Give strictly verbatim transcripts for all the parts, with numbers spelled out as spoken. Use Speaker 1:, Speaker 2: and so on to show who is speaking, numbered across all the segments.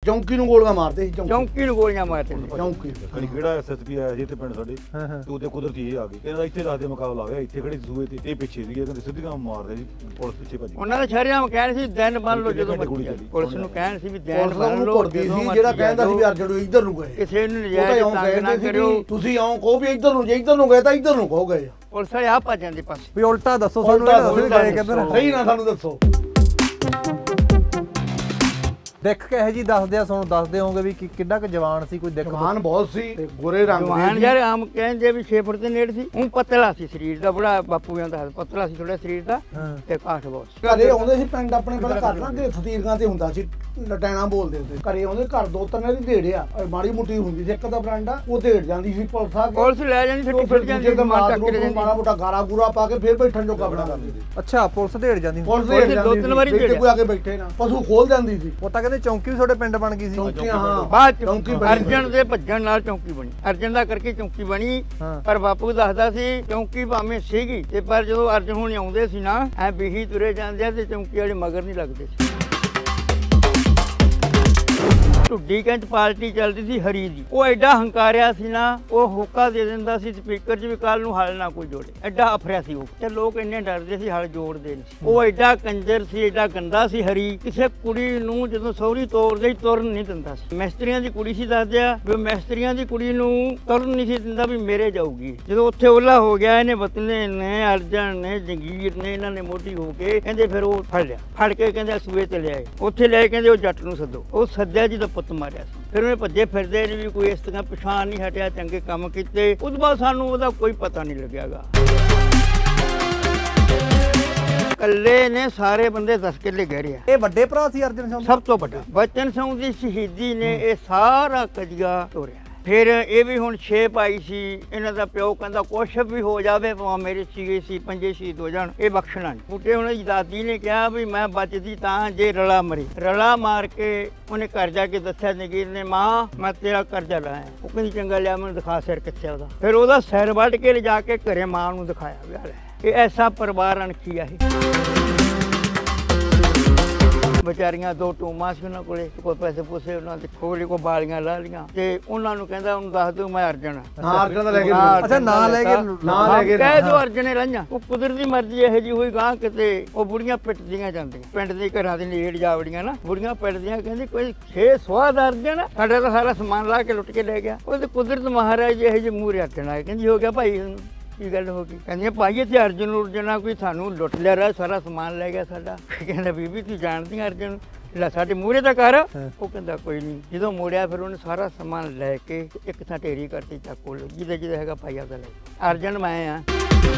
Speaker 1: ਚੌਂਕੀ ਨੂੰ ਗੋਲੀਆਂ ਮਾਰਦੇ ਸੀ।
Speaker 2: ਚੌਂਕੀ ਨੂੰ ਗੋਲੀਆਂ ਮਾਰਦੇ ਸੀ
Speaker 1: ਚੌਂਕੀ
Speaker 3: ਅਣੀ ਕਿਹੜਾ ਐਸਐਸਪੀ ਆਇਆ ਜੀ ਇੱਥੇ ਪਿੰਡ ਸਾਡੇ ਤੇ ਉਹਦੇ ਕੁਦਰਤੀ ਇਹ ਆ ਗਈ ਕਹਿੰਦਾ ਇੱਥੇ ਰਾਤ ਦੇ ਮੁਕਾਬਲਾ ਹੋਇਆ ਇੱਥੇ ਖੜੀ ਸੂਏ ਤੇ ਇਹ ਪਿੱਛੇ ਸੀਗੇ ਕਹਿੰਦੇ ਸਿੱਧੀਆਂ ਮਾਰਦੇ ਜੀ ਪੁਲਿਸ ਪਿੱਛੇ ਭੱਜੀ।
Speaker 2: ਉਹਨਾਂ ਨੇ ਸ਼ਰਿਆਮ ਕਹਿਣ ਸੀ ਦਿਨ ਬੰਨ ਲਓ ਜਦੋਂ ਪੁਲਿਸ ਨੂੰ ਕਹਿਣ ਸੀ ਵੀ ਦਿਨ ਬੰਨ ਲਓ
Speaker 1: ਜਿਹੜਾ ਕਹਿੰਦਾ ਸੀ ਵੀ ਅਰਜਨ ਨੂੰ ਇੱਧਰ ਨੂੰ ਗਏ
Speaker 2: ਕਿਸੇ ਨੂੰ ਨਜਾਇਜ਼ ਤੰਗ ਨਾ ਕਰਿਓ
Speaker 1: ਤੁਸੀਂ ਆਓ ਕਹੋ ਵੀ ਇੱਧਰ ਨੂੰ ਜੇ ਇੱਧਰ ਨੂੰ ਗਏ ਤਾਂ ਇੱਧਰ ਨੂੰ ਕਹੋ ਗਏ
Speaker 2: ਪੁਲਿਸ ਵਾਲੇ ਆ ਭੱਜ ਜਾਂਦੇ ਪਾਸੇ
Speaker 4: ਵੀ ਉਲਟਾ ਦੱਸੋ ਸਾਨੂੰ
Speaker 1: ਸਹੀ ਨਾ ਸਾਨੂੰ ਦੱਸੋ।
Speaker 4: ਦਿੱਖ ਕਹੇ ਜੀ ਦੱਸਦੇ ਆ ਤੁਹਾਨੂੰ ਦੱਸਦੇ ਹੋਗੇ ਵੀ ਕਿੱਡਾ ਕੁ ਜਵਾਨ ਸੀ ਕੋਈ ਦਿੱਖ
Speaker 1: ਜਵਾਨ ਬਹੁਤ ਸੀ ਤੇ ਗੋਰੇ ਰੰਗ ਦੇ
Speaker 2: ਜਵਾਨ ਯਾਰ ਆਮ ਕਹਿੰਦੇ ਵੀ ਛੇ ਫੁੱਟ ਦੇ ਨੇੜੇ ਸੀ ਉਹ ਪਤਲਾ ਸੀ ਸਰੀਰ ਦਾ ਬੜਾ ਬਾਪੂ ਕਹਿੰਦਾ ਪਤਲਾ ਸੀ ਥੋੜਾ ਸਰੀਰ ਦਾ ਤੇ ਕਾਠ ਬਹੁਤ
Speaker 1: ਘਰੇ ਆਉਂਦੇ ਸੀ ਪਿੰਡ ਆਪਣੇ ਪਹਿਲਾਂ ਘਰ ਲਾਂਗੇ ਸਤੀਰਗਾਂ ਤੇ ਹੁੰਦਾ ਸੀ ਲਟੈਣਾ ਬੋਲਦੇ ਹੁੰਦੇ ਘਰੇ ਆਉਂਦੇ ਘਰ ਦੋ ਤਿੰਨ ਦੀ ਢੇੜਿਆ ਮਾੜੀ ਮੁੱਟੀ ਹੁੰਦੀ ਸੀ ਇੱਕ ਦਾ ਬਰਾਂਡਾ ਉਹ ਢੇੜ ਜਾਂਦੀ ਸੀ ਪੁਲਿਸ ਆ
Speaker 2: ਪੁਲਿਸ ਲੈ ਜਾਂਦੀ ਛੱਟੀ ਫੁੱਟ ਜਾਂਦੀ
Speaker 1: ਮਾੜਾ ਮੋਟਾ ਗਾਰਾ ਗੂਰਾ ਪਾ ਕੇ ਫੇਰ ਬੈਠਣ ਜੋਗਾ ਬਣਾ ਦਿੰਦੇ ਸੀ।
Speaker 4: ਅੱਛਾ ਪੁਲਿਸ ਢੇੜ ਜਾਂਦੀ
Speaker 1: ਪੁਲਿਸ ਦੋ ਤਿੰਨ ਵਾਰੀ ਕੋਈ ਆ ਕੇ ਬੈਠੇ ਨਾ ਪਸ਼ੂ ਖੋਲ ਜਾਂਦੀ ਸੀ।
Speaker 4: ਉਹ ਤਾਂ ਕਹਿੰਦੇ ਚੌਂਕੀ ਵੀ ਤੁਹਾਡੇ ਪਿੰਡ ਬਣ ਗਈ ਸੀ।
Speaker 1: ਚੌਂਕੀ ਹਾਂ
Speaker 2: ਬਾਅਦ ਚੌਂਕੀ ਅਰਜਨ ਦੇ ਭੱਜਣ ਨਾਲ ਚੌਂਕੀ ਬਣੀ ਅਰਜਨ ਦਾ ਕਰਕੇ ਚੌਂਕੀ ਬਣੀ ਪਰ ਬਾਪੂ ਦੱਸਦਾ ਸੀ ਚੌਂਕੀ ਭਾਵੇਂ ਸੀਗੀ ਤੇ ਪਰ ਜਦੋਂ ਅਰਜਨ ਹੁਣੀ ਆਉਂਦੇ ਸੀ ਨਾ ਐ ਬੀਹੀ ਤੁਰੇ ਜਾਂਦੇ ਤੇ ਚੌਂਕੀ ਵਾਲੇ ਮਗਰ ਨਹੀਂ ਲੱਗਦੇ ਸੀ। ਢੁੱਡੀ ਕੈਂਚ ਪਾਰਟੀ ਚੱਲਦੀ ਸੀ ਹਰੀ ਦੀ ਉਹ ਐਡਾ ਹੰਕਾਰਿਆ ਸੀ ਨਾ ਉਹ ਹੋਕਾ ਦੇ ਦਿੰਦਾ ਸੀ ਸਪੀਕਰ 'ਚ ਵੀ ਕੱਲ ਨੂੰ ਹਲ ਨਾ ਕੋਈ ਜੋੜੇ ਐਡਾ ਅਫਰਿਆ ਸੀ ਉਹ ਤੇ ਲੋਕ ਇੰਨੇ ਡਰਦੇ ਸੀ ਹਲ ਜੋੜਦੇ ਨਹੀਂ। ਉਹ ਐਡਾ ਕੰਜਰ ਸੀ ਐਡਾ ਗੰਦਾ ਸੀ ਹਰੀ ਕਿਸੇ ਕੁੜੀ ਨੂੰ ਜਦੋਂ ਸਹੁਰੀ ਤੋਰਦੇ ਹੀ ਤੁਰਨ ਨਹੀਂ ਦਿੰਦਾ ਸੀ। ਮਿਸਤਰੀਆਂ ਦੀ ਕੁੜੀ ਸੀ ਦੱਸਦਿਆ ਵੀ ਮਿਸਤਰੀਆਂ ਦੀ ਕੁੜੀ ਨੂੰ ਤੁਰਨ ਨਹੀਂ ਸੀ ਦਿੰਦਾ ਵੀ ਮੇਰੇ ਜਾਊਗੀ। ਜਦੋਂ ਉੱਥੇ ਓਲਾ ਹੋ ਗਿਆ ਇਹਨੇ ਵਤਨੇ ਨੇ ਅਰਜਨ ਨੇ ਜੰਗੀਰ ਨੇ ਇਹਨਾਂ ਨੇ ਮੋਢੀ ਹੋ ਕੇ ਕਹਿੰਦੇ ਫਿਰ ਉਹ ਫੜ ਲਿਆ ਫੜ ਕੇ ਕਹਿੰਦੇ ਸੂਏ ਤੇ ਲਿਆਏ ਉੱਥੇ ਲੈ ਕਹਿੰਦੇ ਉਹ ਜੱਟ ਨੂੰ ਸੱਦੋ ਉਹ ਸੱਦਿਆ ਜੀ ਦਾ ਪੁੱਤ ਮਾਰਿਆ ਸੀ। ਫਿਰ ਉਹਨੇ ਭੱਜੇ ਫਿਰਦੇ ਨੇ ਵੀ ਕੋਈ ਇਸ ਤਰ੍ਹਾਂ ਪਛਾਣ ਨਹੀਂ ਹਟਿਆ ਚੰਗੇ ਕੰਮ ਕੀਤੇ ਉਸ ਤੋਂ ਬਾਅਦ ਸਾਨੂੰ ਉਹਦਾ ਕੋਈ ਪਤਾ ਨਹੀਂ ਲੱਗਿਆਗਾ। ਕੱਲੇ ਨੇ ਸਾਰੇ ਬੰਦੇ ਦਸ ਕਿੱਲੇ ਗਹਿਰੇ ਆ।
Speaker 4: ਇਹ ਵੱਡੇ ਭਰਾ ਸੀ ਅਰਜਨ ਸਿੰਘ
Speaker 2: ਸਭ ਤੋਂ ਵੱਡਾ ਬਚਨ ਸਿੰਘ ਦੀ ਸ਼ਹੀਦੀ ਨੇ ਇਹ ਸਾਰਾ ਕਜਗਾ ਤੋਰਿਆ। ਫਿਰ ਇਹ ਵੀ ਹੁਣ ਛੇ ਪਾਈ ਸੀ ਇਹਨਾਂ ਦਾ ਪਿਓ ਕਹਿੰਦਾ ਕੁਛ ਵੀ ਹੋ ਜਾਵੇ ਭਾਵੇਂ ਮੇਰੇ ਛੇ ਸੀ ਪੰਜੇ ਸ਼ਹੀਦ ਹੋ ਜਾਣ ਇਹ ਬਖਸ਼ਣਾ ਨਹੀਂ। ਬੂਟੇ ਉਹਨਾਂ ਦੀ ਦਾਦੀ ਨੇ ਕਿਹਾ ਵੀ ਮੈਂ ਬਚਦੀ ਤਾਂ ਜੇ ਰਲਾ ਮਰੀ ਰਲਾ ਮਾਰ ਕੇ ਉਹਨੇ ਘਰ ਜਾ ਕੇ ਦੱਸਿਆ ਨਗੀਰ ਨੇ ਮਾਂ ਮੈਂ ਤੇਰਾ ਕਰਜ਼ਾ ਲਾਇਆ। ਉਹ ਕਹਿੰਦੀ ਚੰਗਾ ਲਿਆ ਮੈਨੂੰ ਦਿਖਾ ਸਿਰ ਕਿੱਥੇ ਉਹਦਾ। ਫਿਰ ਉਹਦਾ ਸਿਰ ਵੱਢ ਕੇ ਲਿਜਾ ਕੇ ਘਰੇ ਮਾਂ ਨੂੰ ਦਿਖਾਇਆ ਵਿਆਹ ਲੈ ਇਹ ਐਸਾ ਪਰਿਵਾਰ ਅਣਖੀ ਆ ਇਹ। ਵਿਚਾਰੀਆਂ ਦੋ ਟੂਮਾਂ ਸੀ ਉਹਨਾਂ ਕੋਲੇ ਕੋਈ ਪੈਸੇ ਪੂਸੇ ਉਹਨਾਂ ਦੇ ਕੋਲੇ ਕੋ ਬਾਲੀਆਂ ਲਾ ਲੀਆਂ ਤੇ ਉਹਨਾਂ ਨੂੰ ਕਹਿੰਦਾ ਉਹਨੂੰ ਦੱਸ ਦਿਓ ਮੈਂ ਅਰਜਨ
Speaker 1: ਹਾਂ ਅਰਜਨ ਦਾ ਲੈ ਕੇ
Speaker 4: ਅੱਛਾ ਨਾਂ ਲੈ ਕੇ
Speaker 1: ਨਾਂ ਲੈ ਕੇ
Speaker 2: ਕਹਿ ਦਿਓ ਅਰਜਨ ਨੇ ਲਾਈਆਂ। ਉਹ ਕੁਦਰਤੀ ਮਰਜ਼ੀ ਇਹੋ ਜਿਹੀ ਹੋਈ ਗਾਂ ਕਿਤੇ ਉਹ ਬੁੜੀਆਂ ਪਿੱਟਦੀਆਂ ਜਾਂਦੀਆਂ ਪਿੰਡ ਦੇ ਘਰਾਂ ਦੇ ਨੇੜ ਜਾਵੜੀਆਂ ਨਾ ਬੁੜੀਆਂ ਪਿੱਟਦੀਆਂ ਕਹਿੰਦੀ ਕੋਈ ਛੇ ਸਵਾਦ ਅਰਜਨ ਸਾਡਾ ਤਾਂ ਸਾਰਾ ਸਮਾਨ ਲਾ ਕੇ ਲੁੱਟ ਕੇ ਲੈ ਗਿਆ। ਉਹ ਤੇ ਕੁਦਰਤ ਮਹਾਰਾਜ ਇਹੋ ਜਿਹੇ ਮੂਹਰੇ ਅਰਜਨ ਆਏ ਕਹਿੰਦੀ ਹੋ ਗਿਆ ਭਾਈ ਕੀ ਗੱਲ ਹੋ ਗਈ। ਕਹਿੰਦੀ ਭਾਈ ਇੱਥੇ ਅਰਜਨ ਉਰਜਨਾ ਕੋਈ ਸਾਨੂੰ ਲੁੱਟ ਲਿਆ ਰਿਹਾ ਸਾਰਾ ਸਮਾਨ ਲੈ ਗਿਆ ਸਾਡਾ। ਕਹਿੰਦਾ ਬੀਬੀ ਤੂੰ ਜਾਣਦੀ ਅਰਜਨ ਲੈ ਸਾਡੇ ਮੂਹਰੇ ਤਾਂ ਕਰ। ਉਹ ਕਹਿੰਦਾ ਕੋਈ ਨਹੀਂ। ਜਦੋਂ ਮੋੜਿਆ ਫਿਰ ਉਹਨੇ ਸਾਰਾ ਸਮਾਨ ਲੈ ਕੇ ਇੱਕ ਥਾਂ ਢੇਰੀ ਕਰਤੀ ਚੱਕੋ ਜਿਹਦੇ ਜਿਹਦੇ ਹੈਗਾ ਭਾਈ ਆਪਦਾ ਲੈ ਅਰਜਨ ਮੈਂ ਆ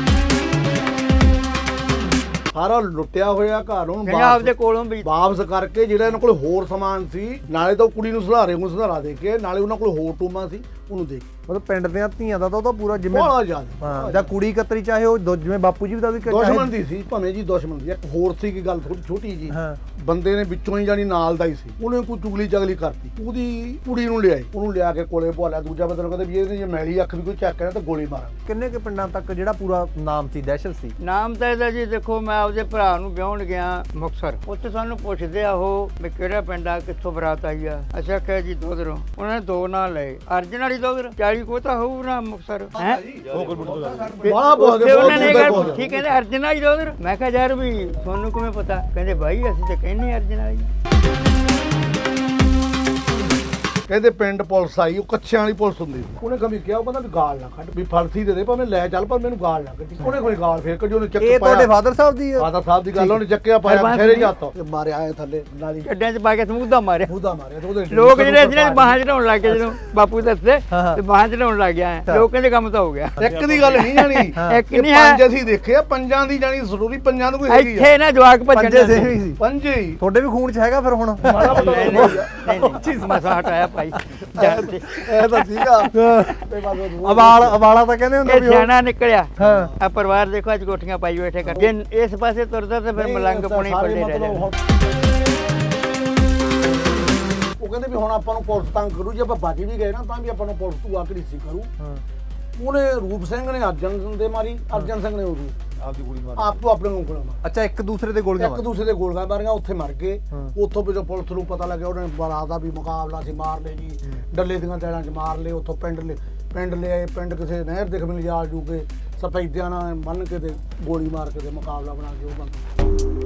Speaker 1: ਸਾਰਾ ਲੁੱਟਿਆ ਹੋਇਆ ਘਰ ਉਹਨੂੰ
Speaker 2: ਆਪਦੇ ਕੋਲੋਂ ਵੀ
Speaker 1: ਵਾਪਸ ਕਰਕੇ ਜਿਹੜਾ ਇਹਨਾਂ ਕੋਲ ਹੋਰ ਸਮਾਨ ਸੀ ਨਾਲੇ ਤਾਂ ਕੁੜੀ ਨੂੰ ਸੁਧਾਰੇ ਨੂੰ ਸੁਧਾਰਾ ਦੇ ਕੇ ਨਾਲੇ ਉਹਨਾਂ ਕੋਲ ਹੋਰ ਟੂਮਾਂ ਸੀ ਉਹਨੂੰ ਦੇ
Speaker 4: ਮਤਲਬ ਪਿੰਡ ਦੀਆਂ ਧੀਆਂ ਦਾ ਤਾਂ ਉਹਦਾ ਪੂਰਾ ਜਿਵੇਂ ਹਾਂ ਜਾਂ ਕੁੜੀ ਕਤਰੀ ਚਾਹੇ ਉਹ ਜਿਵੇਂ ਬਾਪੂ ਜੀ ਦਾ ਵੀ
Speaker 1: ਦੁਸ਼ਮਣ ਦੀ ਸੀ ਭਾਵੇਂ ਜੀ ਦੁਸ਼ਮਣ ਦੀ। ਇੱਕ ਹੋਰ ਸੀ ਕੀ ਗੱਲ ਥੋੜੀ ਛੋਟੀ ਜੀ ਬੰਦੇ ਨੇ ਵਿੱਚੋਂ ਹੀ ਜਾਨੀ ਨਾਲ ਦਾ ਹੀ ਸੀ ਉਹਨੇ ਕੋਈ ਚੁਗਲੀ ਚਗਲੀ ਕਰਤੀ ਉਹਦੀ ਕੁੜੀ ਨੂੰ ਲਿਆਈ ਉਹਨੂੰ ਲਿਆ ਕੇ ਕੋਲੇ ਭਾਲਿਆ ਦੂਜਾ ਬੰਦੇ ਨੂੰ ਕਹਿੰਦੇ ਵੀ ਇਹਦੇ ਜੇ ਮੈਲੀ ਅੱਖ ਵੀ ਕੋਈ ਚੱਕ ਕਰੇ ਤਾਂ ਗੋਲੀ ਮਾਰਾਂ।
Speaker 4: ਕਿੰਨੇ ਕੁ ਪਿੰਡਾਂ ਤੱਕ ਜਿਹੜਾ ਪੂਰਾ ਨਾਮ ਸੀ ਦਹਿਸ਼ਤ ਸੀ?
Speaker 2: ਨਾਮ ਤਾਂ ਇਹਦਾ ਜੀ ਦੇਖੋ ਮੈਂ ਆਪਦੇ ਭਰਾ ਨੂੰ ਵਿਆਹਣ ਗਿਆ ਮੁਕਤਸਰ ਉੱਥੇ ਸਾਨੂੰ ਪੁੱਛਦੇ ਆ ਉਹ ਵੀ ਕਿਹੜਾ ਪਿੰਡ ਆ ਕਿੱਥੋਂ ਬਰਾਤ ਆਈ ਆ। ਅੱਛਾ ਕਹੇ ਜੀ ਦੋਦਰੋਂ ਉਹਨਾਂ ਨੇ ਦੋ ਨਾਂ ਲਏ ਅਰਜਨ ਵਾਲੀ ਦੋਦਰ ਚਾਲੀ ਕੋ ਤਾਂ ਹੋਊ ਨਾ ਮੁਕਤਸਰ ਹੈ ਉਹਨਾਂ ਨੇ ਗੱਲ ਠੀਕ ਕਹਿੰਦੇ ਅਰਜਨ ਵਾਲੀ ਦੋਦਰ। ਮੈਂ ਕਿਹਾ ਯਾਰ ਵੀ ਤੁਹਾਨੂੰ ਕਿਵੇਂ ਪਤਾ ਕਹਿੰਦੇ ਭਾਈ ਅਸੀਂ ਤਾਂ ਕਹਿੰਦੇ ਅਰਜਨ ਵਾਲੀ।
Speaker 1: ਕਹਿੰਦੇ ਪਿੰਡ ਪੁਲਿਸ ਆਈ ਉਹ ਕੱਛਿਆਂ ਵਾਲੀ ਪੁਲਿਸ ਹੁੰਦੀ ਸੀ ਉਹਨੇ ਕਮੀ ਕਿਹਾ ਉਹ ਕਹਿੰਦਾ ਵੀ ਗਾਲ ਨਾ ਕੱਢ ਵੀ ਫਲਸੀ ਦੇ ਦੇ ਭਾਵੇਂ ਲੈ ਚੱਲ ਪਰ ਮੈਨੂੰ ਗਾਲ ਨਾ ਕੱਢੀ। ਉਹਨੇ ਕੋਈ ਗਾਲ ਫੇਰ ਕੱਢੀ ਉਹਨੇ ਚੱਕ ਪਾਇਆ।
Speaker 4: ਇਹ ਤੁਹਾਡੇ ਫਾਦਰ ਸਾਹਿਬ ਦੀ
Speaker 1: ਫਾਦਰ ਸਾਹਿਬ ਦੀ ਗੱਲ ਉਹਨੇ ਚੱਕਿਆ ਪਾਇਆ ਛੇਰੇ ਜਾਤਾ ਮਾਰਿਆ ਆਏ ਥੱਲੇ ਨਾਲੀ
Speaker 2: ਗੱਡਿਆਂ 'ਚ ਪਾ ਕੇ ਸਮੂਦਾ ਮਾਰਿਆ
Speaker 1: ਸਮੂਦਾ ਮਾਰਿਆ ਤੇ ਉਹਦੇ
Speaker 2: ਲੋਕ ਜਿਹੜੇ ਜਿਹੜੇ ਬਾਹਾਂ ਚੜਾਉਣ ਲੱਗ ਗਏ ਜਦੋਂ ਬਾਪੂ ਦੱਸਦੇ ਤੇ ਬਾਹਾਂ ਚੜਾਉਣ ਲੱਗ ਗਿਆ ਲੋਕਾਂ ਦੇ ਕੰਮ ਤਾਂ ਹੋ ਗਿਆ।
Speaker 1: ਇੱਕ ਦੀ ਗੱਲ ਨਹੀਂ ਜਾਣੀ
Speaker 2: ਇੱਕ ਨਹੀਂ ਹੈ
Speaker 1: ਪੰਜ ਅਸੀਂ ਦੇਖਿਆ ਪੰਜਾਂ ਦੀ ਜਾਣੀ ਜ਼ਰੂਰੀ ਪੰਜਾਂ ਨੂੰ ਕੋਈ ਹੈਗੀ
Speaker 2: ਇੱਥੇ ਨਾ ਜਵਾਕ ਭੱਜਣ
Speaker 4: ਸੀ
Speaker 1: ਪੰਜੇ ਹੀ
Speaker 4: ਤੁਹਾਡੇ ਵੀ ਖੂਨ 'ਚ ਹੈਗਾ ਫਿਰ ਹੁਣ
Speaker 2: ਚੀਜ਼ ਮਸਾ ਹਟਾਇਆ ਭਾਈ
Speaker 1: ਇਹ ਤਾਂ ਸੀਗਾ
Speaker 4: ਅਵਾਲ ਅਵਾਲਾ ਤਾਂ ਕਹਿੰਦੇ ਹੁੰਦੇ
Speaker 2: ਵੀ ਸਿਆਣਾ ਨਿਕਲਿਆ। ਆ ਪਰਿਵਾਰ ਦੇਖੋ ਅੱਜ ਕੋਠੀਆਂ ਪਾਈ ਬੈਠੇ ਕਰ ਜੇ ਇਸ ਪਾਸੇ ਤੁਰਦਾ ਤੇ ਫਿਰ ਮਲੰਗ ਪੁਣੇ ਪੱਲੇ ਰਹਿ ਜਾਂਦੇ।
Speaker 1: ਉਹ ਕਹਿੰਦੇ ਵੀ ਹੁਣ ਆਪਾਂ ਨੂੰ ਪੁਲਿਸ ਤੰਗ ਕਰੂ ਜੇ ਆਪਾਂ ਬਚ ਵੀ ਗਏ ਨਾ ਤਾਂ ਵੀ ਆਪਾਂ ਨੂੰ ਪੁਲਿਸ ਤੂੰ ਆਕੜੀ ਸੀ ਕਰੂ। ਉਹਨੇ ਰੂਪ ਸਿੰਘ ਨੇ ਅਰਜਨ ਦੇ ਮਾਰੀ ਅਰਜਨ ਸਿੰਘ ਨੇ ਉਹ
Speaker 3: ਆਪਦੀ ਗੋਲੀ ਮਾਰ
Speaker 1: ਆਪੋ ਆਪਣੇ ਨੂੰ ਗੋਲੀਆਂ ਮਾਰ
Speaker 4: ਅੱਛਾ ਇੱਕ ਦੂਸਰੇ ਦੇ ਗੋਲੀਆਂ
Speaker 1: ਇੱਕ ਦੂਸਰੇ ਦੇ ਗੋਲੀਆਂ ਮਾਰੀਆਂ, ਉੱਥੇ ਮਰ ਗਏ।
Speaker 4: ਹਾਂ।
Speaker 1: ਉੱਥੋਂ ਜਦੋਂ ਪੁਲਿਸ ਨੂੰ ਪਤਾ ਲੱਗਿਆ ਉਹਨੇ ਬਰਾਤ ਦਾ ਵੀ ਮੁਕਾਬਲਾ ਸੀ, ਮਾਰ ਲਏ ਜੀ, ਡੱਲੇ ਦੀਆਂ ਟੈਲਾਂ 'ਚ ਮਾਰ ਲਏ। ਉੱਥੋਂ ਪਿੰਡ ਲੈ ਪਿੰਡ ਲਿਆਏ, ਪਿੰਡ ਕਿਸੇ ਨਹਿਰ ਦੇ ਖਮਲ ਜਾ ਜੂ ਕੇ ਸਫੈਦਿਆਂ ਨਾਲ ਬੰਨ੍ਹ ਕੇ ਤੇ ਗੋਲੀ ਮਾਰ ਕੇ ਤੇ ਮੁਕਾਬਲਾ ਬਣਾ ਕੇ ਉਹ ਬੰਦਾ।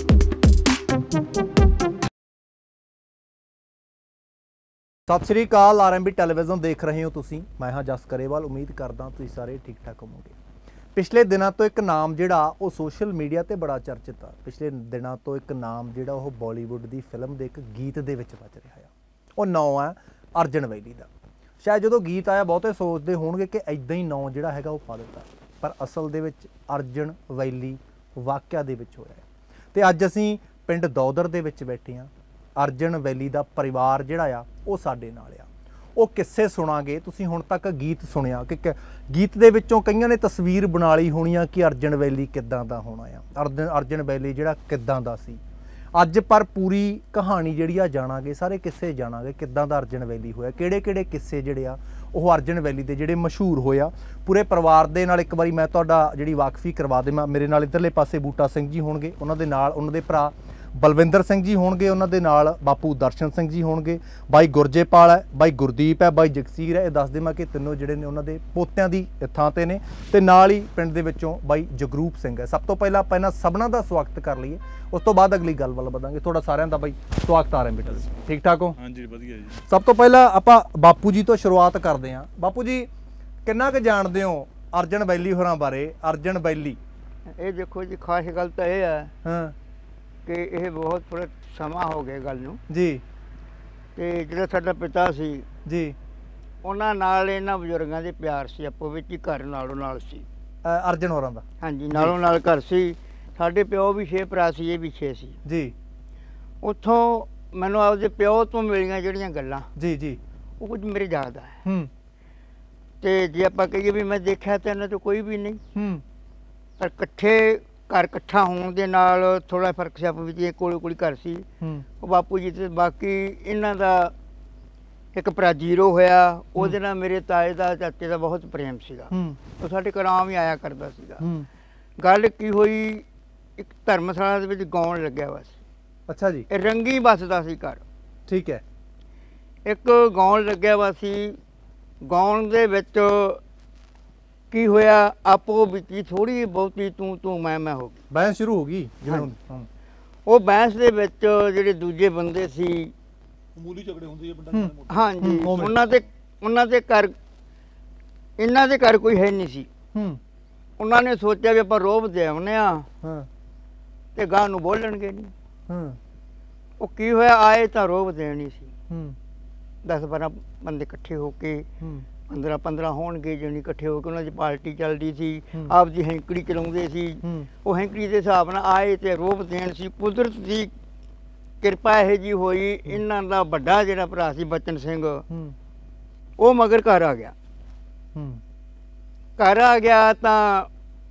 Speaker 4: ਸਤਿ ਸ਼੍ਰੀ ਅਕਾਲ, ਆਰਐਮਬੀ ਟੈਲੀਵਿਜ਼ਨ ਦੇਖ ਰਹੇ ਹੋ ਤੁਸੀਂ। ਮੈਂ ਹਾਂ ਜਸ ਕਰੇਵਾਲ। ਉਮੀਦ ਕਰਦਾ ਤੁਸੀਂ ਸਾਰੇ ਠੀਕ ਠਾਕ ਹੋਵੋਗੇ। ਪਿਛਲੇ ਦਿਨਾਂ ਤੋਂ ਇੱਕ ਨਾਮ ਜਿਹੜਾ ਉਹ ਸੋਸ਼ਲ ਮੀਡੀਆ ਤੇ ਬੜਾ ਚਰਚਿਤ ਆ। ਪਿਛਲੇ ਦਿਨਾਂ ਤੋਂ ਇੱਕ ਨਾਮ ਜਿਹੜਾ ਉਹ ਬਾਲੀਵੁੱਡ ਦੀ ਫਿਲਮ ਦੇ ਇੱਕ ਗੀਤ ਦੇ ਵਿੱਚ ਵੱਜ ਰਿਹਾ ਆ। ਉਹ ਨਾਂ ਹੈ ਅਰਜਨ ਵੈਲੀ ਦਾ। ਸ਼ਾਇਦ ਜਦੋਂ ਗੀਤ ਆਇਆ ਬਹੁਤੇ ਸੋਚਦੇ ਹੋਣਗੇ ਕਿ ਐਦਾਂ ਹੀ ਨਾਂ ਜਿਹੜਾ ਹੈਗਾ ਉਹ ਪਾ ਦਿੱਤਾ, ਪਰ ਅਸਲ ਦੇ ਵਿੱਚ ਅਰਜਨ ਵੈਲੀ ਵਾਕਿਆ ਦੇ ਵਿੱਚ ਹੋਇਆ ਹੈ। ਤੇ ਅੱਜ ਅਸੀਂ ਪਿੰਡ ਦੌਦਰ ਦੇ ਵਿੱਚ ਬੈਠੇ ਹਾਂ। ਅਰਜਨ ਵੈਲੀ ਦਾ ਪਰਿਵਾਰ ਜਿਹੜਾ ਆ ਉਹ ਸਾਡੇ ਨਾਲ ਆ। ਉਹ ਕਿੱਸੇ ਸੁਣਾਂਗੇ। ਤੁਸੀਂ ਹੁਣ ਤੱਕ ਗੀਤ ਸੁਣਿਆ ਕਿ ਗੀਤ ਦੇ ਵਿੱਚੋਂ ਕਈਆਂ ਨੇ ਤਸਵੀਰ ਬਣਾ ਲਈ ਹੋਣੀ ਆ ਕਿ ਅਰਜਨ ਵੈਲੀ ਕਿੱਦਾਂ ਦਾ ਹੋਣਾ ਆ, ਅਰਜਨ ਅਰਜਨ ਵੈਲੀ ਜਿਹੜਾ ਕਿੱਦਾਂ ਦਾ ਸੀ। ਅੱਜ ਪਰ ਪੂਰੀ ਕਹਾਣੀ ਜਿਹੜੀ ਆ ਜਾਣਾਂਗੇ, ਸਾਰੇ ਕਿੱਸੇ ਜਾਣਾਂਗੇ ਕਿੱਦਾਂ ਦਾ ਅਰਜਨ ਵੈਲੀ ਹੋਇਆ, ਕਿਹੜੇ ਕਿਹੜੇ ਕਿੱਸੇ ਜਿਹੜੇ ਆ ਉਹ ਅਰਜਨ ਵੈਲੀ ਦੇ ਜਿਹੜੇ ਮਸ਼ਹੂਰ ਹੋਇਆ। ਪੂਰੇ ਪਰਿਵਾਰ ਦੇ ਨਾਲ ਇੱਕ ਵਾਰੀ ਮੈਂ ਤੁਹਾਡਾ ਜਿਹੜੀ ਵਾਕਫੀ ਕਰਵਾ ਦੇਵਾਂ। ਮੇਰੇ ਨਾਲ ਇੱਧਰਲੇ ਪਾਸੇ ਬੂਟਾ ਸਿੰਘ ਜੀ ਹੋਣਗੇ, ਉਹਨਾਂ ਦੇ ਨਾਲ ਉਹਨਾਂ ਦੇ ਭਰਾ ਬਲਵਿੰਦਰ ਸਿੰਘ ਜੀ ਹੋਣਗੇ, ਉਹਨਾਂ ਦੇ ਨਾਲ ਬਾਪੂ ਦਰਸ਼ਨ ਸਿੰਘ ਜੀ ਹੋਣਗੇ, ਬਾਈ ਗੁਰਜੇਪਾਲ ਹੈ, ਬਾਈ ਗੁਰਦੀਪ ਹੈ, ਬਾਈ ਜਗਸੀਰ ਹੈ। ਇਹ ਦੱਸ ਦੇਵਾਂ ਕਿ ਤਿੰਨੋਂ ਜਿਹੜੇ ਨੇ ਉਹਨਾਂ ਦੇ ਪੋਤਿਆਂ ਦੀ ਥਾਂ ਤੇ ਨੇ, ਤੇ ਨਾਲ ਹੀ ਪਿੰਡ ਦੇ ਵਿੱਚੋਂ ਬਾਈ ਜਗਰੂਪ ਸਿੰਘ ਹੈ। ਸਭ ਤੋਂ ਪਹਿਲਾਂ ਆਪਾਂ ਇਹਨਾਂ ਸਭਨਾਂ ਦਾ ਸਵਾਗਤ ਕਰ ਲਈਏ, ਉਸ ਤੋਂ ਬਾਅਦ ਅਗਲੀ ਗੱਲ ਵੱਲ ਵਧਾਂਗੇ। ਤੁਹਾਡਾ ਸਾਰਿਆਂ ਦਾ ਬਾਈ ਸਵਾਗਤ ਆ ਰਿਹਾ ਬੇਟਾ। ਠੀਕ ਠਾਕ ਹੋ?
Speaker 5: ਹਾਂਜੀ ਵਧੀਆ ਜੀ।
Speaker 4: ਸਭ ਤੋਂ ਪਹਿਲਾਂ ਆਪਾਂ ਬਾਪੂ ਜੀ ਤੋਂ ਸ਼ੁਰੂਆਤ ਕਰਦੇ ਹਾਂ। ਬਾਪੂ ਜੀ ਕਿੰਨਾ ਕੁ ਜਾਣਦੇ ਹੋ ਅਰਜਨ ਵੈਲੀ ਹੋਰਾਂ ਬਾਰੇ? ਅਰਜਨ ਵੈਲੀ
Speaker 2: ਇਹ ਦੇਖੋ ਜੀ, ਖਾਸ ਗੱਲ ਤਾਂ ਇਹ ਹੈ
Speaker 4: ਹਾਂ
Speaker 2: ਕਿ ਇਹ ਬਹੁਤ ਪੁਰਾ ਸਮਾਂ ਹੋ ਗਿਆ ਗੱਲ ਨੂੰ
Speaker 4: ਜੀ।
Speaker 2: ਤੇ ਜਿਹੜਾ ਸਾਡਾ ਪਿਤਾ ਸੀ
Speaker 4: ਜੀ,
Speaker 2: ਉਹਨਾਂ ਨਾਲ ਇਹਨਾਂ ਬਜ਼ੁਰਗਾਂ ਦੇ ਪਿਆਰ ਸੀ, ਆਪੋ ਵਿੱਚ ਹੀ ਘਰ ਨਾਲੋਂ ਨਾਲ ਸੀ।
Speaker 4: ਅ, ਅਰਜਨ ਹੋਰਾਂ ਦਾ
Speaker 2: ਹਾਂਜੀ, ਨਾਲੋਂ ਨਾਲ ਘਰ ਸੀ। ਸਾਡੇ ਪਿਓ ਵੀ ਛੇ ਭਰਾ ਸੀ, ਇਹ ਵੀ ਛੇ ਸੀ
Speaker 4: ਜੀ।
Speaker 2: ਉੱਥੋਂ ਮੈਨੂੰ ਆਪਦੇ ਪਿਓ ਤੋਂ ਮਿਲੀਆਂ ਜਿਹੜੀਆਂ ਗੱਲਾਂ
Speaker 4: ਜੀ ਜੀ
Speaker 2: ਉਹ ਕੁਝ ਮੇਰੇ ਯਾਦ ਆ।
Speaker 4: ਹੂੰ
Speaker 2: ਤੇ ਜੇ ਆਪਾਂ ਕਹੀਏ ਵੀ ਮੈਂ ਦੇਖਿਆ ਤਾਂ ਇਹਨਾਂ ਤੋਂ ਕੋਈ ਵੀ ਨਹੀਂ,
Speaker 4: ਹੂੰ
Speaker 2: ਪਰ ਇਕੱਠੇ ਘਰ ਇਕੱਠਾ ਹੋਣ ਦੇ ਨਾਲ ਥੋੜਾ ਫਰਕ ਸੀ। ਆਪੋ ਵਿੱਚ ਇਹ ਕੋਲੇ ਕੋਲੀ ਘਰ ਸੀ
Speaker 4: ਹੂੰ
Speaker 2: ਉਹ ਬਾਪੂ ਜੀ ਤੇ ਬਾਕੀ ਇਹਨਾਂ ਦਾ ਇੱਕ ਭਰਾ ਜੀਰੋ ਹੋਇਆ, ਉਹਦੇ ਨਾਲ ਮੇਰੇ ਤਾਏ ਦਾ ਚਾਚੇ ਦਾ ਬਹੁਤ ਪ੍ਰੇਮ ਸੀਗਾ।
Speaker 4: ਹੂੰ
Speaker 2: ਉਹ ਸਾਡੇ ਘਰ ਆਮ ਹੀ ਆਇਆ ਕਰਦਾ ਸੀਗਾ।
Speaker 4: ਹੂੰ
Speaker 2: ਗੱਲ ਕੀ ਹੋਈ, ਇੱਕ ਧਰਮਸ਼ਾਲਾ ਦੇ ਵਿੱਚ ਗਾਉਣ ਲੱਗਿਆ ਵਾ ਸੀ।
Speaker 4: ਅੱਛਾ ਜੀ,
Speaker 2: ਇਹ ਰੰਗੀ ਵੱਸਦਾ ਸੀ ਘਰ।
Speaker 4: ਠੀਕ ਹੈ।
Speaker 2: ਇੱਕ ਗਾਉਣ ਲੱਗਿਆ ਵਾ ਸੀ। ਗਾਉਣ ਦੇ ਵਿੱਚ ਕੀ ਹੋਇਆ, ਆਪੋ ਵਿੱਚ ਹੀ ਥੋੜੀ ਬਹੁਤੀ ਤੂੰ ਤੂੰ ਮੈਂ ਮੈਂ ਹੋ ਗਈ।
Speaker 4: ਬਹਿਸ ਸ਼ੁਰੂ ਹੋ ਗਈ ਜਿਵੇਂ ਹੁਣ। ਹੂੰ
Speaker 2: ਉਹ ਬਹਿਸ ਦੇ ਵਿੱਚ ਜਿਹੜੇ ਦੂਜੇ ਬੰਦੇ ਸੀ,
Speaker 3: ਮੂਲੀ ਝਗੜੇ ਹੁੰਦੇ ਆ ਪਿੰਡਾਂ ਦੇ।
Speaker 2: ਹਾਂਜੀ,
Speaker 4: ਹੂੰ, ਉਵੇਂ।
Speaker 2: ਉਹਨਾਂ ਦੇ ਉਹਨਾਂ ਦੇ ਘਰ ਇਹਨਾਂ ਦੇ ਘਰ ਕੋਈ ਹੈ ਨਹੀਂ ਸੀ।
Speaker 4: ਹੂੰ
Speaker 2: ਉਹਨਾਂ ਨੇ ਸੋਚਿਆ ਵੀ ਆਪਾਂ ਰੋਬ ਦੇ ਆਉਨੇ ਆ
Speaker 4: ਹਾਂ
Speaker 2: ਤੇ ਗਾਂ ਨੂੰ ਬੋਲਣਗੇ ਨਹੀਂ।
Speaker 4: ਹਾਂ
Speaker 2: ਉਹ ਕੀ ਹੋਇਆ, ਆਏ ਤਾਂ ਰੋਬ ਦੇਣੀ ਸੀ।
Speaker 4: ਹੂੰ
Speaker 2: ਦਸ ਬਾਰਾਂ ਬੰਦੇ ਇਕੱਠੇ ਹੋ ਕੇ,
Speaker 4: ਹੂੰ
Speaker 2: ਪੰਦਰਾਂ ਪੰਦਰਾਂ ਹੋਣਗੇ ਜਾਣੀ ਇਕੱਠੇ ਹੋ ਕੇ, ਉਹਨਾਂ ਦੀ ਪਾਰਟੀ ਚੱਲਦੀ ਸੀ,
Speaker 4: ਹੂੰ।
Speaker 2: ਆਪਦੀ ਹੈਂਕੜੀ ਚਲਾਉਂਦੇ ਸੀ।
Speaker 4: ਹੂੰ
Speaker 2: ਉਹ ਹੈਂਕੜੀ ਦੇ ਹਿਸਾਬ ਨਾਲ ਆਏ ਤੇ ਰੋਬ ਦੇਣ ਸੀ। ਕੁਦਰਤ ਦੀ ਕਿਰਪਾ ਇਹੋ ਜਿਹੀ ਹੋਈ, ਇਹਨਾਂ ਦਾ ਵੱਡਾ ਜਿਹੜਾ ਭਰਾ ਸੀ ਬਚਨ ਸਿੰਘ,
Speaker 4: ਹੂੰ
Speaker 2: ਉਹ ਮਗਰ ਘਰ ਆ ਗਿਆ।
Speaker 4: ਹੂੰ
Speaker 2: ਘਰ ਆ ਗਿਆ ਤਾਂ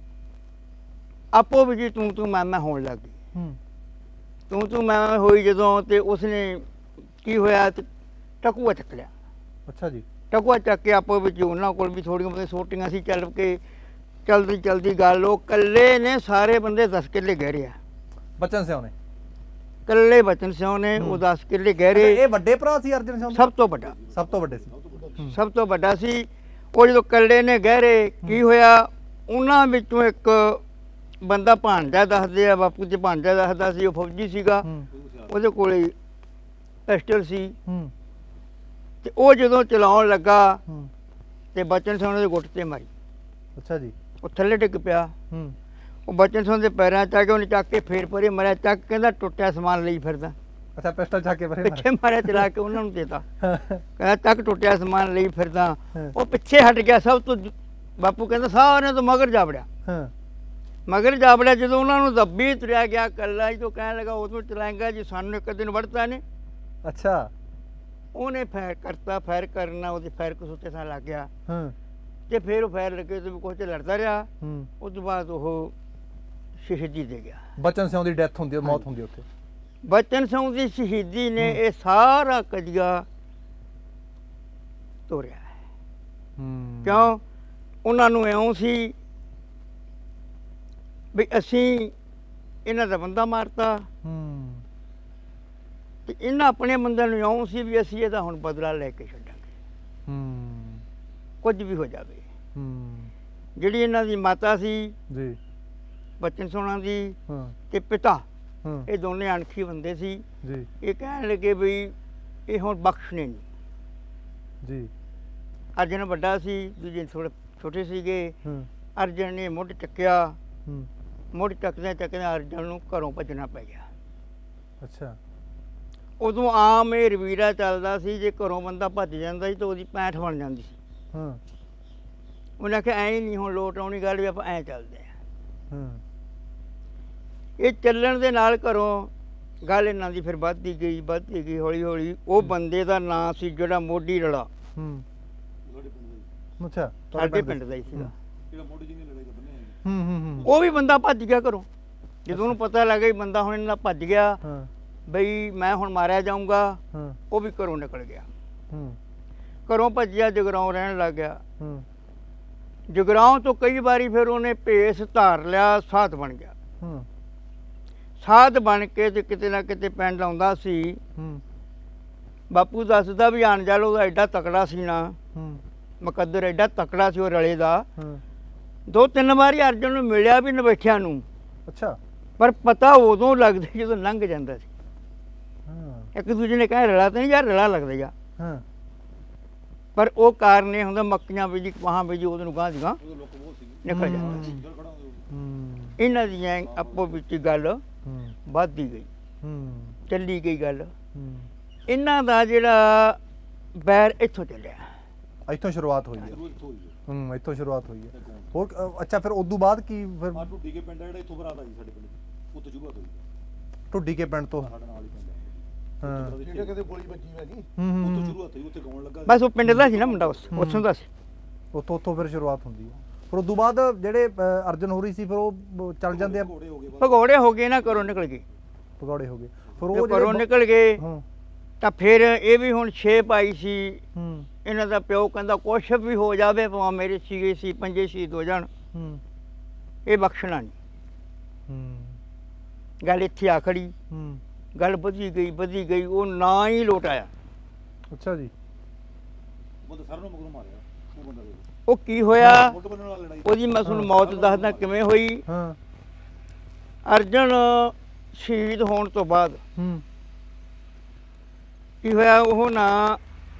Speaker 2: ਆਪੋ ਵਿੱਚ ਤੂੰ ਤੂੰ ਮੈਂ ਮੈਂ ਹੋਣ ਲੱਗ ਗਈ।
Speaker 4: ਹੂੰ
Speaker 2: ਤੂੰ ਤੂੰ ਮੈਂ ਮੈਂ ਹੋਈ ਜਦੋਂ, ਤੇ ਉਸਨੇ ਕੀ ਹੋਇਆ, ਤੇ ਟਕੂਆ ਚੱਕ ਲਿਆ।
Speaker 4: ਅੱਛਾ ਜੀ।
Speaker 2: ਟਕੂਆ ਚੱਕ ਕੇ ਆਪੋ ਵਿੱਚ, ਉਹਨਾਂ ਕੋਲ ਵੀ ਥੋੜੀਆਂ ਬਹੁਤੀਆਂ ਸੋਟੀਆਂ ਸੀ, ਚੱਲ ਕੇ ਚਲਦੀ ਚਲਦੀ ਗੱਲ ਉਹ ਇਕੱਲੇ ਨੇ ਸਾਰੇ ਬੰਦੇ ਦਸ ਕਿੱਲੇ ਗਹਿਰੇ ਆ।
Speaker 4: ਬਚਨ ਸਿਓ ਨੇ?
Speaker 2: ਇਕੱਲੇ ਬਚਨ ਸਿਉ ਨੇ ਉਹ ਦਸ ਕਿੱਲੇ ਗਹਿਰੇ।
Speaker 4: ਇਹ ਵੱਡੇ ਭਰਾ ਸੀ ਅਰਜਨ ਸਿਓ ਦੇ?
Speaker 2: ਸਭ ਤੋਂ ਵੱਡਾ,
Speaker 4: ਸਭ ਤੋਂ ਵੱਡੇ ਸੀ।
Speaker 2: ਸਭ ਤੋਂ ਵੱਡਾ ਸੀ ਉਹ। ਜਦੋਂ ਇਕੱਲੇ ਨੇ ਗਹਿਰੇ, ਕੀ ਹੋਇਆ, ਉਹਨਾਂ ਵਿੱਚੋਂ ਇੱਕ ਬੰਦਾ ਭਾਂਜਾ ਦੱਸਦੇ ਆ, ਬਾਪੂ ਜੀ ਭਾਂਜਾ ਦੱਸਦਾ ਸੀ, ਉਹ ਫੌਜੀ ਸੀਗਾ।
Speaker 4: ਹੂੰ
Speaker 2: ਉਹਦੇ ਕੋਲੇ ਪਿਸਟਲ ਸੀ,
Speaker 4: ਹੂੰ
Speaker 2: ਤੇ ਉਹ ਜਦੋਂ ਚਲਾਉਣ ਲੱਗਾ
Speaker 4: ਹੂੰ
Speaker 2: ਤੇ ਬਚਨ ਸਿੰਘ ਦੇ ਗੁੱਟ ਤੇ ਮਾਰੀ।
Speaker 4: ਅੱਛਾ ਜੀ।
Speaker 2: ਉਹ ਥੱਲੇ ਡਿੱਗ ਪਿਆ।
Speaker 4: ਹੂੰ
Speaker 2: ਉਹ ਬਚਨ ਸਿੰਘ ਦੇ ਪੈਰਾਂ 'ਚ ਆ ਕੇ ਉਹਨੇ ਚੱਕ ਕੇ ਫੇਰ ਪਰੇ ਮਰਿਆ। ਚੱਕ ਕਹਿੰਦਾ ਟੁੱਟਿਆ ਸਮਾਨ ਲਈ ਫਿਰਦਾ,
Speaker 4: ਅੱਛਾ ਪਿਸਟਲ ਚੱਕ ਕੇ ਪਰੇ
Speaker 2: ਪਿੱਛੇ ਮਾਰਿਆ, ਚਲਾ ਕੇ ਉਹਨਾਂ ਨੂੰ ਦੇਤਾ।
Speaker 4: ਮਾਰਿਆ।
Speaker 2: ਕਹਿੰਦਾ ਚੱਕ ਟੁੱਟਿਆ ਸਮਾਨ ਲਈ ਫਿਰਦਾ।
Speaker 4: ਹਾਂ।
Speaker 2: ਉਹ ਪਿੱਛੇ ਹਟ ਗਿਆ ਸਭ ਤੋਂ। ਬਾਪੂ ਕਹਿੰਦਾ ਸਾਰਿਆਂ ਤੋਂ ਮਗਰ ਜਾ ਵੜਿਆ।
Speaker 4: ਹਾਂ
Speaker 2: ਮਗਰ ਜਾ ਵੜਿਆ ਜਦੋਂ ਉਹਨਾਂ ਨੂੰ ਦੱਬੀ ਤੁਰਿਆ ਗਿਆ ਕੱਲਾ, ਜਦੋਂ ਕਹਿਣ ਲੱਗਾ ਉਦੋਂ ਚਲਾਏਗਾ ਜੀ, ਸਾਨੂੰ ਇੱਕ ਦਿਨ ਵੜਤਾ ਨੇ।
Speaker 4: ਅੱਛਾ।
Speaker 2: ਉਹਨੇ ਫਾਇਰ ਕਰਤਾ, ਫਾਇਰ ਕਰਨਾ ਉਹਦੇ ਫਾਇਰ ਕੁਛ ਉੱਤੇ ਥਾਂ ਲੱਗ ਗਿਆ,
Speaker 4: ਹਾਂ
Speaker 2: ਤੇ ਫਿਰ ਉਹ ਫਾਇਰ ਲੱਗੇ ਤੇ ਕੁਛ ਲੜਦਾ ਰਿਹਾ।
Speaker 4: ਹੂੰ
Speaker 2: ਉਸ ਤੋਂ ਬਾਅਦ ਉਹ ਸ਼ਹੀਦੀ ਦੇ ਗਿਆ।
Speaker 4: ਬਚਨ ਸਿਓ ਦੀ ਡੈਥ ਹੁੰਦੀ ਹੈ, ਮੌਤ ਹੁੰਦੀ ਹੈ ਉੱਥੇ।
Speaker 2: ਬਚਨ ਸਿੰਘ ਦੀ ਸ਼ਹੀਦੀ ਨੇ ਇਹ ਸਾਰਾ ਕਜੀਆ ਤੋਰਿਆ ਹੈ।
Speaker 4: ਹੂੰ
Speaker 2: ਕਿਉਂ? ਉਹਨਾਂ ਨੂੰ ਇਉਂ ਸੀ ਵੀ ਅਸੀਂ ਇਹਨਾਂ ਦਾ ਬੰਦਾ ਮਾਰਤਾ
Speaker 4: ਹੂੰ
Speaker 2: ਤੇ ਇਹਨਾਂ ਆਪਣੇ ਬੰਦਿਆਂ ਨੂੰ ਇਉਂ ਸੀ ਵੀ ਅਸੀਂ ਇਹਦਾ ਹੁਣ ਬਦਲਾ ਲੈ ਕੇ ਛੱਡਾਂਗੇ,
Speaker 4: ਹੂੰ
Speaker 2: ਕੁਝ ਵੀ ਹੋ ਜਾਵੇ।
Speaker 4: ਹੂੰ
Speaker 2: ਜਿਹੜੀ ਇਹਨਾਂ ਦੀ ਮਾਤਾ ਸੀ
Speaker 4: ਜੀ
Speaker 2: ਬਚਨ ਸੋਹਣਾ ਦੀ
Speaker 4: ਹਾਂ
Speaker 2: ਤੇ ਪਿਤਾ,
Speaker 4: ਹਾਂ
Speaker 2: ਇਹ ਦੋਨੇ ਅਣਖੀ ਬੰਦੇ ਸੀ।
Speaker 4: ਜੀ
Speaker 2: ਇਹ ਕਹਿਣ ਲੱਗੇ ਵੀ ਇਹ ਹੁਣ ਬਖਸ਼ਣੇ ਨਹੀਂ।
Speaker 4: ਜੀ
Speaker 2: ਅਰਜਨ ਵੱਡਾ ਸੀ, ਦੂਜੇ ਥੋੜੇ ਛੋਟੇ ਸੀਗੇ।
Speaker 4: ਹਾਂ
Speaker 2: ਅਰਜਨ ਨੇ ਮੁੱਢ ਚੱਕਿਆ,
Speaker 4: ਹੂੰ
Speaker 2: ਮੁੱਢ ਚੱਕਦਿਆਂ ਚੱਕਦਿਆਂ ਅਰਜਨ ਨੂੰ ਘਰੋਂ ਭੱਜਣਾ ਪੈ ਗਿਆ।
Speaker 4: ਅੱਛਾ
Speaker 2: ਉਦੋਂ ਆਮ ਇਹ ਰਵੀਰਾ ਚੱਲਦਾ ਸੀ, ਜੇ ਘਰੋਂ ਬੰਦਾ ਭੱਜ ਜਾਂਦਾ ਸੀ ਤਾਂ ਉਹਦੀ ਪੈਂਠ ਬਣ ਜਾਂਦੀ ਸੀ।
Speaker 4: ਹਾਂ
Speaker 2: ਉਹਨੇ ਆਖਿਆ ਐਂ ਹੀ ਨਹੀਂ ਹੁਣ ਲੋਟ ਆਉਣੀ ਗੱਲ, ਵੀ ਆਪਾਂ ਐਂ ਚੱਲਦੇ ਹਾਂ।
Speaker 4: ਹਾਂ
Speaker 2: ਇਹ ਚੱਲਣ ਦੇ ਨਾਲ ਘਰੋਂ ਗੱਲ ਇਹਨਾਂ ਦੀ ਫਿਰ ਵੱਧਦੀ ਗਈ ਵੱਧਦੀ ਗਈ ਹੌਲੀ ਹੌਲੀ। ਉਹ ਬੰਦੇ ਦਾ ਨਾਂ ਸੀ ਜਿਹੜਾ ਮੋਢੀ ਰਲਾ,
Speaker 4: ਹੂੰ ਅੱਛਾ
Speaker 2: ਸਾਡੇ ਪਿੰਡ ਦਾ ਹੀ ਸੀਗਾ।
Speaker 4: ਹੂੰ ਹੂੰ ਹੂੰ
Speaker 2: ਉਹ ਵੀ ਬੰਦਾ ਭੱਜ ਗਿਆ ਘਰੋਂ। ਜਦੋਂ ਉਹਨੂੰ ਪਤਾ ਲੱਗਾ ਵੀ ਬੰਦਾ ਹੁਣ ਇਹਨਾਂ ਦਾ ਭੱਜ ਗਿਆ,
Speaker 4: ਹਾਂ
Speaker 2: ਬਈ ਮੈਂ ਹੁਣ ਮਾਰਿਆ ਜਾਊਂਗਾ,
Speaker 4: ਹਾਂ
Speaker 2: ਉਹ ਵੀ ਘਰੋਂ ਨਿਕਲ ਗਿਆ।
Speaker 4: ਹੂੰ
Speaker 2: ਘਰੋਂ ਭੱਜਿਆ ਜਗਰਾਉਂ ਰਹਿਣ ਲੱਗ ਗਿਆ।
Speaker 4: ਹੂੰ
Speaker 2: ਜਗਰਾਉਂ ਤੋਂ ਕਈ ਵਾਰੀ ਫਿਰ ਉਹਨੇ ਭੇਸ ਧਾਰ ਲਿਆ, ਸਾਧ ਬਣ ਗਿਆ।
Speaker 4: ਹੂੰ
Speaker 2: ਸਾਧ ਬਣ ਕੇ ਤੇ ਕਿਤੇ ਨਾ ਕਿਤੇ ਪਿੰਡ ਆਉਂਦਾ ਸੀ।
Speaker 4: ਹੂੰ
Speaker 2: ਬਾਪੂ ਦੱਸਦਾ ਵੀ ਅਣਜਲ ਉਹਦਾ ਐਡਾ ਤਕੜਾ ਸੀ ਨਾ,
Speaker 4: ਹੂੰ
Speaker 2: ਮੁਕੱਦਰ ਐਡਾ ਤਕੜਾ ਸੀ ਉਹ ਰਲੇ ਦਾ।
Speaker 4: ਹਾਂ
Speaker 2: ਦੋ ਤਿੰਨ ਵਾਰੀ ਅਰਜਨ ਨੂੰ ਮਿਲਿਆ ਵੀ ਨਵੇਠਿਆਂ ਨੂੰ,
Speaker 4: ਅੱਛਾ
Speaker 2: ਪਰ ਪਤਾ ਉਦੋਂ ਲੱਗਦਾ ਜਦੋਂ ਲੰਘ ਜਾਂਦਾ ਸੀ।
Speaker 4: ਹਾਂ
Speaker 2: ਇੱਕ ਦੂਜੇ ਨੇ ਕਹਿ ਰਲਾ ਤਾਂ ਨਹੀਂ ਯਾਰ, ਰਲਾ ਲੱਗਦਾ ਯਾਰ।
Speaker 4: ਹਾਂ
Speaker 2: ਪਰ ਉਹ ਕਾਰਨ ਇਹ ਹੁੰਦਾ ਮੱਕੀਆਂ ਬੀਜੀ ਵਾਹਾਂ ਬੀਜੀ ਉਹਦੇ ਨੂੰ ਗਾਂਹ ਦੀ ਗਾਂਹ ਨਿਕਲ ਜਾਂਦਾ ਸੀ।
Speaker 4: ਹੂੰ
Speaker 2: ਇਹਨਾਂ ਦੀਆਂ ਆਪੋ ਵਿੱਚ ਗੱਲ
Speaker 4: ਹੂੰ
Speaker 2: ਵੱਧਦੀ ਗਈ,
Speaker 4: ਹੂੰ
Speaker 2: ਚੱਲੀ ਗਈ ਗੱਲ।
Speaker 4: ਹੂੰ
Speaker 2: ਇਹਨਾਂ ਦਾ ਜਿਹੜਾ ਬੈਰ ਇੱਥੋਂ ਚੱਲਿਆ।
Speaker 4: ਇੱਥੋਂ ਸ਼ੁਰੂਆਤ ਹੋਈ ਹੈ। ਹੂੰ ਇੱਥੋਂ ਸ਼ੁਰੂਆਤ ਹੋਈ ਹੈ। ਹੋਰ ਅ, ਅੱਛਾ ਫਿਰ ਉਦੋਂ ਬਾਅਦ ਕੀ ਫਿਰ
Speaker 3: ਆ ਢੁੱਡੀ ਕੇ ਪਿੰਡ ਆ ਜਿਹੜਾ ਇੱਥੋਂ ਬਰਾਤ ਆਈ ਸਾਡੇ ਪਿੰਡ ਉੱਥੇ ਸ਼ੁਰੂਆਤ ਹੋਈ
Speaker 4: ਢੁੱਡੀ ਕੇ ਪਿੰਡ ਤੋਂ
Speaker 3: ਸਾਡੇ ਨਾਲ ਹੀ ਪਿੰਡ
Speaker 4: ਹਾਂ
Speaker 1: ਜਿਹੜੇ ਕਿਤੇ ਗੋਲੀ ਵੱਜੀ ਹੈਗੀ
Speaker 4: ਹੂੰ ਹੂੰ
Speaker 3: ਉੱਥੋਂ
Speaker 4: ਹੂੰ।
Speaker 3: ਸ਼ੁਰੂਆਤ ਹੋਈ, ਉੱਥੇ ਗਾਉਣ ਲੱਗਾ।
Speaker 2: ਬਸ ਉਹ ਪਿੰਡ ਦਾ ਸੀ ਨਾ ਮੁੰਡਾ, ਉਸ ਉੱਥੋਂ ਦਾ ਸੀ।
Speaker 4: ਉੱਥੋਂ ਉੱਥੋਂ ਫਿਰ ਸ਼ੁਰੂਆਤ ਹੁੰਦੀ ਹੈ। ਫਿਰ ਉਦੋਂ ਬਾਅਦ ਜਿਹੜੇ ਅ, ਅਰਜਨ ਹੋਰੀ ਸੀ ਫਿਰ ਉਹ ਬ- ਚੱਲ ਜਾਂਦੇ ਆ,
Speaker 3: ਘੋੜੇ ਹੋ ਗਏ ਬਸ।
Speaker 2: ਭਗੌੜੇ ਹੋ ਗਏ ਨਾ, ਘਰੋਂ ਨਿਕਲ ਗਏ।
Speaker 4: ਪਕੌੜੇ ਹੋ ਗਏ ਫਿਰ
Speaker 2: ਜੋ
Speaker 4: ਉਹ
Speaker 2: ਘਰੋਂ
Speaker 4: ਜਿਹੜੇ
Speaker 2: ਨਿਕਲ ਗਏ
Speaker 4: ਹਾਂ
Speaker 2: ਤਾਂ ਫਿਰ ਇਹ ਵੀ ਹੁਣ ਛੇ ਪਾਈ ਸੀ।
Speaker 4: ਹੂੰ
Speaker 2: ਇਹਨਾਂ ਦਾ ਪਿਓ ਕਹਿੰਦਾ ਕੁਛ ਵੀ ਹੋ ਜਾਵੇ, ਭਾਵੇਂ ਮੇਰੇ ਸੀਗੇ ਸੀ ਪੰਜੇ ਸ਼ਹੀਦ ਹੋ ਜਾਣ,
Speaker 4: ਹੂੰ
Speaker 2: ਇਹ ਬਖਸ਼ਣਾ ਨਹੀਂ।
Speaker 4: ਹੂੰ
Speaker 2: ਗੱਲ ਇੱਥੇ ਆ ਖੜੀ।
Speaker 4: ਹੂੰ
Speaker 2: ਗੱਲ ਵਧੀ ਗਈ ਵਧੀ ਗਈ, ਉਹ ਨਾ ਹੀ ਲੋਟ ਆਇਆ।
Speaker 4: ਅੱਛਾ ਜੀ
Speaker 3: ਬੰਦਾ ਸਾਰਿਆਂ ਨੂੰ ਮਗਰੋਂ ਮਾਰਿਆ ਉਹ ਬੰਦਾ ਦੇ
Speaker 2: ਉਹ ਕੀ ਹੋਇਆ,
Speaker 3: ਮੁੱਢ ਬੰਨਣ ਵਾਲਾ ਲੜਾਈ।
Speaker 2: ਉਹਦੀ ਮੈਂ ਤੁਹਾਨੂੰ ਮੌਤ ਦੱਸਦਾ ਕਿਵੇਂ ਹੋਈ।
Speaker 4: ਹਾਂ
Speaker 2: ਅਰਜਨ ਸ਼ਹੀਦ ਹੋਣ ਤੋਂ ਬਾਅਦ
Speaker 4: ਹੂੰ
Speaker 2: ਕੀ ਹੋਇਆ, ਉਹ ਨਾ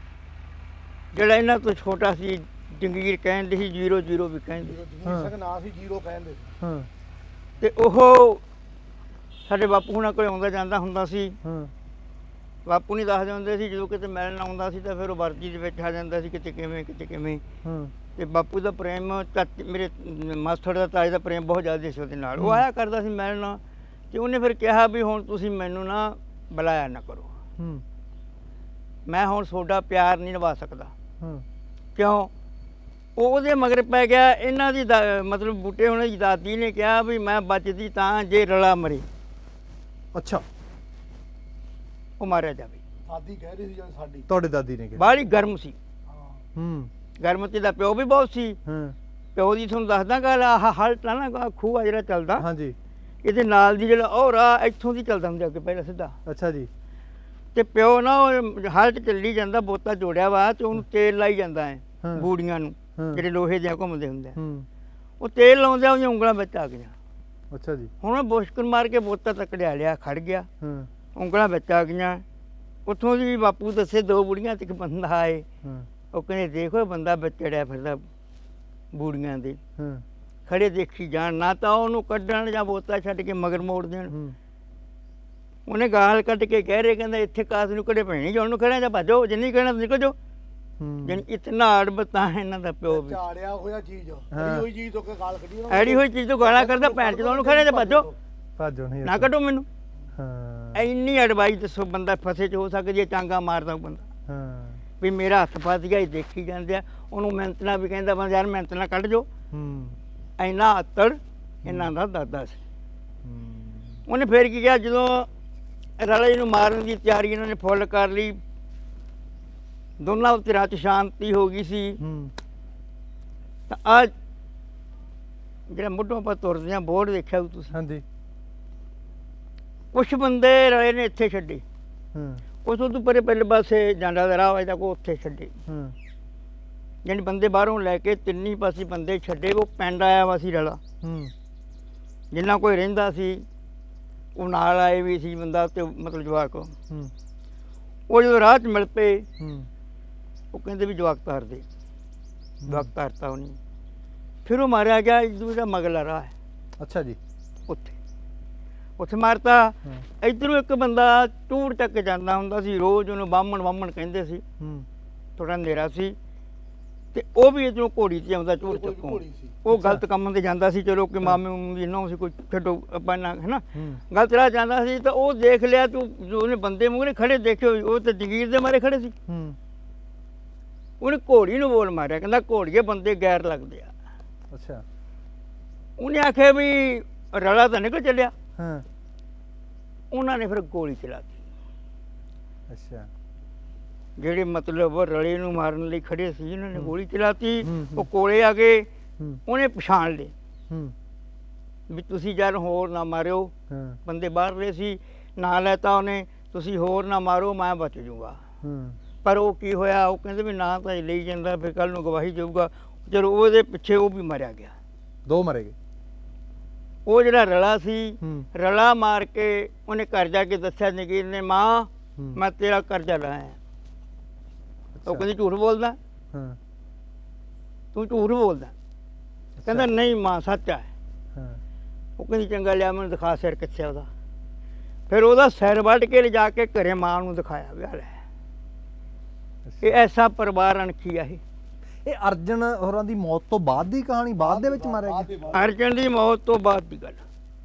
Speaker 2: ਜਿਹੜਾ ਇਹਨਾਂ ਤੋਂ ਛੋਟਾ ਸੀ ਜੰਗੀਰ ਕਹਿੰਦੇ ਸੀ, ਜੀਰੋ ਜੀਰੋ ਵੀ ਕਹਿੰਦੇ,
Speaker 1: ਜਗੀਰ ਸਿੰਘ ਨਾਂ ਸੀ, ਜੀਰੋ ਕਹਿੰਦੇ ਸੀ।
Speaker 4: ਹਾਂ
Speaker 2: ਤੇ ਉਹ ਸਾਡੇ ਬਾਪੂ ਹੁਣਾਂ ਕੋਲ ਆਉਂਦਾ ਜਾਂਦਾ ਹੁੰਦਾ ਸੀ।
Speaker 4: ਹਾਂ
Speaker 2: ਬਾਪੂ ਨਹੀਂ ਦੱਸਦੇ ਹੁੰਦੇ ਸੀ, ਜਦੋਂ ਕਿਤੇ ਮਿਲਣ ਆਉਂਦਾ ਸੀ ਤਾਂ ਫਿਰ ਉਹ ਵਰਦੀ ਦੇ ਵਿੱਚ ਆ ਜਾਂਦਾ ਸੀ, ਕਿਤੇ ਕਿਵੇਂ ਕਿਤੇ ਕਿਵੇਂ।
Speaker 4: ਹਾਂ
Speaker 2: ਤੇ ਬਾਪੂ ਦਾ ਪ੍ਰੇਮ ਚਾਚੇ ਮੇਰੇ ਮਾਸਟਰ ਦਾ ਤਾਏ ਦਾ ਪ੍ਰੇਮ ਬਹੁਤ ਜ਼ਿਆਦਾ ਸੀ ਉਹਦੇ ਨਾਲ। ਉਹ ਆਇਆ ਕਰਦਾ ਸੀ ਮਿਲਣ, ਤੇ ਉਹਨੇ ਫਿਰ ਕਿਹਾ ਵੀ ਹੁਣ ਤੁਸੀਂ ਮੈਨੂੰ ਨਾ ਬੁਲਾਇਆ ਨਾ ਕਰੋ,
Speaker 4: ਹੂੰ
Speaker 2: ਮੈਂ ਹੁਣ ਤੁਹਾਡਾ ਪਿਆਰ ਨਹੀਂ ਨਿਭਾ ਸਕਦਾ।
Speaker 4: ਹਾਂ
Speaker 2: ਕਿਉਂ? ਉਹ ਉਹਦੇ ਮਗਰ ਪੈ ਗਿਆ। ਇਹਨਾਂ ਦੀ ਦਾ- ਮਤਲਬ ਬੂਟੇ ਉਹਨਾਂ ਦੀ ਦਾਦੀ ਨੇ ਕਿਹਾ ਵੀ ਮੈਂ ਬਚਦੀ ਤਾਂ ਜੇ ਰਲਾ ਮਰੇ,
Speaker 4: ਅੱਛਾ
Speaker 2: ਉਹ ਮਾਰਿਆ ਜਾਵੇ।
Speaker 1: ਦਾਦੀ ਕਹਿ ਰਹੀ ਸੀ ਜਦੋਂ ਸਾਡੀ।
Speaker 4: ਤੁਹਾਡੇ ਦਾਦੀ ਨੇ ਕਿਹਾ
Speaker 2: ਬਾਹਲੀ ਗਰਮ ਸੀ।
Speaker 1: ਹਾਂ
Speaker 4: ਹੂੰ
Speaker 2: ਗਰਮਤੀ ਦਾ ਪਿਓ ਵੀ ਬਹੁਤ ਸੀ।
Speaker 4: ਹਾਂ
Speaker 2: ਪਿਓ ਦੀ ਤੁਹਾਨੂੰ ਦੱਸਦਾ ਗੱਲ, ਆਹ ਹਲਟ ਆ ਨਾ ਖੂਹ ਆ ਜਿਹੜਾ ਚੱਲਦਾ,
Speaker 4: ਹਾਂਜੀ
Speaker 2: ਇਹਦੇ ਨਾਲ ਦੀ ਜਿਹੜਾ ਉਹ ਰਾਹ ਇੱਥੋਂ ਦੀ ਚੱਲਦਾ ਹੁੰਦਾ ਅੱਗੇ ਪਹਿਲਾਂ ਸਿੱਧਾ।
Speaker 4: ਅੱਛਾ ਜੀ
Speaker 2: ਤੇ ਪਿਓ ਨਾ ਉਹ ਹਲਟ ਚੱਲੀ ਜਾਂਦਾ, ਬੋਤਾ ਜੋੜਿਆ ਵਾ, ਤੇ ਉਹਨੂੰ ਤੇਲ ਲਾਈ ਜਾਂਦਾ ਹੈ
Speaker 4: ਹਾਂ।
Speaker 2: ਬੂੜੀਆਂ ਨੂੰ,
Speaker 4: ਹਾਂ।
Speaker 2: ਜਿਹੜੇ ਲੋਹੇ ਦੀਆਂ ਘੁੰਮਦੇ ਹੁੰਦੇ ਆ।
Speaker 4: ਹੂੰ
Speaker 2: ਉਹ ਤੇਲ ਲਾਉਂਦਿਆਂ ਉਹਦੀਆਂ ਉਂਗਲਾਂ ਵਿੱਚ ਆ ਗਈਆਂ।
Speaker 4: ਅੱਛਾ ਜੀ
Speaker 2: ਹੁਣ ਉਹ ਬੁਸ਼ਕਣ ਮਾਰ ਕੇ ਬੋਤਾ ਤੱਕੜਿਆ ਲਿਆ, ਖੜ ਗਿਆ,
Speaker 4: ਹਾਂ
Speaker 2: ਉਂਗਲਾਂ ਵਿੱਚ ਆ ਗਈਆਂ। ਉੱਥੋਂ ਦੀ ਬਾਪੂ ਦੱਸੇ ਦੋ ਬੁੜੀਆਂ ਤੇ ਇੱਕ ਬੰਦਾ ਆਏ।
Speaker 4: ਹਾਂ
Speaker 2: ਉਹ ਕਹਿੰਦੇ ਦੇਖੋ ਬੰਦਾ ਵਿੱਚ ਚੜਿਆ ਫਿਰਦਾ ਬੂੜੀਆਂ ਦੇ,
Speaker 4: ਹਾਂ
Speaker 2: ਖੜੇ ਦੇਖੀ ਜਾਣ, ਨਾ ਤਾਂ ਉਹਨੂੰ ਕੱਢਣ ਜਾਂ ਬੋਤਾ ਛੱਡ ਕੇ ਮਗਰ ਮੋੜ ਦੇਣ।
Speaker 4: ਹੂੰ
Speaker 2: ਉਹਨੇ ਗਾਲ ਕੱਢ ਕੇ ਕਹਿ ਰਹੇ, ਕਹਿੰਦਾ ਇੱਥੇ ਕਾਸ ਨੂੰ ਕੜੇ ਪੈਣੀ, ਜਾਣ ਨੂੰ ਖੜਿਆ ਜਾਂ ਭੱਜੋ, ਜਿੰਨੀ ਕਹਿਣਾ ਨਿਕਲ ਜਾਓ।
Speaker 4: ਹੂੰ
Speaker 2: ਜਾਣੀ ਇਤਨਾ ਅੜਬਤਾ ਇਹਨਾਂ ਦਾ ਪਿਓ ਵੀ,
Speaker 1: ਝਾੜਿਆ ਹੋਇਆ ਚੀਜ਼,
Speaker 4: ਹਾਂ।
Speaker 1: ਅੜੀ ਹੋਈ ਚੀਜ਼ ਤੋਂ ਕੇ ਗਾਲ ਕੱਢੀ ਉਹਨਾਂ
Speaker 2: ਐੜੀ ਹੋਈ ਚੀਜ਼ ਤੋਂ ਗਾਲਾਂ ਕਰਦਾ, ਭੈਣ ਚੋਦ ਉਹਨੂੰ ਖੜਿਆ ਜਾਂ ਭੱਜੋ,
Speaker 4: ਭਾਜੋ ਨਹੀਂ
Speaker 2: ਨਾ ਕੱਢੋ ਮੈਨੂੰ।
Speaker 4: ਹਾਂ
Speaker 2: ਇੰਨੀ ਅੜਵਾਈ ਦੱਸੋ, ਬੰਦਾ ਫਸੇ ਚ ਹੋ ਸਕਦੀ ਹੈ, ਚਾਂਗਾ ਮਾਰਦਾ ਉਹ ਬੰਦਾ
Speaker 4: ਹਾਂ
Speaker 2: ਵੀ ਮੇਰਾ ਹੱਥ ਫਸ ਗਿਆ, ਹੀ ਦੇਖੀ ਜਾਂਦੇ ਆ। ਉਹਨੂੰ ਮਿਹਨਤ ਨਾਲ ਵੀ ਕਹਿੰਦਾ ਬੰਦਾ ਯਾਰ ਮਿਹਨਤ ਨਾਲ ਕੱਢ ਜੋ।
Speaker 4: ਹੂੰ
Speaker 2: ਇੰਨਾ ਅੱਤੜ ਇਹਨਾਂ ਦਾ ਦਾਦਾ ਸੀ।
Speaker 4: ਹੂੰ
Speaker 2: ਉਹਨੇ ਫਿਰ ਕੀ ਕਿਹਾ, ਜਦੋਂ ਰਲੇ ਨੂੰ ਮਾਰਨ ਦੀ ਤਿਆਰੀ ਇਹਨਾਂ ਨੇ ਫੁੱਲ ਕਰ ਲਈ, ਦੋਨਾਂ ਧਿਰਾਂ 'ਚ ਸ਼ਾਂਤੀ ਹੋ ਗਈ ਸੀ,
Speaker 4: ਹੂੰ
Speaker 2: ਤਾਂ ਆ ਜਿਹੜਾ ਮੁੱਢੋਂ ਆਪਾਂ ਤੁਰਦੇ ਹਾਂ ਬੋਰਡ ਦੇਖਿਆ ਤੁਸੀਂ?
Speaker 4: ਹਾਂਜੀ।
Speaker 2: ਕੁਛ ਬੰਦੇ ਰਲੇ ਨੇ ਇੱਥੇ ਛੱਡੇ,
Speaker 4: ਹੂੰ
Speaker 2: ਕੁਛ ਉਦੋਂ ਪਰੇ ਪਹਿਲੇ ਪਾਸੇ ਜਾਂਦਾ ਦਾ ਰਾਹ ਵਜਦਾ ਕੋ ਉੱਥੇ ਛੱਡੇ।
Speaker 4: ਹੂੰ
Speaker 2: ਯਾਨੀ ਬੰਦੇ ਬਾਹਰੋਂ ਲੈ ਕੇ ਤਿੰਨੀ ਪਾਸੇ ਬੰਦੇ ਛੱਡੇ। ਉਹ ਪਿੰਡ ਆਇਆ ਵਾ ਸੀ ਰਲਾ,
Speaker 4: ਹੂੰ
Speaker 2: ਜਿੰਨਾ ਕੋਈ ਰਹਿੰਦਾ ਸੀ ਉਹ ਨਾਲ ਆਏ ਵੀ ਸੀ ਬੰਦਾ ਤੇ ਮਤਲਬ ਜਵਾਕ।
Speaker 4: ਹੂੰ
Speaker 2: ਉਹ ਜਦੋਂ ਰਾਹ 'ਚ ਮਿਲ ਪਏ
Speaker 4: ਹੂੰ
Speaker 2: ਉਹ ਕਹਿੰਦੇ ਵੀ ਜਵਾਕ ਤਾਰ ਦੇ। ਜਵਾਕ ਤਾਰਤਾ ਉਹਨੇ, ਫਿਰ ਉਹ ਮਾਰਿਆ ਗਿਆ ਜਿਹੜਾ ਮਗਲਾ ਰਾਹ ਹੈ।
Speaker 4: ਅੱਛਾ ਜੀ।
Speaker 2: ਉੱਥੇ ਉੱਥੇ ਮਾਰਤਾ। ਇੱਧਰੋਂ ਇੱਕ ਬੰਦਾ ਟੂੜ ਚੱਕ ਜਾਂਦਾ ਹੁੰਦਾ ਸੀ, ਰੋਜ਼ ਉਹਨੂੰ ਬਾਹਮਣ ਬਾਹਮਣ ਕਹਿੰਦੇ ਸੀ।
Speaker 4: ਹੂੰ
Speaker 2: ਥੋੜਾ ਹਨੇਰਾ ਸੀ ਤੇ ਉਹ ਵੀ ਇੱਧਰੋਂ ਘੋੜੀ 'ਤੇ ਆਉਂਦਾ ਟੂੜ ਚੱਕੋਂ। ਉਹ ਗਲਤ ਕੰਮ 'ਤੇ ਜਾਂਦਾ ਸੀ, ਚਲੋ ਕਿ ਮਾਮੇ ਦੀ ਨਹੁੰ ਸੀ ਕੋਈ ਛੱਡੋ ਆਪਾਂ ਨਾ ਹੈ ਨਾ, ਗਲਤ ਰਾਹ ਜਾਂਦਾ ਸੀ। ਤਾਂ ਉਹ ਦੇਖ ਲਿਆ ਤੂੰ, ਜੋ ਉਹਨੇ ਬੰਦੇ ਮੂਹਰੇ ਖੜੇ ਦੇਖੇ ਹੋਏ, ਉਹ ਤਾਂ ਜਗੀਰ ਦੇ ਮਾਰੇ ਖੜੇ ਸੀ।
Speaker 4: ਹੂੰ
Speaker 2: ਉਹਨੇ ਘੋੜੀ ਨੂੰ ਬੋਲ ਮਾਰਿਆ, ਕਹਿੰਦਾ ਘੋੜੀਏ ਬੰਦੇ ਗੈਰ ਲੱਗਦੇ ਆ।
Speaker 4: ਅੱਛਾ।
Speaker 2: ਉਹਨੇ ਆਖਿਆ ਵੀ ਰਲਾ ਤਾਂ ਨਿਕਲ ਚੱਲਿਆ।
Speaker 4: ਹਾਂ।
Speaker 2: ਉਹਨਾਂ ਨੇ ਫਿਰ ਗੋਲੀ ਚਲਾਤੀ।
Speaker 4: ਅੱਛਾ।
Speaker 2: ਜਿਹੜੇ ਮਤਲਬ ਰਲੇ ਨੂੰ ਮਾਰਨ ਲਈ ਖੜੇ ਸੀ ਉਹਨਾਂ ਨੇ ਗੋਲੀ ਚਲਾਤੀ। ਉਹ ਕੋਲੇ ਆ ਗਏ, ਉਹਨੇ ਪਛਾਣ ਲਏ ਵੀ ਤੁਸੀਂ ਜਦ ਹੋਰ ਨਾ ਮਾਰਿਓ। ਬੰਦੇ ਬਾਹਰ ਰਹੇ ਸੀ, ਨਾ ਲੈਤਾ ਉਹਨੇ, ਤੁਸੀਂ ਹੋਰ ਨਾ ਮਾਰੋ ਮੈਂ ਬਚ ਜੂਗਾ। ਪਰ ਉਹ ਕੀ ਹੋਇਆ, ਉਹ ਕਹਿੰਦੇ ਵੀ ਨਾ ਤਾਂ ਲਈ ਜਾਂਦਾ, ਫਿਰ ਕੱਲ ਨੂੰ ਗਵਾਹੀ ਦੇਊਗਾ। ਚਲੋ ਉਹਦੇ ਪਿੱਛੇ ਉਹ ਵੀ ਮਾਰਿਆ ਗਿਆ,
Speaker 4: ਦੋ ਮਰੇ ਗਏ।
Speaker 2: ਉਹ ਜਿਹੜਾ ਰਲਾ ਸੀ, ਰਲਾ ਮਾਰ ਕੇ ਉਹਨੇ ਘਰ ਜਾ ਕੇ ਦੱਸਿਆ ਨਗੀਰ ਨੇ, ਮਾਂ ਮੈਂ ਤੇਰਾ ਕਰਜ਼ਾ ਲਾਇਆ। ਉਹ ਕਹਿੰਦੀ ਝੂਠ ਬੋਲਦਾ, ਤੂੰ ਝੂਠ ਬੋਲਦਾ। ਕਹਿੰਦਾ ਨਹੀਂ ਮਾਂ ਸੱਚ ਹੈ। ਉਹ ਕਹਿੰਦੀ ਚੰਗਾ ਲਿਆ ਮੈਨੂੰ ਦਿਖਾ ਸਿਰ ਕਿੱਥੇ ਉਹਦਾ। ਫਿਰ ਉਹਦਾ ਸਿਰ ਵੱਢ ਕੇ ਲਿਜਾ ਕੇ ਘਰੇ ਮਾਂ ਨੂੰ ਦਿਖਾਇਆ ਵੀ ਲੈ ਇਹ ਐਸਾ ਪਰਿਵਾਰ ਅਣਖੀ ਆ। ਇਹ
Speaker 4: ਇਹ ਅਰਜਨ ਹੋਰਾਂ ਦੀ ਮੌਤ ਤੋਂ ਬਾਅਦ ਦੀ ਕਹਾਣੀ, ਬਾਅਦ ਦੇ ਵਿੱਚ ਮਾਰਿਆ ਗਿਆ?
Speaker 2: ਅਰਜਨ ਦੀ ਮੌਤ ਤੋਂ ਬਾਅਦ ਦੀ ਗੱਲ।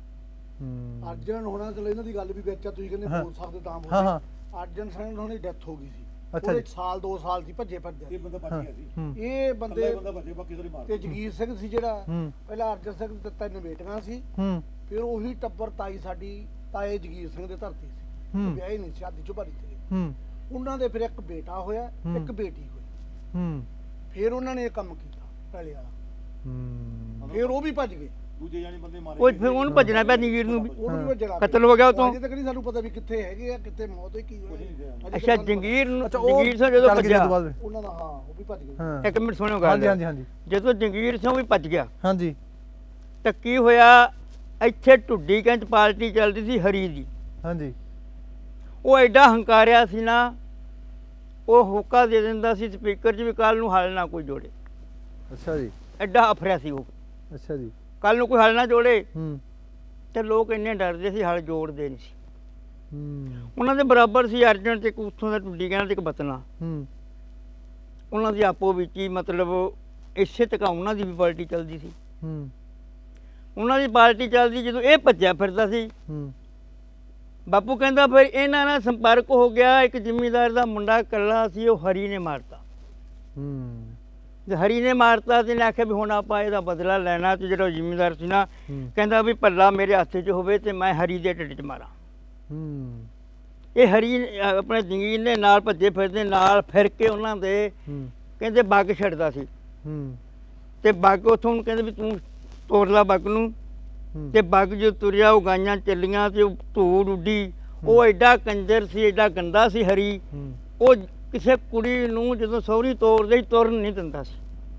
Speaker 1: ਅਰਜਨ ਹੋਣਾ, ਚਲੋ ਇਹਨਾਂ ਦੀ ਗੱਲ ਵੀ ਵਿੱਚ ਆ, ਤੁਸੀਂ ਕਹਿੰਦੇ ਬੋਲ ਸਕਦੇ ਤਾਂ
Speaker 4: ਹਾਂ ਹਾਂ।
Speaker 1: ਅਰਜਨ ਸਿੰਘ ਹੋਣੀ ਡੈਥ ਹੋ ਗਈ ਸੀ।
Speaker 4: ਅੱਛਾ
Speaker 1: ਉਹਦੇ ਸਾਲ ਦੋ ਸਾਲ ਸੀ ਭੱਜੇ ਭੱਜੇ। ਇਹ ਬੰਦਾ ਭੱਜ ਗਿਆ ਸੀ। ਇਹ ਬੰਦੇ ਤੇ ਜਗੀਰ ਸਿੰਘ ਸੀ ਜਿਹੜਾ ਪਹਿਲਾਂ। ਅਰਜਨ ਸਿੰਘ ਤੇ ਤਿੰਨ ਬੇਟੀਆਂ ਸੀ, ਫਿਰ ਉਹੀ ਟੱਬਰ ਤਾਈ ਸਾਡੀ ਤਾਏ ਜਗੀਰ ਸਿੰਘ ਦੇ ਧਰਤੀ ਸੀ, ਵਿਆਹੇ ਨਹੀਂ, ਸ਼ਾਦੀ ਚੋਂ ਭਰੀ ਸੀ। ਉਹਨਾਂ ਦੇ ਫਿਰ ਇੱਕ ਬੇਟਾ ਹੋਇਆ, ਇੱਕ ਬੇਟੀ ਹੋਈ। ਫਿਰ ਉਹਨਾਂ ਨੇ ਇਹ ਕੰਮ ਕੀਤਾ ਪਹਿਲੇ ਵਾਲਾ, ਫਿਰ ਉਹ ਵੀ ਭੱਜ ਗਏ। ਦੂਜੇ ਜਾਨੀ ਬੰਦੇ ਮਾਰੇ, ਉਹ
Speaker 2: ਫਿਰ ਉਹਨੂੰ ਭੱਜਣਾ ਪਿਆ ਜਗੀਰ ਨੂੰ ਵੀ,
Speaker 1: ਉਹਨੂੰ ਵੀ ਭੱਜਣਾ,
Speaker 2: ਕਤਲ ਹੋ ਗਿਆ। ਉਹ ਤੋਂ
Speaker 1: ਅਜੇ ਤੱਕ ਨਹੀਂ ਸਾਨੂੰ ਪਤਾ ਵੀ ਕਿੱਥੇ ਹੈਗੇ ਆ, ਕਿੱਥੇ ਮੌਤ ਹੋਈ, ਕੀ ਹੋਇਆ।
Speaker 2: ਅੱਛਾ ਜਗੀਰ ਨੂੰ, ਜਗੀਰ ਸਿੰਘ ਜਦੋਂ ਭੱਜਿਆ
Speaker 1: ਉਹਨਾਂ ਦਾ, ਹਾਂ ਉਹ ਵੀ ਭੱਜ ਗਏ।
Speaker 2: ਇੱਕ ਮਿੰਟ ਸੁਣਿਓ ਗੱਲ।
Speaker 4: ਹਾਂਜੀ ਹਾਂਜੀ ਹਾਂਜੀ।
Speaker 2: ਜਦੋਂ ਜਗੀਰ ਸਿੰਘ ਵੀ ਭੱਜ ਗਿਆ,
Speaker 4: ਹਾਂਜੀ,
Speaker 2: ਤਾਂ ਕੀ ਹੋਇਆ, ਇੱਥੇ ਢੁੱਡੀ ਕੈਂਚ ਪਾਰਟੀ ਚੱਲਦੀ ਸੀ ਹਰੀ ਦੀ।
Speaker 4: ਹਾਂਜੀ।
Speaker 2: ਉਹ ਐਡਾ ਹੰਕਾਰਿਆ ਸੀ ਨਾ, ਉਹ ਹੋਕਾ ਦੇ ਦਿੰਦਾ ਸੀ ਸਪੀਕਰ 'ਚ ਵੀ ਕੱਲ ਨੂੰ ਹਲ ਨਾ ਕੋਈ ਜੋੜੇ।
Speaker 4: ਅੱਛਾ ਜੀ।
Speaker 2: ਐਡਾ ਅਫਰਿਆ ਸੀ ਉਹ।
Speaker 4: ਅੱਛਾ ਜੀ।
Speaker 2: ਕੱਲ ਨੂੰ ਕੋਈ ਹਲ ਨਾ ਜੋੜੇ
Speaker 4: ਹੂੰ
Speaker 2: ਤੇ ਲੋਕ ਇੰਨੇ ਡਰਦੇ ਸੀ, ਹਲ ਜੋੜਦੇ ਨਹੀਂ ਸੀ।
Speaker 4: ਹੂੰ
Speaker 2: ਉਹਨਾਂ ਦੇ ਬਰਾਬਰ ਸੀ ਅਰਜਨ ਤੇ ਉੱਥੋਂ ਦਾ ਢੁੱਡੀ ਕਹਿਣਾ ਤੇ ਇੱਕ ਬਤਨਾ।
Speaker 4: ਹੂੰ
Speaker 2: ਉਹਨਾਂ ਦੀ ਆਪੋ ਵਿੱਚ ਹੀ ਮਤਲਬ ਇਸੇ ਤੱਕ ਉਹਨਾਂ ਦੀ ਵੀ ਪਾਰਟੀ ਚੱਲਦੀ ਸੀ।
Speaker 4: ਹੂੰ
Speaker 2: ਉਹਨਾਂ ਦੀ ਪਾਰਟੀ ਚੱਲਦੀ, ਜਦੋਂ ਇਹ ਭੱਜਿਆ ਫਿਰਦਾ ਸੀ,
Speaker 4: ਹੂੰ
Speaker 2: ਬਾਪੂ ਕਹਿੰਦਾ ਫਿਰ ਇਹਨਾਂ ਨਾਲ ਸੰਪਰਕ ਹੋ ਗਿਆ। ਇੱਕ ਜ਼ਿਮੀਂਦਾਰ ਦਾ ਮੁੰਡਾ ਇਕੱਲਾ ਸੀ, ਉਹ ਹਰੀ ਨੇ ਮਾਰਤਾ।
Speaker 4: ਹੂੰ
Speaker 2: ਜੇ ਹਰੀ ਨੇ ਮਾਰਤਾ ਤੇ ਨੇ ਆਖਿਆ ਵੀ ਹੁਣ ਆਪਾਂ ਇਹਦਾ ਬਦਲਾ ਲੈਣਾ। ਤੇ ਜਿਹੜਾ ਜ਼ਿਮੀਂਦਾਰ ਸੀ ਨਾ, ਕਹਿੰਦਾ ਵੀ ਭੱਲਾ ਮੇਰੇ ਹੱਥ 'ਚ ਹੋਵੇ ਤੇ ਮੈਂ ਹਰੀ ਦੇ ਢਿੱਡ 'ਚ ਮਾਰਾਂ।
Speaker 4: ਹੂੰ
Speaker 2: ਇਹ ਹਰੀ ਆਪਣੇ ਜੰਗੀਰ ਨੇ ਨਾਲ ਭੱਜੇ ਫਿਰਦੇ, ਨਾਲ ਫਿਰ ਕੇ ਉਹਨਾਂ ਦੇ ਕਹਿੰਦੇ ਬੱਗ ਛੱਡਦਾ ਸੀ।
Speaker 4: ਹੂੰ
Speaker 2: ਤੇ ਬੱਗ ਉੱਥੋਂ ਉਹਨੂੰ ਕਹਿੰਦੇ ਵੀ ਤੂੰ ਤੋੜ ਲਾ ਬੱਗ ਨੂੰ। ਤੇ ਬੱਗ ਜੋ ਤੁਰਿਆ, ਉਹ ਗਾਈਆਂ ਚੱਲੀਆਂ ਤੇ ਉਹ ਧੂੜ ਉੱਡੀ। ਉਹ ਐਡਾ ਕੰਜਰ ਸੀ, ਐਡਾ ਗੰਦਾ ਸੀ ਹਰੀ। ਉਹ ਕਿਸੇ ਕੁੜੀ ਨੂੰ ਜਦੋਂ ਸਹੁਰੀ ਤੋਰਦੇ ਹੀ ਤੁਰਨ ਨਹੀਂ ਦਿੰਦਾ ਸੀ।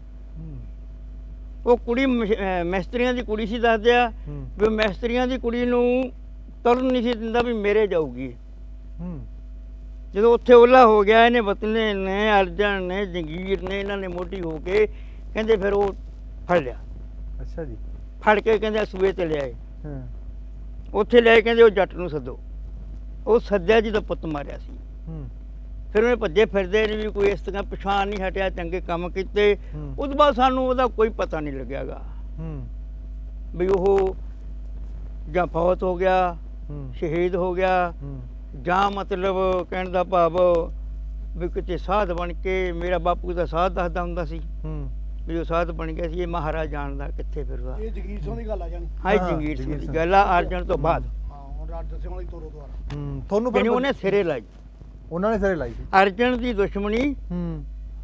Speaker 2: ਉਹ ਕੁੜੀ ਮਿਸਤਰੀਆਂ ਦੀ ਕੁੜੀ ਸੀ, ਦੱਸਦੇ ਆ ਵੀ ਮਿਸਤਰੀਆਂ ਦੀ ਕੁੜੀ ਨੂੰ ਤੁਰਨ ਨਹੀਂ ਸੀ ਦਿੰਦਾ ਵੀ ਮੇਰੇ ਜਾਊਗੀ। ਜਦੋਂ ਉੱਥੇ ਓਲਾ ਹੋ ਗਿਆ, ਇਹਨੇ ਬਤਨੇ ਨੇ, ਅਰਜਨ ਨੇ, ਜੰਗੀਰ ਨੇ, ਇਹਨਾਂ ਨੇ ਮੋਢੀ ਹੋ ਕੇ ਕਹਿੰਦੇ ਫਿਰ ਉਹ ਫੜ ਲਿਆ।
Speaker 4: ਅੱਛਾ ਜੀ।
Speaker 2: ਫੜ ਕੇ ਕਹਿੰਦੇ ਸੂਏ ਤੇ ਲਿਆਏ। ਉੱਥੇ ਲੈ ਕਹਿੰਦੇ ਉਹ ਜੱਟ ਨੂੰ ਸੱਦੋ। ਉਹ ਸੱਦਿਆ ਜਿਹਦਾ ਪੁੱਤ ਮਾਰਿਆ ਸੀ। ਫਿਰ ਉਹਨੇ ਭੱਜੇ ਫਿਰਦੇ ਨੇ ਵੀ ਕੋਈ ਇਸ ਤਰ੍ਹਾਂ ਪਛਾਣ ਨਹੀਂ ਹਟਿਆ, ਚੰਗੇ ਕੰਮ ਕੀਤੇ। ਉਸ ਤੋਂ ਬਾਅਦ ਸਾਨੂੰ ਉਹਦਾ ਕੋਈ ਪਤਾ ਨਹੀਂ ਲੱਗਿਆਗਾ ਵੀ ਉਹ ਜਾਂ ਫੌਤ ਹੋ ਗਿਆ, ਸ਼ਹੀਦ ਹੋ ਗਿਆ, ਜਾਂ ਮਤਲਬ ਕਹਿਣ ਦਾ ਭਾਵ ਵੀ ਕਿਤੇ ਸਾਧ ਬਣ ਕੇ। ਮੇਰਾ ਬਾਪੂ ਦਾ ਸਾਧ ਦੱਸਦਾ ਹੁੰਦਾ ਸੀ ਵੀ ਉਹ ਸਾਧ ਬਣ ਗਿਆ ਸੀ। ਇਹ ਮਹਾਰਾਜ ਜਾਣਦਾ ਕਿੱਥੇ ਫਿਰਦਾ।
Speaker 1: ਇਹ ਜਗੀਰ ਸਿੰਘ ਦੀ ਗੱਲ ਆ ਜਾਣੀ।
Speaker 2: ਹਾਂ ਜਗੀਰ ਸਿੰਘ ਦੀ ਗੱਲ ਆ, ਅਰਜਨ ਤੋਂ ਬਾਅਦ।
Speaker 1: ਹਾਂ ਹੁਣ ਅਰਜਨ ਸਿੰਘ ਵਾਲੀ ਤੋਰੋ ਦੁਆਰਾ।
Speaker 4: ਹੂੰ ਤੁਹਾਨੂੰ
Speaker 2: ਫਿਰ ਉਹਨੇ ਸਿਰੇ ਲਾਈ,
Speaker 4: ਉਹਨਾਂ ਨੇ ਸਿਰੇ ਲਾਈ ਸੀ
Speaker 2: ਅਰਜਨ ਦੀ ਦੁਸ਼ਮਣੀ।
Speaker 4: ਹੂੰ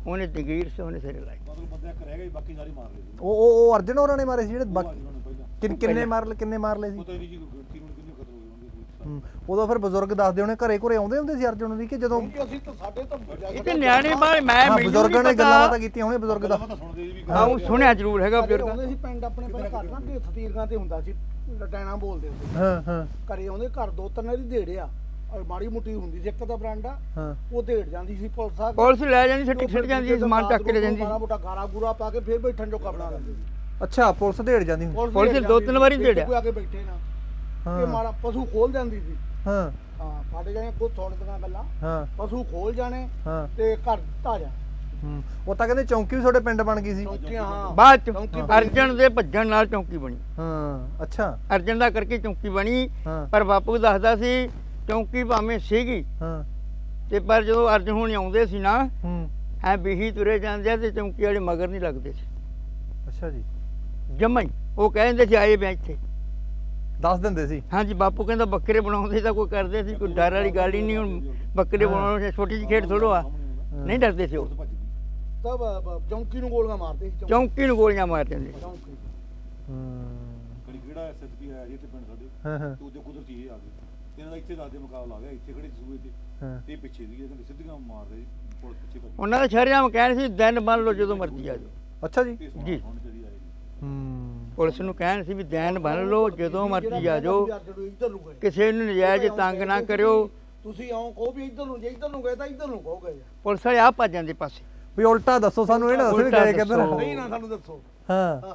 Speaker 2: ਉਹਨੇ ਜਗੀਰ ਸੇ ਉਹਨੇ ਸਿਰੇ ਲਾਈ।
Speaker 3: ਮਤਲਬ ਬੰਦਾ ਇੱਕ ਰਹਿ ਗਿਆ ਬਾਕੀ ਸਾਰੇ ਮਾਰ ਲਏ।
Speaker 4: ਉਹ ਉਹ ਉਹ ਅਰਜਨ ਹੋਰਾਂ ਨੇ ਮਾਰੇ ਸੀ ਜਿਹੜੇ ਬਾਕੀ
Speaker 3: ਪਹਿਲਾਂ
Speaker 4: ਕਿੰਨ- ਕਿੰਨੇ ਮਾਰ ਲਏ ਕਿੰਨੇ ਮਾਰ ਲਏ ਸੀ?
Speaker 3: ਪਤਾ ਹੀ ਨਹੀਂ ਜੀ ਗਿਣਤੀ ਨੂੰ ਕਿੰਨੇ ਖਤਮ ਹੋ ਗਏ।
Speaker 4: ਹੂੰ, ਉਦੋਂ ਫਿਰ ਬਜ਼ੁਰਗ ਦੱਸਦੇ ਹੋਣੇ ਘਰੇ ਘਰੇ ਆਉਂਦੇ ਹੁੰਦੇ ਸੀ ਅਰਜਨ ਦੀ ਕਿ ਜਦੋਂ
Speaker 1: ਅਸੀਂ ਤਾਂ ਸਾਡੇ ਤਾਂ
Speaker 2: ਇਹ ਤੇ ਨਿਆਣੇ ਬਾਲ ਮੈਂ
Speaker 4: ਹਾਂ,
Speaker 2: ਮੈਨੂੰ
Speaker 4: ਬਜ਼ੁਰਗਾਂ ਨੇ
Speaker 2: ਨਹੀਂ
Speaker 4: ਗੱਲਾਂ
Speaker 2: ਪਤਾ।
Speaker 4: ਬਾਤਾਂ ਕੀਤੀਆਂ ਹੋਣੇ ਬਜ਼ੁਰਗ ਦਾ।
Speaker 3: ਤਾਂ ਸੁਣਦੇ ਜੀ ਵੀ
Speaker 2: ਹਾਂ ਉਹ ਸੁਣਿਆ ਜ਼ਰੂਰ ਹੈਗਾ
Speaker 1: ਘਰੇ
Speaker 2: ਬਜ਼ੁਰਗ।
Speaker 1: ਆਉਂਦੇ ਸੀ ਪਿੰਡ ਆਪਣੇ ਪਹਿਲਾਂ ਘਰ ਨਾ ਕਿ ਸਤੀਰਗਾਂ ਤੇ ਹੁੰਦਾ ਸੀ ਡੈਣਾ ਬੋਲਦੇ ਸੀ।
Speaker 4: ਹਾਂ ਹਾਂ
Speaker 1: ਘਰੇ ਆਉਂਦੇ ਘਰ ਦੋ ਤਿੰਨ ਵਾਰੀ ਢੇੜੇ ਆ ਔਰ ਮਾੜੀ ਮੁੱਟੀ ਹੁੰਦੀ ਸੀ ਇੱਕ ਦਾ ਬਰਾਂਡਾ
Speaker 4: ਹਾਂ
Speaker 1: ਉਹ ਢੇੜ ਜਾਂਦੀ ਸੀ ਪੁਲਿਸ ਆ
Speaker 2: ਪੁਲਿਸ ਲੈ ਜਾਂਦੀ ਛੱਟੀ ਛੱਡ ਜਾਂਦੀ ਸੀ, ਸਮਾਨ ਚੱਕ ਕੇ ਲੈ ਜਾਂਦੀ
Speaker 1: ਮਾੜਾ ਮੋਟਾ ਗਾਰਾ ਗੂਰਾ ਪਾ ਕੇ ਫੇਰ ਬੈਠਣ ਜੋਗਾ ਬਣਾ ਲੈਂਦੇ ਸੀ।
Speaker 4: ਅੱਛਾ ਪੁਲਿਸ ਢੇੜ ਜਾਂਦੀ ਹੁੰਦੀ।
Speaker 2: ਪੁਲਿਸ
Speaker 1: ਢੇੜ
Speaker 2: ਦੋ
Speaker 1: ਜਾਂਦੀ
Speaker 2: ਤਿੰਨ
Speaker 1: ਸੀ,
Speaker 2: ਵਾਰੀ
Speaker 1: ਵਿੱਚ
Speaker 2: ਢੇੜਿਆ।
Speaker 1: ਕੋਈ ਆ ਕੇ ਬੈਠੇ ਨਾ
Speaker 4: ਹਾਂ।
Speaker 1: ਇਹ ਮਾੜਾ ਪਸ਼ੂ ਖੋਲ ਜਾਂਦੀ ਸੀ।
Speaker 4: ਹਾਂ
Speaker 1: ਹਾਂ ਸਾਡੇ ਜਾਣੇ ਕੋਈ ਸੁਣਦੀਆਂ ਗੱਲਾਂ
Speaker 4: ਹਾਂ
Speaker 1: ਪਸ਼ੂ ਖੋਲ ਜਾਣੇ
Speaker 4: ਹਾਂ
Speaker 1: ਤੇ ਘਰ ਧਾ ਜਾ
Speaker 4: ਹੂੰ, ਉਹ ਤਾਂ ਕਹਿੰਦੇ ਚੌਂਕੀ ਵੀ ਤੁਹਾਡੇ ਪਿੰਡ ਬਣ ਗਈ ਸੀ।
Speaker 1: ਚੌਂਕੀਆਂ ਹਾਂ
Speaker 2: ਬਾਅਦ ਚ
Speaker 1: ਚੌਂਕੀ
Speaker 2: ਅਰਜਨ ਦੇ ਭੱਜਣ ਨਾਲ ਚੌਂਕੀ ਬਣੀ।
Speaker 4: ਹਾਂ ਅੱਛਾ
Speaker 2: ਅਰਜਨ ਦਾ ਕਰਕੇ ਚੌਂਕੀ ਬਣੀ।
Speaker 4: ਹਾਂ
Speaker 2: ਪਰ ਬਾਪੂ ਦੱਸਦਾ ਸੀ ਚੌਂਕੀ ਭਾਵੇਂ ਸੀਗੀ
Speaker 4: ਹਾਂ
Speaker 2: ਤੇ ਪਰ ਜਦੋਂ ਅਰਜਨ ਹੋਣੀ ਆਉਂਦੇ ਸੀ ਨਾ
Speaker 4: ਹੂੰ
Speaker 2: ਐ ਬਿਹੀ ਤੁਰੇ ਜਾਂਦੇ ਆ ਤੇ ਚੌਂਕੀ ਵਾਲੇ ਮਗਰ ਨਹੀਂ ਲੱਗਦੇ ਸੀ
Speaker 4: ਅੱਛਾ ਜੀ
Speaker 2: ਜਮਾਂ ਹੀ। ਉਹ ਕਹਿੰਦੇ ਸੀ ਆਏ ਮੈਂ ਇੱਥੇ
Speaker 4: ਦੱਸ ਦਿੰਦੇ ਸੀ।
Speaker 2: ਹਾਂਜੀ ਬਾਪੂ ਕਹਿੰਦਾ ਬੱਕਰੇ ਬਣਾਉਂਦੇ ਤਾਂ ਕੋਈ ਕਰਦੇ ਸੀ, ਕੋਈ ਡਰ ਵਾਲੀ ਗੱਲ ਹੀ ਨਹੀਂ। ਹੁਣ ਬੱਕਰੇ ਬਣਾਉਣ ਛੋਟੀ ਜਿਹੀ ਖੇਡ ਥੋੜੋ ਆ, ਨਹੀਂ ਡਰਦੇ ਸੀ ਉਹ।
Speaker 1: ਤਾਂ ਬ- ਬ- ਚੌਂਕੀ ਨੂੰ ਗੋਲੀਆਂ ਮਾਰਦੇ ਸੀ
Speaker 2: ਚੌਂਕੀ ਨੂੰ ਗੋਲੀਆਂ ਮਾਰ ਦਿੰਦੇ ਸੀ।
Speaker 1: ਚੌਂਕੀ
Speaker 4: ਹੂੰ
Speaker 3: ਕੜੀ ਕਿਹੜਾ ਐਸਐਸਪੀ ਆਇਆ ਜੀ ਤੇ ਪਿੰਡ ਸਾਡੇ
Speaker 4: ਹਾਂ ਹਾਂ
Speaker 3: ਤੇ ਉਹਦੇ ਕੁਦਰਤੀ ਇਹ ਆ ਗਏ। ਇਹਨਾਂ ਦਾ ਇੱਥੇ ਦੱਸਦੇ ਮੁਕਾਬਲਾ ਆ ਗਿਆ, ਇੱਥੇ ਖੜੇ ਸੂਏ ਤੇ
Speaker 4: ਹਾਂ
Speaker 3: ਇਹ ਪਿੱਛੇ ਸੀਗੇ, ਕਹਿੰਦੇ ਸਿੱਧੀਆਂ ਮਾਰਦੇ ਜੀ, ਪੁਲਿਸ ਪਿੱਛੇ ਭੱਜੀ।
Speaker 2: ਉਹਨਾਂ ਦਾ ਸ਼ਰਿਆਮ ਕਹਿਣ ਸੀ ਦਿਨ ਬੰਨ ਲਓ ਜਦੋਂ ਮਰਜ਼ੀ ਆ ਜਾਓ।
Speaker 4: ਅੱਛਾ ਜੀ
Speaker 3: ਇਹ ਸਮਾਨ
Speaker 2: ਜੀ।
Speaker 3: ਹੁਣ ਜਿਹੜੀ ਆਏ ਜੀ।
Speaker 4: ਹੂੰ
Speaker 2: ਪੁਲਿਸ ਨੂੰ ਕਹਿਣ ਸੀ ਵੀ ਦਿਨ ਬੰਨ ਲਓ ਜਦੋਂ ਮਰਜ਼ੀ ਆ ਜਾਓ,
Speaker 1: ਇੱਧਰ ਨੂੰ ਗਏ
Speaker 2: ਕਿਸੇ ਨੂੰ ਨਜਾਇਜ਼ ਤੰਗ ਨਾ ਕਰਿਓ।
Speaker 1: ਤੁਸੀਂ ਆਓ ਕਹੋ ਵੀ ਇੱਧਰ ਨੂੰ ਜੇ ਇੱਧਰ ਨੂੰ ਗਏ ਤਾਂ ਇੱਧਰ ਨੂੰ ਕਹੋਗੇ
Speaker 2: ਪੁਲਿਸ ਵਾਲੇ ਆ ਭੱਜ ਜਾਂਦੇ ਪਾਸੇ।
Speaker 4: ਵੀ ਉਲਟਾ ਦੱਸੋ ਸਾਨੂੰ, ਇਹ ਨਾ ਦੱਸੋ ਵੀ
Speaker 2: ਉਲਟਾ
Speaker 4: ਗਏ ਕਿੱਧਰ।
Speaker 2: ਦੱਸੋ।
Speaker 1: ਨਹੀਂ ਨਾ ਸਾਨੂੰ ਦੱਸੋ
Speaker 4: ਹਾਂ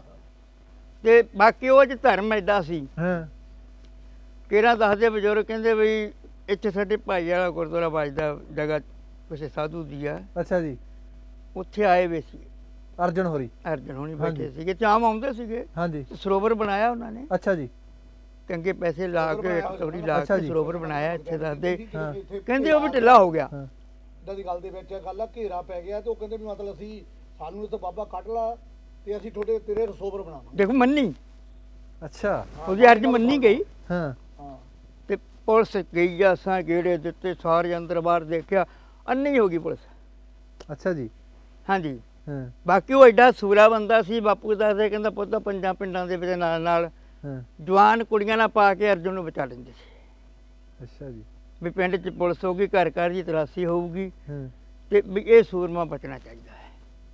Speaker 2: ਤੇ ਬਾਕੀ ਉਹ ਚ ਧਰਮ ਐਡਾ ਸੀ।
Speaker 4: ਹਾਂ
Speaker 2: ਕਿਹੜਾ ਦੱਸਦੇ ਬਜ਼ੁਰਗ ਕਹਿੰਦੇ ਵੀ ਇੱਥੇ ਸਾਡੇ ਭਾਈ ਵਾਲਾ ਗੁਰਦੁਆਰਾ ਵੱਜਦਾ ਜਗ੍ਹਾ ਕਿਸੇ ਸਾਧੂ ਦੀ ਆ,
Speaker 4: ਅੱਛਾ ਜੀ
Speaker 2: ਉੱਥੇ ਆਏ ਵੇ ਸੀ
Speaker 4: ਅਰਜਨ ਹੋਰੀ।
Speaker 2: ਅਰਜਨ ਹੋਣੀ
Speaker 4: ਹਾਂਜੀ।
Speaker 2: ਬੈਠੇ ਸੀਗੇ, ਚਾਮ ਆਉਂਦੇ ਸੀਗੇ।
Speaker 4: ਹਾਂਜੀ
Speaker 2: ਸਰੋਵਰ ਬਣਾਇਆ ਉਹਨਾਂ ਨੇ,
Speaker 4: ਅੱਛਾ ਜੀ
Speaker 2: ਚੰਗੇ ਪੈਸੇ ਲਾ ਕੇ ਥੋੜੀ ਲਾ
Speaker 4: ਅੱਛਾ
Speaker 2: ਕੇ
Speaker 4: ਜੀ।
Speaker 2: ਸਰੋਵਰ ਬਣਾਇਆ ਇੱਥੇ ਦੱਸਦੇ।
Speaker 4: ਹਾਂ।
Speaker 2: ਕਹਿੰਦੇ ਉਹ ਵੀ ਢਿੱਲਾ ਹੋ ਗਿਆ।
Speaker 4: ਹਾਂ
Speaker 1: ਇਦਾਂ ਦੀ ਗੱਲ ਦੇ ਵਿੱਚ ਇਹ ਗੱਲ ਆ ਘੇਰਾ ਪੈ ਗਿਆ ਤੇ ਉਹ ਕਹਿੰਦੇ ਵੀ ਮਤਲਬ ਅਸੀਂ ਸਾਨੂੰ ਇੱਥੇ ਬਾਬਾ ਕੱਢ ਲਾ ਤੇ ਅਸੀਂ ਤੁਹਾਡੇ ਤੇਰੇ ਰਸੋਵਰ ਬਣਾਵਾਂਗੇ।
Speaker 2: ਦੇਖੋ ਮੰਨੀ,
Speaker 4: ਅੱਛਾ
Speaker 2: ਉਹਦੀ ਅਰਜ਼ ਮੰਨੀ ਗਈ
Speaker 4: ਹਾਂ
Speaker 1: ਹਾਂ
Speaker 2: ਤੇ ਪੁਲਿਸ ਗਈ ਆ, ਅਸਾਂ ਗੇੜੇ ਦਿੱਤੇ ਸਾਰੇ ਅੰਦਰ ਬਾਹਰ ਦੇਖਿਆ, ਅੰਨੀ ਹੋ ਗਈ ਪੁਲਿਸ।
Speaker 4: ਅੱਛਾ ਜੀ
Speaker 2: ਹਾਂਜੀ
Speaker 4: ਹਾਂ
Speaker 2: ਬਾਕੀ ਉਹ ਐਡਾ ਸੂਰਾ ਬੰਦਾ ਸੀ। ਬਾਪੂ ਦੱਸਦੇ ਕਹਿੰਦਾ ਪੁੱਤ ਪੰਜਾਂ ਪਿੰਡਾਂ ਦੇ ਵਿੱਚ ਨਾਲ ਨਾਲ
Speaker 4: ਹਾਂ
Speaker 2: ਜਵਾਨ ਕੁੜੀਆਂ ਨਾਲ ਪਾ ਕੇ ਅਰਜਨ ਨੂੰ ਬਚਾ ਲੈਂਦੇ ਸੀ
Speaker 4: ਅੱਛਾ ਜੀ
Speaker 2: ਵੀ ਪਿੰਡ 'ਚ ਪੁਲਿਸ ਹੋਊਗੀ, ਘਰ ਘਰ ਦੀ ਤਲਾਸ਼ੀ ਹੋਊਗੀ
Speaker 4: ਹਾਂ
Speaker 2: ਤੇ ਵੀ ਇਹ ਸੂਰਮਾ ਬਚਣਾ ਚਾਹੀਦਾ ਹੈ।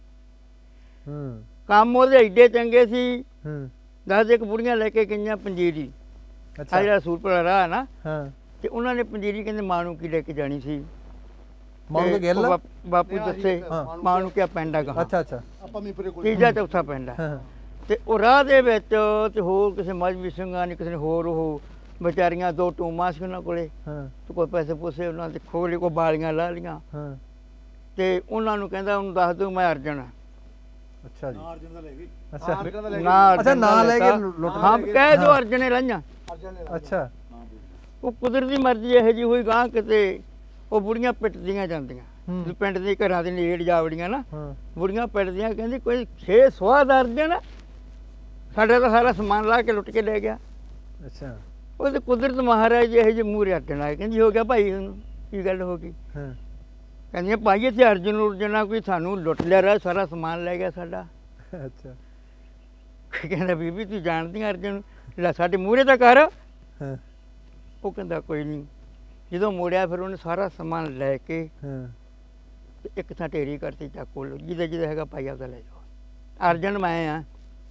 Speaker 4: ਹਾਂ
Speaker 2: ਕੰਮ ਉਹਦੇ ਐਡੇ ਚੰਗੇ ਸੀ।
Speaker 4: ਹਾਂ
Speaker 2: ਦੱਸਦੇ ਇੱਕ ਬੁੜੀਆਂ ਲੈ ਕੇ ਗਈਆਂ ਪੰਜੀਰੀ, ਆ
Speaker 4: ਅੱਛਾ
Speaker 2: ਜਿਹੜਾ ਸੂਰਪੁਰਾ ਰਾਹ ਨਾ,
Speaker 4: ਹਾਂ
Speaker 2: ਤੇ ਉਹਨਾਂ ਨੇ ਪੰਜੀਰੀ ਕਹਿੰਦੇ ਮਾਂ ਨੂੰ ਕੀ ਲੈ ਕੇ ਜਾਣੀ ਸੀ।
Speaker 4: ਮਾਨੂੰ
Speaker 2: ਤੇ
Speaker 4: ਕੇ ਗਿੱਲ
Speaker 2: ਉਹ ਬਾਪ- ਬਾਪੂ ਦੱਸੇ
Speaker 1: ਹਾਂ।
Speaker 2: ਮਾਂ ਨੂੰ ਕਿਆ ਪੈਂਦਾ ਗਾ,
Speaker 4: ਅੱਛਾ ਅੱਛਾ
Speaker 1: ਆਪਾਂ ਮੀਪਰੇ ਕੋਲ
Speaker 2: ਤੀਜਾ ਚੌਥਾ ਪੈਂਦਾ।
Speaker 4: ਹਾਂ
Speaker 2: ਤੇ ਉਹ ਰਾਹ ਦੇ ਵਿੱਚ ਤੇ ਹੋਰ ਕਿਸੇ ਮਜਬੀ ਸਿੰਘਾਂ ਨੇ ਕਿਸੇ ਨੇ ਹੋਰ ਉਹ ਵਿਚਾਰੀਆਂ ਦੋ ਟੂਮਾਂ ਸੀ ਉਹਨਾਂ ਕੋਲੇ,
Speaker 4: ਹਾਂ
Speaker 2: ਤੇ ਕੋਈ ਪੈਸੇ ਪੂਸੇ ਉਹਨਾਂ ਦੇ ਖੋਲੇ, ਕੋਈ ਬਾਲੀਆਂ ਲਾ ਲੀਆਂ
Speaker 4: ਹਾਂ
Speaker 2: ਤੇ ਉਹਨਾਂ ਨੂੰ ਕਹਿੰਦਾ ਉਹਨੂੰ ਦੱਸ ਦੂੰ ਮੈਂ ਅਰਜਨ ਆ।
Speaker 4: ਅੱਛਾ ਜੀ
Speaker 3: ਨਾ ਅਰਜਨ ਦਾ ਲੈ ਗਏ।
Speaker 4: ਅੱਛਾ
Speaker 1: ਹਾਂ, ਅਰਜਨ ਦਾ ਲੈ ਕੇ-
Speaker 2: ਨਾ
Speaker 4: ਅੱਛਾ,
Speaker 2: ਅਰਜਨ ਦਾ
Speaker 4: ਨਾਂ ਲੈ ਕੇ
Speaker 2: ਲੈਤਾ।
Speaker 4: ਲੁੱਟ
Speaker 2: ਹਾਂ
Speaker 1: ਲੈ ਕੇ-
Speaker 2: ਕਹਿ ਦਿਓ
Speaker 4: ਹਾਂ।
Speaker 2: ਅਰਜਨ ਨੇ ਲਾਈਆਂ।
Speaker 1: ਅਰਜਨ ਨੇ
Speaker 4: ਅੱਛਾ
Speaker 3: ਨਾ ਬੋਲ।
Speaker 2: ਉਹ ਕੁਦਰਤੀ ਮਰਜ਼ੀ ਇਹੋ ਜਿਹੀ ਹੋਈ ਗਾਂ ਕਿਤੇ ਉਹ ਬੁੜੀਆਂ ਪਿੱਟਦੀਆਂ ਜਾਂਦੀਆਂ
Speaker 4: ਹੂੰ।
Speaker 2: ਵੀ ਪਿੰਡ ਦੇ ਘਰਾਂ ਦੇ ਨੇੜ ਜਾਵੜੀਆਂ ਨਾ,
Speaker 4: ਹਾਂ
Speaker 2: ਬੁੜੀਆਂ ਪਿੱਟਦੀਆਂ, ਕਹਿੰਦੀ ਕੋਈ ਛੇ ਸਵਾਦ ਅਰਜਨ ਸਾਡਾ ਤਾਂ ਸਾਰਾ ਸਮਾਨ ਲਾ ਕੇ ਲੁੱਟ ਕੇ ਲੈ ਗਿਆ।
Speaker 4: ਅੱਛਾ
Speaker 2: ਉਹ ਤੇ ਕੁਦਰਤ ਮਹਾਰਾਜ ਜੀ ਇਹੋ ਜਿਹੇ ਮੂਹਰੇ ਅਰਜਨ ਆਏ, ਕਹਿੰਦੀ ਹੋ ਗਿਆ ਭਾਈ ਉਹਨੂੰ ਕੀ ਗੱਲ ਹੋ ਗਈ।
Speaker 4: ਹਾਂ
Speaker 2: ਕਹਿੰਦੀਆਂ ਭਾਈ ਇੱਥੇ ਅਰਜਨ ਉਰਜਨਾ ਕੋਈ ਸਾਨੂੰ ਲੁੱਟ ਲਿਆ ਰਿਹਾ, ਸਾਰਾ ਸਮਾਨ ਲੈ ਗਿਆ ਸਾਡਾ।
Speaker 4: ਅੱਛਾ
Speaker 2: ਕਹਿੰਦਾ ਬੀਬੀ ਤੂੰ ਜਾਣਦੀ ਆਂ ਅਰਜਨ ਨੂੰ, ਲੈ ਸਾਡੇ ਮੂਹਰੇ ਤਾਂ ਕਰ।
Speaker 4: ਹਾਂ
Speaker 2: ਉਹ ਕਹਿੰਦਾ ਕੋਈ ਨਹੀਂ। ਜਦੋਂ ਮੋੜਿਆ ਫਿਰ ਉਹਨੇ ਸਾਰਾ ਸਮਾਨ ਲੈ ਕੇ
Speaker 4: ਹਾਂ
Speaker 2: ਤੇ ਇੱਕ ਥਾਂ ਢੇਰੀ ਕਰਤੀ ਚਾਕੂ, ਜਿਹਦਾ ਜਿਹਦਾ ਹੈਗਾ ਭਾਈ ਆਪਦਾ ਲੈ ਜਾਓ। ਅਰਜਨ ਮੈਂ ਆ।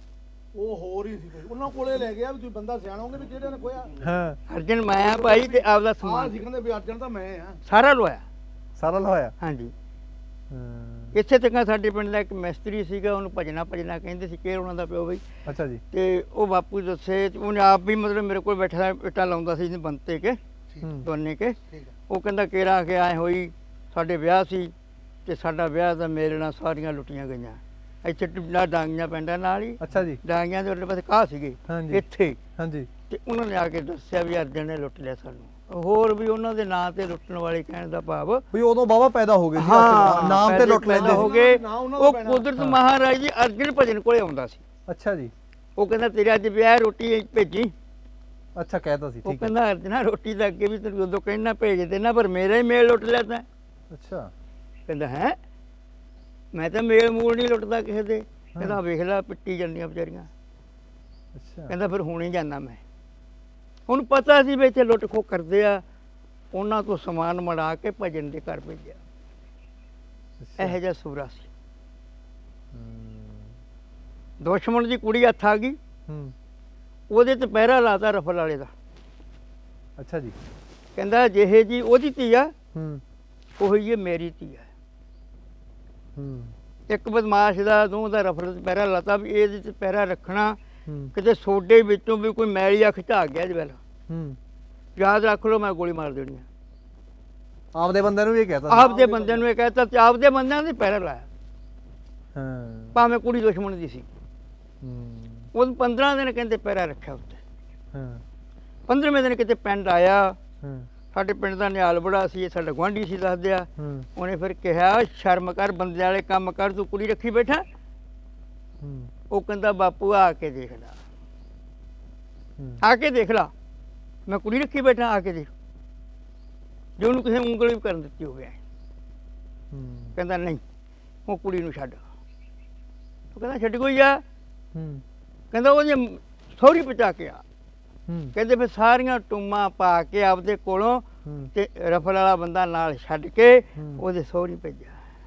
Speaker 1: ਉਹ ਹੋਰ ਹੀ ਸੀ ਕੋਈ। ਉਹਨਾਂ ਕੋਲੇ ਲੈ ਗਿਆ ਵੀ ਤੁਸੀਂ ਬੰਦਾ ਸਿਆਣਾ ਹੋਗੇ ਵੀ ਕਿਹੜੇ ਨੇ ਖੋਇਆ।
Speaker 4: ਹਾਂ
Speaker 2: ਅਰਜਨ ਮੈਂ ਆ ਭਾਈ ਤੇ ਆਪਦਾ
Speaker 1: ਹਾਂ
Speaker 2: ਸਮਾਨ
Speaker 1: ਅਸੀਂ ਕਹਿੰਦੇ ਵੀ ਅਰਜਨ ਤਾਂ ਮੈਂ ਆ।
Speaker 2: ਸਾਰਾ ਲਵਾਇਆ।
Speaker 4: ਸਾਰਾ ਲਵਾਇਆ।
Speaker 2: ਹਾਂਜੀ
Speaker 4: ਹਾਂ
Speaker 2: ਇੱਥੇ ਤੱਕ ਸਾਡੇ ਪਿੰਡ ਦਾ ਇੱਕ ਮਿਸਤਰੀ ਸੀਗਾ, ਉਹਨੂੰ ਭਜਣਾ ਭਜਣਾ ਕਹਿੰਦੇ ਸੀ, ਕਿ ਉਹਨਾਂ ਦਾ ਪਿਓ ਬਈ।
Speaker 4: ਅੱਛਾ ਜੀ
Speaker 2: ਤੇ ਉਹ ਬਾਪੂ ਦੱਸੇ ਤੇ ਉਹਨੇ ਆਪ ਵੀ ਮਤਲਬ ਮੇਰੇ ਕੋਲ ਬੈਠਾ ਇੱਟਾਂ ਲਾਉਂਦਾ ਸੀ ਬੰਤੇ ਕੇ
Speaker 4: ਹੂੰ
Speaker 2: ਦੋਨੇ ਕੇ।
Speaker 1: ਠੀਕ ਆ
Speaker 2: ਉਹ ਕਹਿੰਦਾ ਕੇਰਾ ਕੇ ਆਏ ਹੋਈ ਸਾਡੇ ਵਿਆਹ ਸੀ ਤੇ ਸਾਡਾ ਵਿਆਹ ਦਾ ਮੇਰੇ ਨਾਲ ਸਾਰੀਆਂ ਲੁੱਟੀਆਂ ਗਈਆਂ। ਇੱਥੇ ਟੁੱਲਾ ਡਾਂਗੀਆਂ ਪਿੰਡਾਂ ਨਾਲ ਹੀ,
Speaker 4: ਅੱਛਾ ਜੀ
Speaker 2: ਡਾਂਗੀਆਂ ਦੇ ਉੱਤੇ ਪਾਸੇ ਕਾਹ ਸੀਗੇ
Speaker 4: ਹਾਂਜੀ
Speaker 2: ਇੱਥੇ।
Speaker 4: ਹਾਂਜੀ
Speaker 2: ਤੇ ਉਹਨਾਂ ਨੇ ਆ ਕੇ ਦੱਸਿਆ ਵੀ ਅਰਜਨ ਨੇ ਲੁੱਟ ਲਿਆ ਸਾਨੂੰ। ਹੋਰ ਵੀ ਉਹਨਾਂ ਦੇ ਨਾਂ ਤੇ ਲੁੱਟਣ ਵਾਲੇ ਕਹਿਣ ਦਾ ਭਾਵ
Speaker 4: ਵੀ ਉਦੋਂ ਬਾਬਾ ਪੈਦਾ ਹੋ ਗਏ ਸੀ
Speaker 2: ਹਾਂ
Speaker 4: ਨਾਮ ਤੇ
Speaker 2: ਪੈਸੇ
Speaker 4: ਲੁੱਟ ਲੈਂਦੇ
Speaker 2: ਪੈਦਾ ਹੋ
Speaker 4: ਸੀ।
Speaker 2: ਗਏ।
Speaker 1: ਨਾ ਉਹਨਾਂ ਦਾ
Speaker 2: ਉਹ
Speaker 1: ਪੈਣਾ।
Speaker 2: ਕੁਦਰਤ
Speaker 4: ਹਾਂ।
Speaker 2: ਮਹਾਰਾਜ ਜੀ ਅਰਜਨ ਭਜਨ ਕੋਲੇ ਆਉਂਦਾ ਸੀ।
Speaker 4: ਅੱਛਾ ਜੀ
Speaker 2: ਉਹ ਕਹਿੰਦਾ ਤੇਰੇ ਅੱਜ ਵਿਆਹ ਰੋਟੀ ਭੇਜੀ।
Speaker 4: ਅੱਛਾ ਕਹਿਤਾ ਸੀ
Speaker 2: ਉਹ
Speaker 4: ਠੀਕ ਹੈ
Speaker 2: ਕਹਿੰਦਾ ਅਰਜਨਾ ਰੋਟੀ ਤਾਂ ਅੱਗੇ ਵੀ ਤੈਨੂੰ ਉਦੋਂ ਕਹਿਣਾ ਭੇਜ ਦੇਣਾ, ਪਰ ਮੇਰਾ ਹੀ ਮੇਲ ਲੁੱਟ ਲਿਆ ਤੈਂ।
Speaker 4: ਅੱਛਾ
Speaker 2: ਕਹਿੰਦਾ ਹੈ ਮੈਂ ਤਾਂ ਮੇਲ ਮੂਲ ਨਹੀਂ ਲੁੱਟਦਾ ਕਿਸੇ ਦੇ। ਕਹਿੰਦਾ ਵੇਖ ਲੈ ਪਿੱਟੀ ਜਾਂਦੀਆਂ ਵਿਚਾਰੀਆਂ।
Speaker 4: ਅੱਛਾ
Speaker 2: ਕਹਿੰਦਾ ਫਿਰ ਹੁਣੇ ਜਾਂਦਾ ਮੈਂ। ਉਹਨੂੰ ਪਤਾ ਸੀ ਵੀ ਇੱਥੇ ਲੁੱਟ ਖੋ ਕਰਦੇ ਆ, ਉਹਨਾਂ ਤੋਂ ਸਮਾਨ ਮੜਾ ਕੇ ਭਜਨ ਦੇ ਘਰ ਭੇਜਿਆ। ਇਹੋ ਜਿਹਾ ਸੂਰਾ ਸੀ। ਦੁਸ਼ਮਣ ਦੀ ਕੁੜੀ ਹੱਥ ਆ ਗਈ, ਉਹਦੇ ਤੇ ਪਹਿਰਾ ਲਾਤਾ ਰਫਲ ਵਾਲੇ ਦਾ।
Speaker 4: ਅੱਛਾ ਜੀ।
Speaker 2: ਕਹਿੰਦਾ ਜਿਹੇ ਜੀ ਉਹਦੀ ਧੀ ਆ ਉਹੀ ਇਹ ਮੇਰੀ ਧੀ ਆ। ਇੱਕ ਬਦਮਾਸ਼ ਦਾ ਦੋ ਦਾ ਰਫਲ ਪਹਿਰਾ ਲਾਤਾ ਵੀ ਇਹਦੇ ਤੇ ਪਹਿਰਾ ਰੱਖਣਾ, ਕਿਤੇ ਸੋਡੇ ਵਿੱਚੋਂ ਵੀ ਕੋਈ ਮੈਲੀ ਅੱਖ ਝਾਕ ਗਿਆ ਜੀ ਪਹਿਲਾਂ ਯਾਦ ਰੱਖ ਲਓ, ਮੈਂ ਗੋਲੀ ਮਾਰ ਦੇਣੀ ਆ।
Speaker 4: ਆਪਦੇ ਬੰਦਿਆਂ ਨੂੰ ਵੀ ਇਹ ਕਹਿਤਾ,
Speaker 2: ਆਪਦੇ ਬੰਦਿਆਂ ਨੂੰ ਇਹ ਕਹਿਤਾ ਤੇ ਆਪਦੇ ਬੰਦਿਆਂ ਨੇ ਪਹਿਰਾ ਲਾਇਆ।
Speaker 4: ਹਾਂ
Speaker 2: ਭਾਵੇਂ ਕੁੜੀ ਦੁਸ਼ਮਣ ਦੀ ਸੀ। ਉਹ ਪੰਦਰਾਂ ਦਿਨ ਕਹਿੰਦੇ ਪਹਿਰਾ ਰੱਖਿਆ ਉੱਤੇ।
Speaker 4: ਹਾਂ
Speaker 2: ਪੰਦਰਵੇਂ ਦਿਨ ਕਿਤੇ ਪਿੰਡ ਆਇਆ, ਸਾਡੇ ਪਿੰਡ ਦਾ ਨਿਹਾਲ ਬੜਾ ਸੀ, ਸਾਡਾ ਗੁਆਂਢੀ ਸੀ ਦੱਸਦੇ ਆ। ਉਹਨੇ ਫਿਰ ਕਿਹਾ ਸ਼ਰਮ ਕਰ, ਬੰਦੇ ਵਾਲੇ ਕੰਮ ਕਰ, ਤੂੰ ਕੁੜੀ ਰੱਖੀ ਬੈਠਾ। ਉਹ ਕਹਿੰਦਾ ਬਾਪੂ ਆ ਕੇ ਦੇਖ ਲਾ, ਆ ਕੇ ਦੇਖ ਲਾ, ਮੈਂ ਕੁੜੀ ਰੱਖੀ ਬੈਠਾ, ਆ ਕੇ ਦੇਖ। ਜੇ ਉਹਨੂੰ ਕਿਸੇ ਉਂਗਲੀ ਵੀ ਕਰਨ ਦਿੱਤੀ ਹੋਵੇ। ਕਹਿੰਦਾ ਨਹੀਂ, ਉਹ ਕੁੜੀ ਨੂੰ ਛੱਡ। ਉਹ ਕਹਿੰਦਾ ਛੱਡ ਕੋਈ ਆ। ਕਹਿੰਦਾ ਉਹਦੇ ਸਹੁਰੀ ਪਹੁੰਚਾ ਕੇ ਆ। ਕਹਿੰਦੇ ਫਿਰ ਸਾਰੀਆਂ ਟੂਮਾਂ ਪਾ ਕੇ ਆਪਦੇ ਕੋਲੋਂ ਤੇ ਰਫਲ ਵਾਲਾ ਬੰਦਾ ਨਾਲ ਛੱਡ ਕੇ ਉਹਦੇ ਸਹੁਰੀ ਭੇਜਿਆ।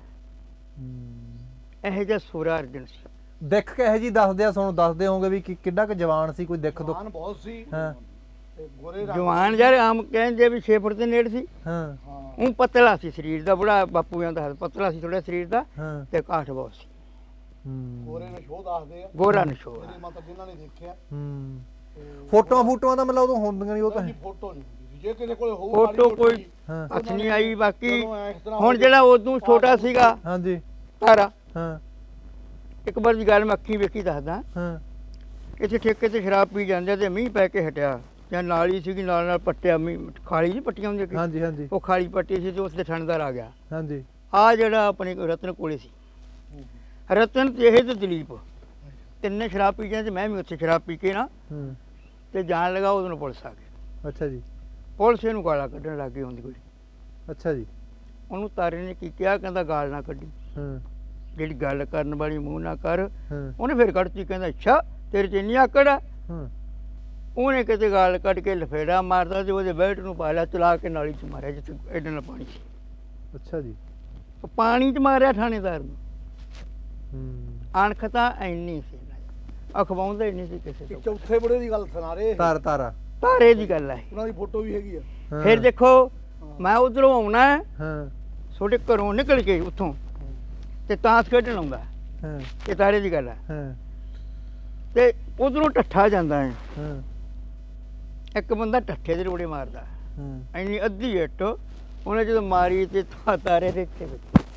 Speaker 2: ਇਹੋ ਜਿਹਾ ਸੂਰਾ ਅਰਜਨ ਸੀ।
Speaker 4: ਦਿੱਖ ਕਿਹੋ ਜੀ ਦੱਸਦੇ ਆ, ਤੁਹਾਨੂੰ ਦੱਸਦੇ ਹੋਗੇ ਵੀ ਕਿ ਕਿੰਨਾ ਕੁ ਜਵਾਨ ਸੀ, ਕੋਈ ਦਿੱਖ ਦੁੱਖ
Speaker 1: ਬਹੁਤ ਸੀ।
Speaker 4: ਹਾਂ
Speaker 2: ਜਵਾਨ ਯਾਰ ਆਮ ਕਹਿੰਦੇ ਵੀ ਛੇ ਫੁੱਟ ਦੇ ਨੇੜੇ ਸੀ।
Speaker 4: ਹਾਂ
Speaker 2: ਉਹ ਪਤਲਾ ਸੀ ਸਰੀਰ ਦਾ, ਬੜਾ ਬਾਪੂ ਜਾਂਦਾ ਪਤਲਾ ਸੀ ਥੋੜਾ ਸਰੀਰ ਦਾ, ਤੇ ਕਾਠ ਬਹੁਤ ਸੀ।
Speaker 1: ਗੋਰੇ ਨਸ਼ੋ ਦੱਸਦੇ ਆ,
Speaker 2: ਗੋਰਾ ਨਸ਼ੋ
Speaker 1: ਮਤਲਬ ਜਿਨ੍ਹਾਂ ਨੇ ਦੇਖਿਆ।
Speaker 4: ਫੋਟੋਆਂ ਫੋਟੋਆਂ ਤਾਂ ਮਤਲਬ ਉਦੋਂ ਹੁੰਦੀਆਂ ਨਹੀਂ, ਉਹ ਤਾਂ
Speaker 1: ਫੋਟੋ ਨਹੀਂ ਹੁੰਦੀ। ਜੇ ਕਿਸੇ ਕੋਲੇ ਹੋਊ
Speaker 2: ਫੋਟੋ ਕੋਈ ਹੱਥ ਨਹੀਂ ਆਈ। ਬਾਕੀ ਹੁਣ ਜਿਹੜਾ ਉਦੋਂ ਛੋਟਾ ਸੀਗਾ
Speaker 4: ਹਾਂਜੀ
Speaker 2: ਤਾਰਾ,
Speaker 4: ਹਾਂ
Speaker 2: ਇੱਕ ਵਾਰ ਦੀ ਗੱਲ ਮੈਂ ਅੱਖੀਂ ਵੇਖੀ ਦੱਸਦਾ।
Speaker 4: ਹਾਂ
Speaker 2: ਇੱਥੇ ਠੇਕੇ ਤੇ ਸ਼ਰਾਬ ਪੀ ਜਾਂਦੇ ਤੇ ਮੀਂਹ ਪੈ ਕੇ ਹਟਿਆ, ਜਾਂ ਨਾਲੀ ਸੀਗੀ ਨਾਲ ਨਾਲ ਪੱਟਿਆ ਮੀਂਹ, ਖਾਲੀ ਨਹੀਂ ਪੱਟੀਆਂ ਹੁੰਦੀਆਂ ਕਿ
Speaker 4: ਹਾਂਜੀ ਹਾਂਜੀ
Speaker 2: ਉਹ ਖਾਲੀ ਪੱਟੀ ਸੀ ਤੇ ਉਸ ਤੇ ਠੰਡਦਾਰ ਆ ਗਿਆ।
Speaker 4: ਹਾਂਜੀ
Speaker 2: ਆ ਜਿਹੜਾ ਆਪਣੇ ਰਤਨ ਕੋਲੇ ਸੀ, ਰਤਨ ਤੇ ਇਹ ਤੇ ਦਲੀਪ ਤਿੰਨੇ ਸ਼ਰਾਬ ਪੀ ਜਾਂਦੇ, ਮੈਂ ਵੀ ਉੱਥੇ ਸ਼ਰਾਬ ਪੀ ਕੇ ਨਾ ਤੇ ਜਾਣ ਲੱਗਾ, ਉਦੋਂ ਨੂੰ ਪੁਲਿਸ ਆ ਗਈ।
Speaker 4: ਅੱਛਾ ਜੀ।
Speaker 2: ਪੁਲਿਸ ਇਹਨੂੰ ਗਾਲਾਂ ਕੱਢਣ ਲੱਗ ਗਈ ਹੁੰਦੀ ਕੋਈ।
Speaker 4: ਅੱਛਾ ਜੀ।
Speaker 2: ਉਹਨੂੰ ਤਾਰੇ ਨੇ ਕੀ ਕਿਹਾ, ਕਹਿੰਦਾ ਗਾਲ ਨਾ ਕੱਢੀ, ਜਿਹੜੀ ਗੱਲ ਕਰਨ ਵਾਲੀ ਮੂੰਹ ਨਾ ਕਰ। ਉਹਨੇ ਫਿਰ ਕੱਢਤੀ, ਕਹਿੰਦਾ ਅੱਛਾ ਤੇਰੇ 'ਚ ਇੰਨੀ ਆਕੜ ਆ। ਉਹਨੇ ਕਿਤੇ ਗਾਲ ਕੱਢ ਕੇ ਲਫੇੜਾ ਮਾਰਦਾ ਤੇ ਉਹਦੇ ਬੈਠ ਨੂੰ ਪਾ ਲਿਆ, ਚਲਾ ਕੇ ਨਾਲੀ 'ਚ ਮਾਰਿਆ ਜਿੱਥੇ ਐਡੇ ਨਾਲ ਪਾਣੀ ਸੀ।
Speaker 4: ਅੱਛਾ ਜੀ।
Speaker 2: ਉਹ ਪਾਣੀ 'ਚ ਮਾਰਿਆ ਥਾਣੇਦਾਰ ਨੂੰ। ਅਣਖ ਤਾਂ ਇੰਨੀ ਸੀ, ਅਖਵਾਉਂਦਾ ਹੀ ਨਹੀਂ ਸੀ ਕਿਸੇ ਤੋਂ।
Speaker 1: ਚੌਥੇ ਬੜੇ ਦੀ ਗੱਲ ਸੁਣਾ ਰਹੇ
Speaker 4: ਤਾਰ ਤਾਰਾ
Speaker 2: ਤਾਰੇ ਦੀ ਗੱਲ ਹੈ,
Speaker 1: ਉਹਨਾਂ ਦੀ ਫੋਟੋ ਵੀ ਹੈਗੀ ਆ।
Speaker 2: ਫਿਰ ਦੇਖੋ ਮੈਂ ਉਧਰੋਂ ਆਉਣਾ,
Speaker 4: ਹਾਂ
Speaker 2: ਤੁਹਾਡੇ ਘਰੋਂ ਨਿਕਲ ਕੇ ਉੱਥੋਂ ਤੇ ਤਾਸ਼ ਖੇਡਣ ਆਉਂਦਾ, ਇਹ ਤਾਰੇ ਦੀ ਗੱਲ ਹੈ। ਤੇ ਉਧਰੋਂ ਠੱਠਾ ਜਾਂਦਾ ਹੈ, ਇੱਕ ਬੰਦਾ ਠੱਠੇ ਦੇ ਰੋੜੇ ਮਾਰਦਾ, ਇੰਨੀ ਅੱਧੀ ਇੱਟ ਉਹਨੇ ਜਦੋਂ ਮਾਰੀ ਤੇ ਤਾਰੇ ਦੇ ਇੱਥੇ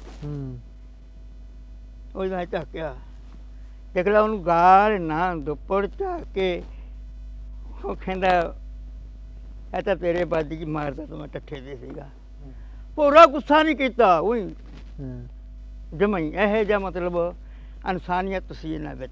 Speaker 2: ਉਹਦਾ ਝਾਕਿਆ, ਦੇਖ ਲਾ ਉਹਨੂੰ ਗਾਲ ਨਾ ਦੁੱਪੜ ਝਾਕ ਕੇ। ਉਹ ਕਹਿੰਦਾ ਇਹ ਤਾਂ ਤੇਰੇ ਬਾਦੀ ਜੀ ਮਾਰਦਾ ਤੂੰ, ਮੈਂ ਠੱਠੇ ਦੇ ਸੀਗਾ। ਪੂਰਾ ਗੁੱਸਾ ਨਹੀਂ ਕੀਤਾ, ਉਹੀ ਜਮਾਈ ਇਹੋ ਜਿਹਾ ਮਤਲਬ ਇਨਸਾਨੀਅਤ ਸੀ ਇਹਨਾਂ ਵਿੱਚ।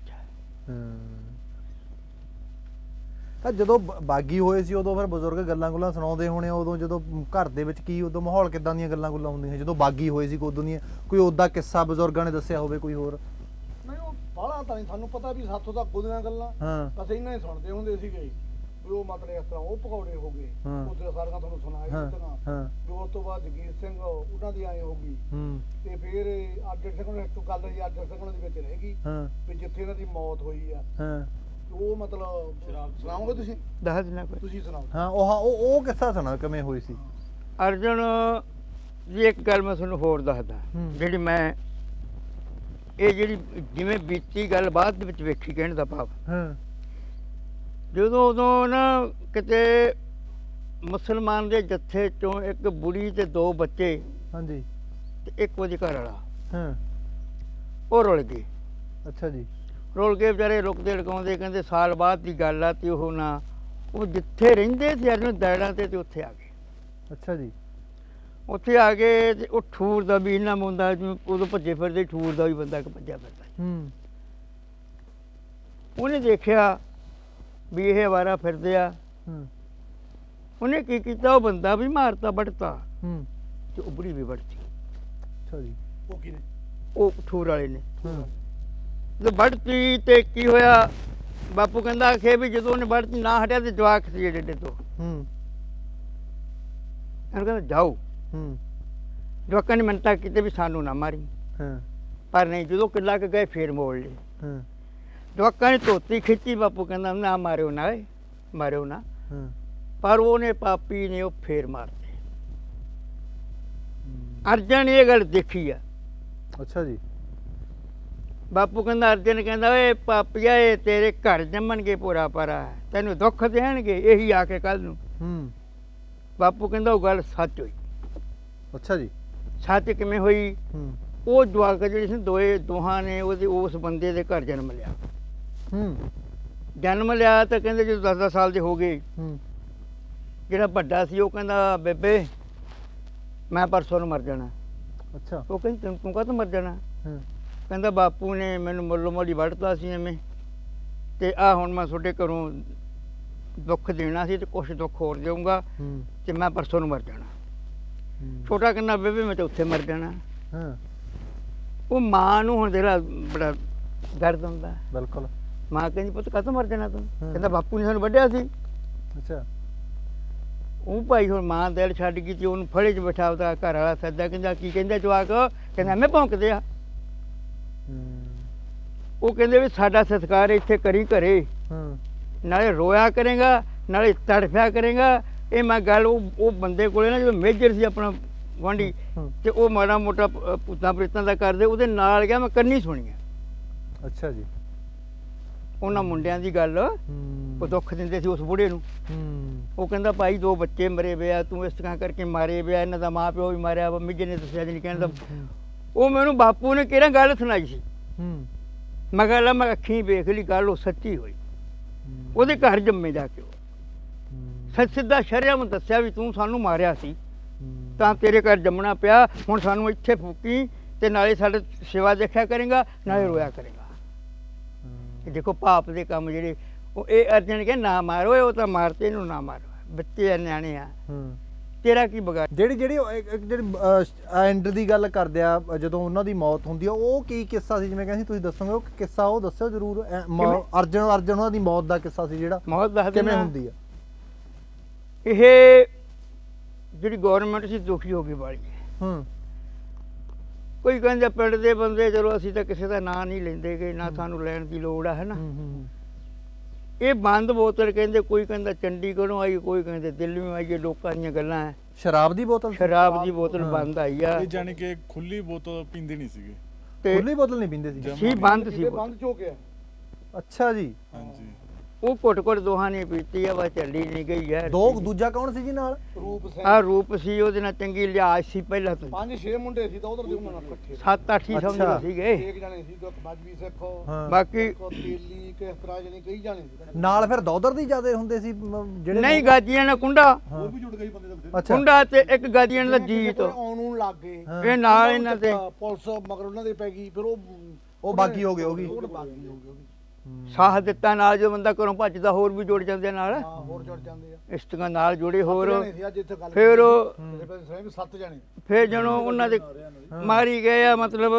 Speaker 4: ਤਾਂ ਜਦੋਂ ਬਾਗੀ ਹੋਏ ਸੀ ਉਦੋਂ ਫਿਰ ਬਜ਼ੁਰਗ ਗੱਲਾਂ ਗੁੱਲਾਂ ਸੁਣਾਉਂਦੇ ਹੋਣੇ, ਉਦੋਂ ਜਦੋਂ ਘਰ ਦੇ ਵਿੱਚ ਕੀ ਉਦੋਂ ਮਾਹੌਲ ਕਿੱਦਾਂ ਦੀਆਂ ਗੱਲਾਂ ਗੁੱਲਾਂ ਹੁੰਦੀਆਂ ਜਦੋਂ ਬਾਗੀ ਹੋਏ ਸੀ, ਉਦੋਂ ਦੀਆਂ ਕੋਈ ਉੱਦਾਂ ਕਿੱਸਾ ਬਜ਼ੁਰਗਾਂ ਨੇ ਦੱਸਿਆ ਹੋਵੇ ਕੋਈ ਹੋਰ?
Speaker 1: ਨਹੀਂ ਉਹ ਬਾਹਲਾ ਤਾਂ ਨਹੀਂ ਸਾਨੂੰ ਪਤਾ ਵੀ ਸਾਥੋਂ ਤਾਂ ਅੱਗੋਂ ਦੀਆਂ ਗੱਲਾਂ ਬਸ ਇੰਨਾ ਹੀ ਸੁਣਦੇ ਹੁੰਦੇ ਸੀਗੇ ਵੀ ਉਹ ਮਤਲਬ ਇਸ ਤਰ੍ਹਾਂ ਉਹ ਪਕੌੜੇ ਹੋ ਗਏ, ਉਹਦੇ ਸਾਰੀਆਂ ਤੁਹਾਨੂੰ ਸੁਣਾਈ ਦਿੱਤੀਆਂ। ਜੋ ਉਸ ਤੋਂ ਬਾਅਦ ਜਗੀਰ ਸਿੰਘ ਉਹਨਾਂ ਦੀ ਆਏ ਹੋ ਗਈ, ਤੇ ਫਿਰ ਆਰਜਨ ਸਿੰਘ ਨੂੰ ਇੱਕ ਗੱਲ ਸੀ ਆਰਜਨ ਸਿੰਘ ਦੇ ਵਿੱਚ ਰਹਿ ਗਈ ਵੀ ਜਿੱਥੇ ਇਹਨਾਂ ਦੀ ਮੌਤ ਹੋਈ ਆ ਉਹ ਮਤਲਬ ਸੁਣਾਓਗੇ ਤੁਸੀਂ?
Speaker 2: ਦੱਸ ਦਿਨਾ ਕੋਈ
Speaker 1: ਤੁਸੀਂ ਸੁਣਾਓ।
Speaker 4: ਹਾਂ ਉਹ ਉਹ ਉਹ ਕਿੱਸਾ ਸੁਣਾ ਕਿਵੇਂ ਹੋਈ ਸੀ?
Speaker 2: ਅਰਜਨ ਜੀ ਇੱਕ ਗੱਲ ਮੈਂ ਤੁਹਾਨੂੰ ਹੋਰ ਦੱਸਦਾ, ਜਿਹੜੀ ਮੈਂ ਇਹ ਜਿਹੜੀ ਜਿਵੇਂ ਬੀਤੀ ਗੱਲ ਬਾਅਦ ਦੇ ਵਿੱਚ ਵੇਖੀ, ਕਹਿਣ ਦਾ ਭਾਵ ਜਦੋਂ ਉਦੋਂ ਨਾ ਕਿਤੇ ਮੁਸਲਮਾਨ ਦੇ ਜੱਥੇ ਚੋਂ ਇੱਕ ਬੁੜੀ ਤੇ ਦੋ ਬੱਚੇ, ਹਾਂਜੀ, ਤੇ ਇੱਕ ਉਹਦੇ ਘਰ ਵਾਲਾ, ਹਾਂ, ਉਹ ਰੁਲ ਗਏ। ਅੱਛਾ ਜੀ। ਰੁਲ ਕੇ ਵਿਚਾਰੇ ਰੁਕਦੇ ਲਗਾਉਂਦੇ, ਕਹਿੰਦੇ ਸਾਲ ਬਾਅਦ ਦੀ ਗੱਲ ਆ। ਤੇ ਉਹ ਨਾ ਉਹ ਜਿੱਥੇ ਰਹਿੰਦੇ ਸੀ ਅਰਜਨ ਦਾਇੜਾਂ ਤੇ ਤੇ ਉੱਥੇ ਆ ਗਏ। ਅੱਛਾ ਜੀ। ਉੱਥੇ ਆ ਗਏ ਤੇ ਉਹ ਠੂਰ ਦਾ ਵੀ ਇੰਨਾ ਮੁੰਡਾ, ਜਿਵੇਂ ਉਦੋਂ ਭੱਜੇ ਫਿਰਦੇ ਠੂਰ ਦਾ ਵੀ ਬੰਦਾ ਇੱਕ ਭੱਜਿਆ ਫਿਰਦਾ। ਹੂੰ। ਉਹਨੇ ਦੇਖਿਆ ਵੀ ਇਹ ਅਵਾਰਾ ਫਿਰਦੇ ਆ। ਉਹਨੇ ਕੀ ਕੀਤਾ, ਉਹ ਬੰਦਾ ਵੀ ਮਾਰਤਾ, ਵੱਢਤਾ, ਤੇ ਉਹ ਬੁੜੀ ਵੀ ਵੱਢਤੀ। ਅੱਛਾ ਜੀ। ਉਹ ਕਿਹਨੇ? ਉਹ ਠੂਰ ਵਾਲੇ ਨੇ ਜਦੋਂ ਵੱਢਤੀ ਤੇ ਕੀ ਹੋਇਆ ਬਾਪੂ ਕਹਿੰਦਾ ਆਖੇ ਵੀ ਜਦੋਂ ਉਹਨੇ ਵੱਢਤੀ ਨਾ ਹਟਿਆ ਤੇ ਜਵਾਕ ਸੀ ਏਡੇ ਏਡੇ ਤੋਂ
Speaker 4: ਹੂੰ
Speaker 2: ਇਹਨੂੰ ਕਹਿੰਦਾ ਜਾਓ
Speaker 4: ਹੂੰ
Speaker 2: ਜਵਾਕਾਂ ਨੇ ਮਿੰਨਤਾਂ ਕੀਤੇ ਵੀ ਸਾਨੂੰ ਨਾ ਮਾਰੀ
Speaker 4: ਹਾਂ
Speaker 2: ਪਰ ਨਹੀਂ ਜਦੋਂ ਕਿੱਲਾ ਕੁ ਗਏ ਫੇਰ ਮੋੜ ਲਏ
Speaker 4: ਹਾਂ
Speaker 2: ਜਵਾਕਾਂ ਨੇ ਧੋਤੀ ਖਿੱਚੀ ਬਾਪੂ ਕਹਿੰਦਾ ਨਾ ਮਾਰਿਓ ਨਾ ਏ ਮਾਰਿਓ ਨਾ
Speaker 4: ਹਾਂ
Speaker 2: ਪਰ ਉਹਨੇ ਪਾਪੀ ਨੇ ਉਹ ਫੇਰ ਮਾਰਤੇ ਅਰਜਨ ਨੇ ਇਹ ਗੱਲ ਦੇਖੀ ਆ
Speaker 4: ਅੱਛਾ ਜੀ
Speaker 2: ਬਾਪੂ ਕਹਿੰਦਾ ਅਰਜਨ ਕਹਿੰਦਾ ਓਏ ਪਾਪੀਆ ਇਹ ਤੇਰੇ ਘਰ ਜੰਮਣਗੇ ਪੂਰਾ ਪਰਾ ਤੈਨੂੰ ਦੁੱਖ ਦੇਣਗੇ ਇਹੀ ਆ ਕੇ ਕੱਲ ਨੂੰ
Speaker 4: ਹੂੰ
Speaker 2: ਬਾਪੂ ਕਹਿੰਦਾ ਉਹ ਗੱਲ ਸੱਚ ਹੋਈ
Speaker 4: ਅੱਛਾ ਜੀ
Speaker 2: ਸੱਚ ਕਿਵੇਂ ਹੋਈ
Speaker 4: ਹੂੰ
Speaker 2: ਉਹ ਜਵਾਕ ਜਿਹੜੇ ਸੀ ਦੋਏ ਦੋਹਾਂ ਨੇ ਉਹਦੇ ਉਸ ਬੰਦੇ ਦੇ ਘਰ ਜਨਮ ਲਿਆ
Speaker 4: ਹੂੰ
Speaker 2: ਜਨਮ ਲਿਆ ਤਾਂ ਕਹਿੰਦੇ ਜਦੋਂ ਦਸ ਦਸ ਸਾਲ ਦੇ ਹੋ ਗਏ
Speaker 4: ਹੂੰ
Speaker 2: ਜਿਹੜਾ ਵੱਡਾ ਸੀ ਉਹ ਕਹਿੰਦਾ ਬੇਬੇ ਮੈਂ ਪਰਸੋਂ ਨੂੰ ਮਰ ਜਾਣਾ
Speaker 4: ਅੱਛਾ
Speaker 2: ਉਹ ਕਹਿੰਦੀ ਤੈਨੂੰ ਤੂੰ ਕਾਹਤੋਂ ਮਰ ਜਾਣਾ
Speaker 4: ਹਾਂ
Speaker 2: ਕਹਿੰਦਾ ਬਾਪੂ ਨੇ ਮੈਨੂੰ ਮੁੱਲ ਮੋੜੀ ਵੱਢਤਾ ਸੀ ਐਵੇਂ ਤੇ ਆ ਹੁਣ ਮੈਂ ਤੁਹਾਡੇ ਘਰੋਂ ਦੁੱਖ ਦੇਣਾ ਸੀ ਤੇ ਕੁਛ ਦੁੱਖ ਹੋਰ ਦੇਊਂਗਾ
Speaker 4: ਹੂੰ
Speaker 2: ਤੇ ਮੈਂ ਪਰਸੋਂ ਨੂੰ ਮਰ ਜਾਣਾ
Speaker 4: ਹੂੰ,
Speaker 2: ਛੋਟਾ ਕਹਿੰਦਾ ਬੇਬੇ ਮੈਂ ਤਾਂ ਉੱਥੇ ਮਰ ਜਾਣਾ
Speaker 4: ਹਾਂ
Speaker 2: ਉਹ ਮਾਂ ਨੂੰ ਹੁਣ ਜਿਹੜਾ ਬੜਾ ਦਰਦ ਹੁੰਦਾ
Speaker 4: ਬਿਲਕੁਲ
Speaker 2: ਮਾਂ ਕਹਿੰਦੀ ਪੁੱਤ ਕਾਹਤੋਂ ਮਰ ਜਾਣਾ ਤੂੰ
Speaker 4: ਹਾਂ।
Speaker 2: ਕਹਿੰਦਾ ਬਾਪੂ ਨੇ ਸਾਨੂੰ ਵੱਢਿਆ ਸੀ
Speaker 4: ਅੱਛਾ
Speaker 2: ਉਹ ਭਾਈ ਹੁਣ ਮਾਂ ਦਿਲ ਛੱਡ ਗਈ ਤੇ ਉਹਨੂੰ ਫੜੇ 'ਚ ਬਿਠਾ ਉਹਦਾ ਘਰ ਵਾਲਾ ਸੱਦਾ ਕਹਿੰਦਾ ਕੀ ਕਹਿੰਦਾ ਜਵਾਕ ਕਹਿੰਦਾ ਮੈਂ ਭੌਂਕਦੇ ਆ
Speaker 4: ਹੂੰ
Speaker 2: ਉਹ ਕਹਿੰਦੇ ਵੀ ਸਾਡਾ ਸਤਿਕਾਰ ਇੱਥੇ ਕਰੀ ਘਰੇ
Speaker 4: ਹਾਂ
Speaker 2: ਨਾਲੇ ਰੋਇਆ ਕਰੇਗਾ ਨਾਲੇ ਤੜਫਿਆ ਕਰੇਗਾ ਇਹ ਮੈਂ ਗੱਲ ਉਹ ਉਹ ਬੰਦੇ ਕੋਲੇ ਨਾ ਜਦੋਂ ਮੇਜਰ ਸੀ ਆਪਣਾ ਗੁਆਂਢੀ
Speaker 4: ਹੂੰ,
Speaker 2: ਤੇ ਉਹ ਮਾੜਾ ਮੋਟਾ ਪੁੱਤਾਂ ਪ੍ਰੀਤਾਂ ਦਾ ਕਰਦੇ ਉਹਦੇ ਨਾਲ ਗਿਆ ਮੈਂ ਕੰਨੀ ਸੁਣੀ ਆ
Speaker 4: ਅੱਛਾ ਜੀ
Speaker 2: ਉਹਨਾਂ ਮੁੰਡਿਆਂ ਦੀ ਗੱਲ
Speaker 4: ਹੂੰ
Speaker 2: ਉਹ ਦੁੱਖ ਦਿੰਦੇ ਸੀ ਉਸ ਬੁੜੇ ਨੂੰ
Speaker 4: ਹੂੰ
Speaker 2: ਉਹ ਕਹਿੰਦਾ ਭਾਈ ਦੋ ਬੱਚੇ ਮਰੇ ਵੇ ਆ ਤੂੰ ਇਸ ਤਰ੍ਹਾਂ ਕਰਕੇ ਮਾਰੇ ਵੇ ਆ ਇਹਨਾਂ ਦਾ ਮਾਂ ਪਿਓ ਵੀ ਮਾਰਿਆ ਵਾ ਮਿੱਜੇ ਨੇ ਦੱਸਿਆ ਨਹੀਂ ਕਹਿਣ ਦਾ
Speaker 4: ਹੂੰ,
Speaker 2: ਉਹ ਮੈਨੂੰ ਬਾਪੂ ਨੇ ਕਿਹੜਾ ਗੱਲ ਸੁਣਾਈ ਸੀ
Speaker 4: ਹੂੰ
Speaker 2: ਮੈਂ ਕਿਹਾ ਲੈ ਮੈਂ ਅੱਖੀਂ ਵੇਖ ਲਈ ਗੱਲ ਉਹ ਸੱਚੀ ਹੋਈ
Speaker 4: ਹੂੰ,
Speaker 2: ਉਹਦੇ ਘਰ ਜੰਮੇ ਜਾ ਕੇ ਉਹ
Speaker 4: ਹੂੰ,
Speaker 2: ਸੱਚ ਸਿੱਧਾ ਸ਼ਰਿਆਮ ਦੱਸਿਆ ਵੀ ਤੂੰ ਸਾਨੂੰ ਮਾਰਿਆ ਸੀ
Speaker 4: ਹੂੰ,
Speaker 2: ਤਾਂ ਤੇਰੇ ਘਰ ਜੰਮਣਾ ਪਿਆ ਹੁਣ ਸਾਨੂੰ ਇੱਥੇ ਫੂਕੀ ਤੇ ਨਾਲੇ ਸਾਡੇ ਸੇਵਾ ਦੇਖਿਆ ਕਰੇਗਾ ਨਾਲੇ ਰੋਇਆ ਕਰੇਗਾ
Speaker 4: ਹੂੰ,
Speaker 2: ਇਹ ਦੇਖੋ ਪਾਪ ਦੇ ਕੰਮ ਜਿਹੜੇ ਉਹ ਇਹ ਅਰਜਨ ਕੇ ਨਾ ਮਾਰੋ ਉਹ ਤਾਂ ਮਾਰਤੇ ਇਹਨੂੰ ਨਾ ਮਾਰੋ ਬੱਚੇ ਆ ਨਿਆਣੇ ਆ
Speaker 4: ਹੂੰ
Speaker 2: ਤੇਰਾ ਕੀ ਬਗਾੜ
Speaker 4: ਜਿਹੜੀ ਜਿਹੜੀ ਉਹ ਇੱਕ- ਇੱਕ ਜਿਹੜੀ ਐਂਡ ਦੀ ਗੱਲ ਕਰਦੇ ਆ ਅ, ਜਦੋਂ ਉਹਨਾਂ ਦੀ ਮੌਤ ਹੁੰਦੀ ਆ ਉਹ ਕੀ ਕਿੱਸਾ ਸੀ ਜਿਵੇਂ ਕਹਿੰਦੇ ਸੀ ਤੁਸੀਂ ਦੱਸੋਗੇ ਉਹ ਕਿੱਸਾ ਉਹ ਦੱਸਿਓ ਜ਼ਰੂਰ ਐ, ਮੌ-
Speaker 2: ਕਿਵੇਂ?
Speaker 4: ਅਰਜਨ ਅਰਜਨ ਉਹਨਾਂ ਦੀ ਮੌਤ ਦਾ ਕਿੱਸਾ ਸੀ ਜਿਹੜਾ
Speaker 2: ਮੌਤ ਦੱਸ
Speaker 4: ਕਿਵੇਂ
Speaker 2: ਦੇਣਾ।
Speaker 4: ਹੁੰਦੀ ਆ
Speaker 2: ਇਹ ਜਿਹੜੀ ਗਵਰਨਮੈਂਟ ਸੀ ਦੁਖੀ ਹੋ ਗਈ ਵਾਲੀ
Speaker 4: ਹੂੰ
Speaker 2: ਕੋਈ ਕਹਿੰਦਾ ਪਿੰਡ ਦੇ ਬੰਦੇ ਚਲੋ ਅਸੀਂ ਤਾਂ ਕਿਸੇ ਦਾ ਨਾਂ ਨਹੀਂ ਲੈਂਦੇਗੇ ਨਾ ਸਾਨੂੰ ਲੈਣ ਦੀ ਲੋੜ ਆ ਹੈ ਨਾ
Speaker 4: ਹੂੰ, ਹੂੰ
Speaker 2: ਇਹ ਬੰਦ ਬੋਤਲ ਕਹਿੰਦੇ ਕੋਈ ਕਹਿੰਦਾ ਚੰਡੀਗੜ੍ਹੋਂ ਆਈ ਕੋਈ ਕਹਿੰਦੇ ਦਿੱਲੀੋਂ ਆਈ ਇਹ ਲੋਕਾਂ ਦੀਆਂ ਗੱਲਾਂ ਹੈ
Speaker 4: ਸ਼ਰਾਬ ਦੀ ਬੋਤਲ ਸੀ?
Speaker 2: ਸ਼ਰਾਬ ਦੀ ਬੋਤਲ
Speaker 4: ਹਾਂ।
Speaker 2: ਬੰਦ ਆਈ ਆ
Speaker 5: ਇਹ ਜਾਣੀ ਕਿ ਖੁੱਲੀ ਬੋਤਲ ਪੀਂਦੇ ਨਹੀਂ ਸੀਗੇ
Speaker 2: ਤੇ
Speaker 4: ਖੁੱਲੀ ਬੋਤਲ ਨਹੀਂ ਪੀਂਦੇ ਸੀ
Speaker 5: ਜਮਾਂ
Speaker 2: ਸੀ ਬੰਦ ਸੀ ਬੋਤਲ।
Speaker 1: ਬੰਦ ਚੋਕਿਆ
Speaker 4: ਅੱਛਾ ਜੀ
Speaker 5: ਹਾਂਜੀ
Speaker 2: ਉਹ ਘੁੱਟ ਘੁੱਟ ਦੋਹਾਂ ਨੇ ਪੀਤੀ ਆ ਵਾ ਚੱਲੀ ਨਹੀਂ ਗਈ ਯਾਰ
Speaker 4: ਦੋ ਦੂਜਾ ਕੌਣ ਸੀ ਜੀ ਨਾਲ
Speaker 1: ਰੂਪ ਸਿੰਘ
Speaker 2: ਆ ਰੂਪ ਸੀ ਉਹਦੇ ਨਾਲ ਚੰਗੀ ਲਿਆਜ ਸੀ ਪਹਿਲਾਂ ਤੋਂ
Speaker 1: ਪੰਜ ਛੇ ਮੁੰਡੇ ਸੀ ਤਾਂ ਉਧਰ ਦੇ ਉਹਨਾਂ ਨਾਲ ਇਕੱਠੇ
Speaker 2: ਸੱਤ ਅੱਠ ਹੀ ਸਮਝ
Speaker 4: ਅੱਛਾ।
Speaker 2: ਲਓ ਸੀਗੇ
Speaker 1: ਇੱਕ ਜਣੇ ਸੀ ਇੱਕ ਬਾਜਵੀ ਸਿੱਖ
Speaker 4: ਹਾਂ
Speaker 2: ਬਾਕੀ
Speaker 1: ਕੋ ਤੇਲੀ ਕਿਸ ਤਰ੍ਹਾਂ ਜਣੇ ਕਈ ਜਾਣੇ ਸੀ
Speaker 4: ਨਾਲ ਫਿਰ ਦੌਦਰ ਦੀ ਜ਼ਿਆਦਾ ਹੁੰਦੇ ਸੀ ਮ, ਜਿਹੜੇ
Speaker 2: ਨਹੀਂ ਗਾਜੀਆਂ ਨਾਲ ਕੁੰਡਾ
Speaker 1: ਹੋਰ ਵੀ ਜੁੜ ਗਏ ਬੰਦੇ ਦਾ
Speaker 4: ਅੱਛਾ
Speaker 2: ਕੁੰਡਾ ਤੇ ਇੱਕ ਗਾਜੀਆਂ ਦਾ ਜੀਤ
Speaker 1: ਆਉਣ ਨੂੰ ਲੱਗ ਗਏ
Speaker 4: ਹਾਂ।
Speaker 2: ਇਹ ਨਾਲ ਇਹਨਾਂ ਦੇ
Speaker 1: ਪੁਲਿਸ ਮਗਰ ਉਹਨਾਂ ਦੇ ਪੈ ਗਈ ਫਿਰ ਉਹ
Speaker 4: ਉਹ ਬਾਗੀ ਹੋ ਗਏ ਉਹ ਵੀ
Speaker 1: ਉਹ ਬਾਗੀ ਹੋ ਗਏ ਉਹ ਵੀ
Speaker 2: ਸਾਹ ਦਿੱਤਾ ਨਾਲ ਜੋ ਬੰਦਾ ਘਰੋਂ ਭੱਜਦਾ ਹੋਰ ਵੀ ਜੁੜ ਜਾਂਦੇ ਨਾਲ
Speaker 1: ਹਾਂ ਹੋਰ ਜੁੜ ਜਾਂਦੇ ਆ
Speaker 2: ਇਸ਼ਤਕਾਂ ਨਾਲ ਜੁੜੇ ਹੋਰ
Speaker 1: ਸੱਤ ਜਣੇ ਸੀ ਅੱਜ ਇੱਥੇ ਗੱਲ
Speaker 2: ਫਿਰ ਉਹ
Speaker 1: ਫਿਰ ਵੀ ਸੱਤ ਜਣੇ
Speaker 2: ਫਿਰ ਜਦੋਂ ਉਹਨਾਂ ਦੇ ਮਾਰੀ ਗਏ ਆ ਮਤਲਬ